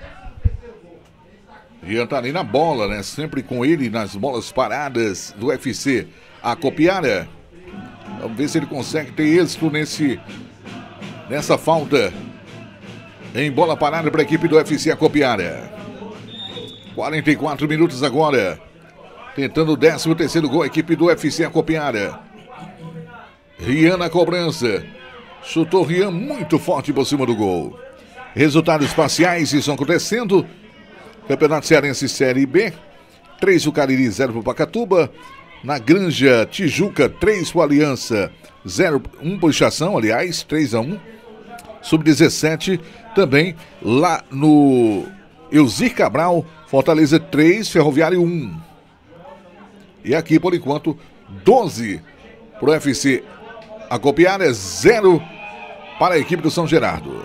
Rian tá ali na bola, né? Sempre com ele nas bolas paradas do UFC Acopiara. Vamos ver se ele consegue ter êxito nessa falta em bola parada para a equipe do UFC Acopiara. 44 minutos agora. Tentando o 13º gol, a equipe do UFC Acopiara. Rian na cobrança. Chutou Rian muito forte por cima do gol. Resultados parciais estão acontecendo. Campeonato Cearense Série B. 3 o Cariri, 0 pro Pacatuba. Na Granja Tijuca, 3 pro Aliança, 0, 1 pro Ixação, aliás, 3-1. Sub-17 também lá no Elzir Cabral, Fortaleza 3, Ferroviário 1. E aqui, por enquanto, 12 pro FC Acopiara, 0 para a equipe do São Gerardo.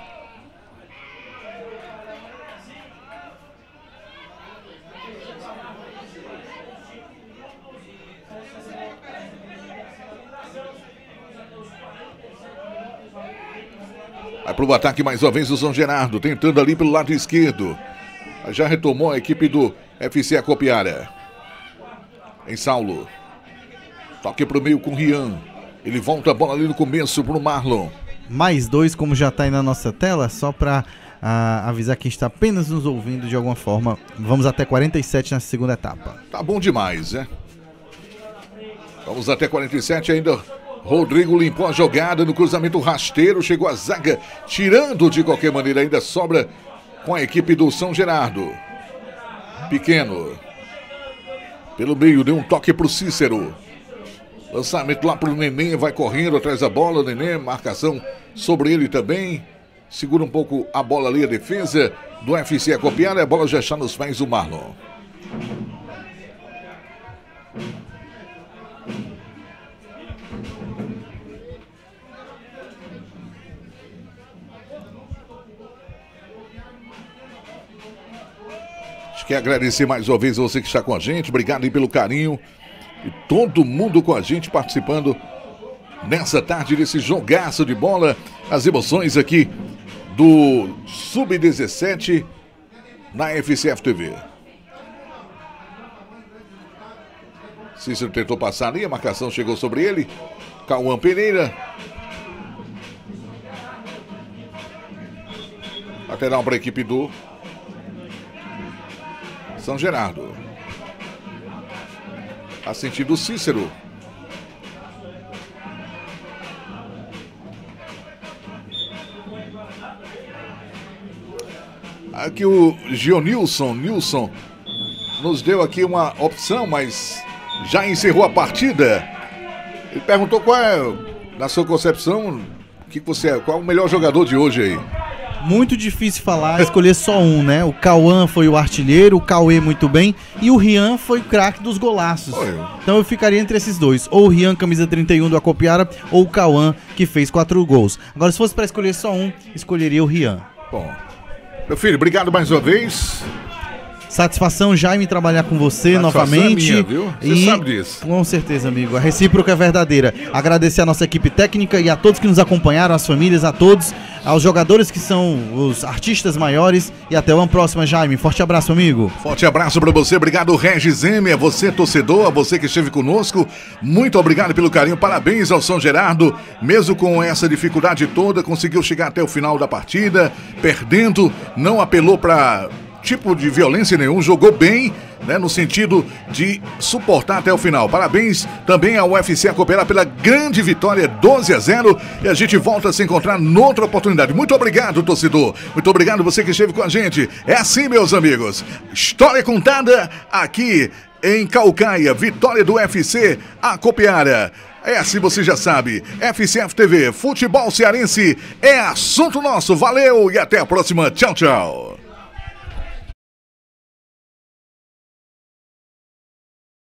Vai pro ataque mais uma vez o São Gerardo, tentando ali pelo lado esquerdo. Já retomou a equipe do FC Acopiara. Em Saulo. Toque pro meio com o Rian. Ele volta a bola ali no começo pro Marlon. Mais 2, como já tá aí na nossa tela, só pra avisar quem está apenas nos ouvindo de alguma forma. Vamos até 47 na segunda etapa. Tá bom demais, né? Vamos até 47 ainda. Rodrigo limpou a jogada no cruzamento rasteiro, chegou a zaga, tirando de qualquer maneira, ainda sobra com a equipe do São Gerardo. Pequeno. Pelo meio, deu um toque pro Cícero. Lançamento lá pro Neném, vai correndo atrás da bola, Neném, marcação sobre ele também. Segura um pouco a bola ali, a defesa do FC Acopiara, a bola já está nos pés do Marlon. Quero agradecer mais uma vez a você que está com a gente. Obrigado aí pelo carinho. E todo mundo com a gente participando nessa tarde desse jogaço de bola. As emoções aqui do Sub-17 na FCF TV. Cícero tentou passar ali, a marcação chegou sobre ele. Cauã Pereira. Lateral para a equipe do São Gerardo. A sentido Cícero. Aqui o Gionilson, Nilson, nos deu aqui uma opção, mas já encerrou a partida. Ele perguntou qual é, na sua concepção, qual é o melhor jogador de hoje aí? Muito difícil falar, escolher só um, né? O Cauã foi o artilheiro, o Cauê muito bem, e o Rian foi o craque dos golaços. Então eu ficaria entre esses dois, ou o Rian, camisa 31 do Acopiara, ou o Cauã, que fez 4 gols. Agora, se fosse para escolher só um, escolheria o Rian. Bom, meu filho, obrigado mais uma vez. Satisfação, Jaime, trabalhar com você novamente. É minha, viu? Você sabe disso. Com certeza, amigo. A recíproca é verdadeira. Agradecer a nossa equipe técnica e a todos que nos acompanharam, as famílias, a todos, aos jogadores que são os artistas maiores. E até uma próxima, Jaime. Forte abraço, amigo. Forte abraço pra você. Obrigado, Regis M. A você, torcedor, a você que esteve conosco. Muito obrigado pelo carinho. Parabéns ao São Gerardo. Mesmo com essa dificuldade toda, conseguiu chegar até o final da partida, perdendo, não apelou pra tipo de violência nenhum, jogou bem, né, no sentido de suportar até o final. Parabéns também ao UFC Acopiara pela grande vitória, 12-0, e a gente volta a se encontrar noutra oportunidade. Muito obrigado, torcedor. Muito obrigado você que esteve com a gente. É assim, meus amigos. História contada aqui em Caucaia. Vitória do UFC Acopiara. É assim, você já sabe. FCF TV, futebol cearense é assunto nosso. Valeu e até a próxima. Tchau, tchau.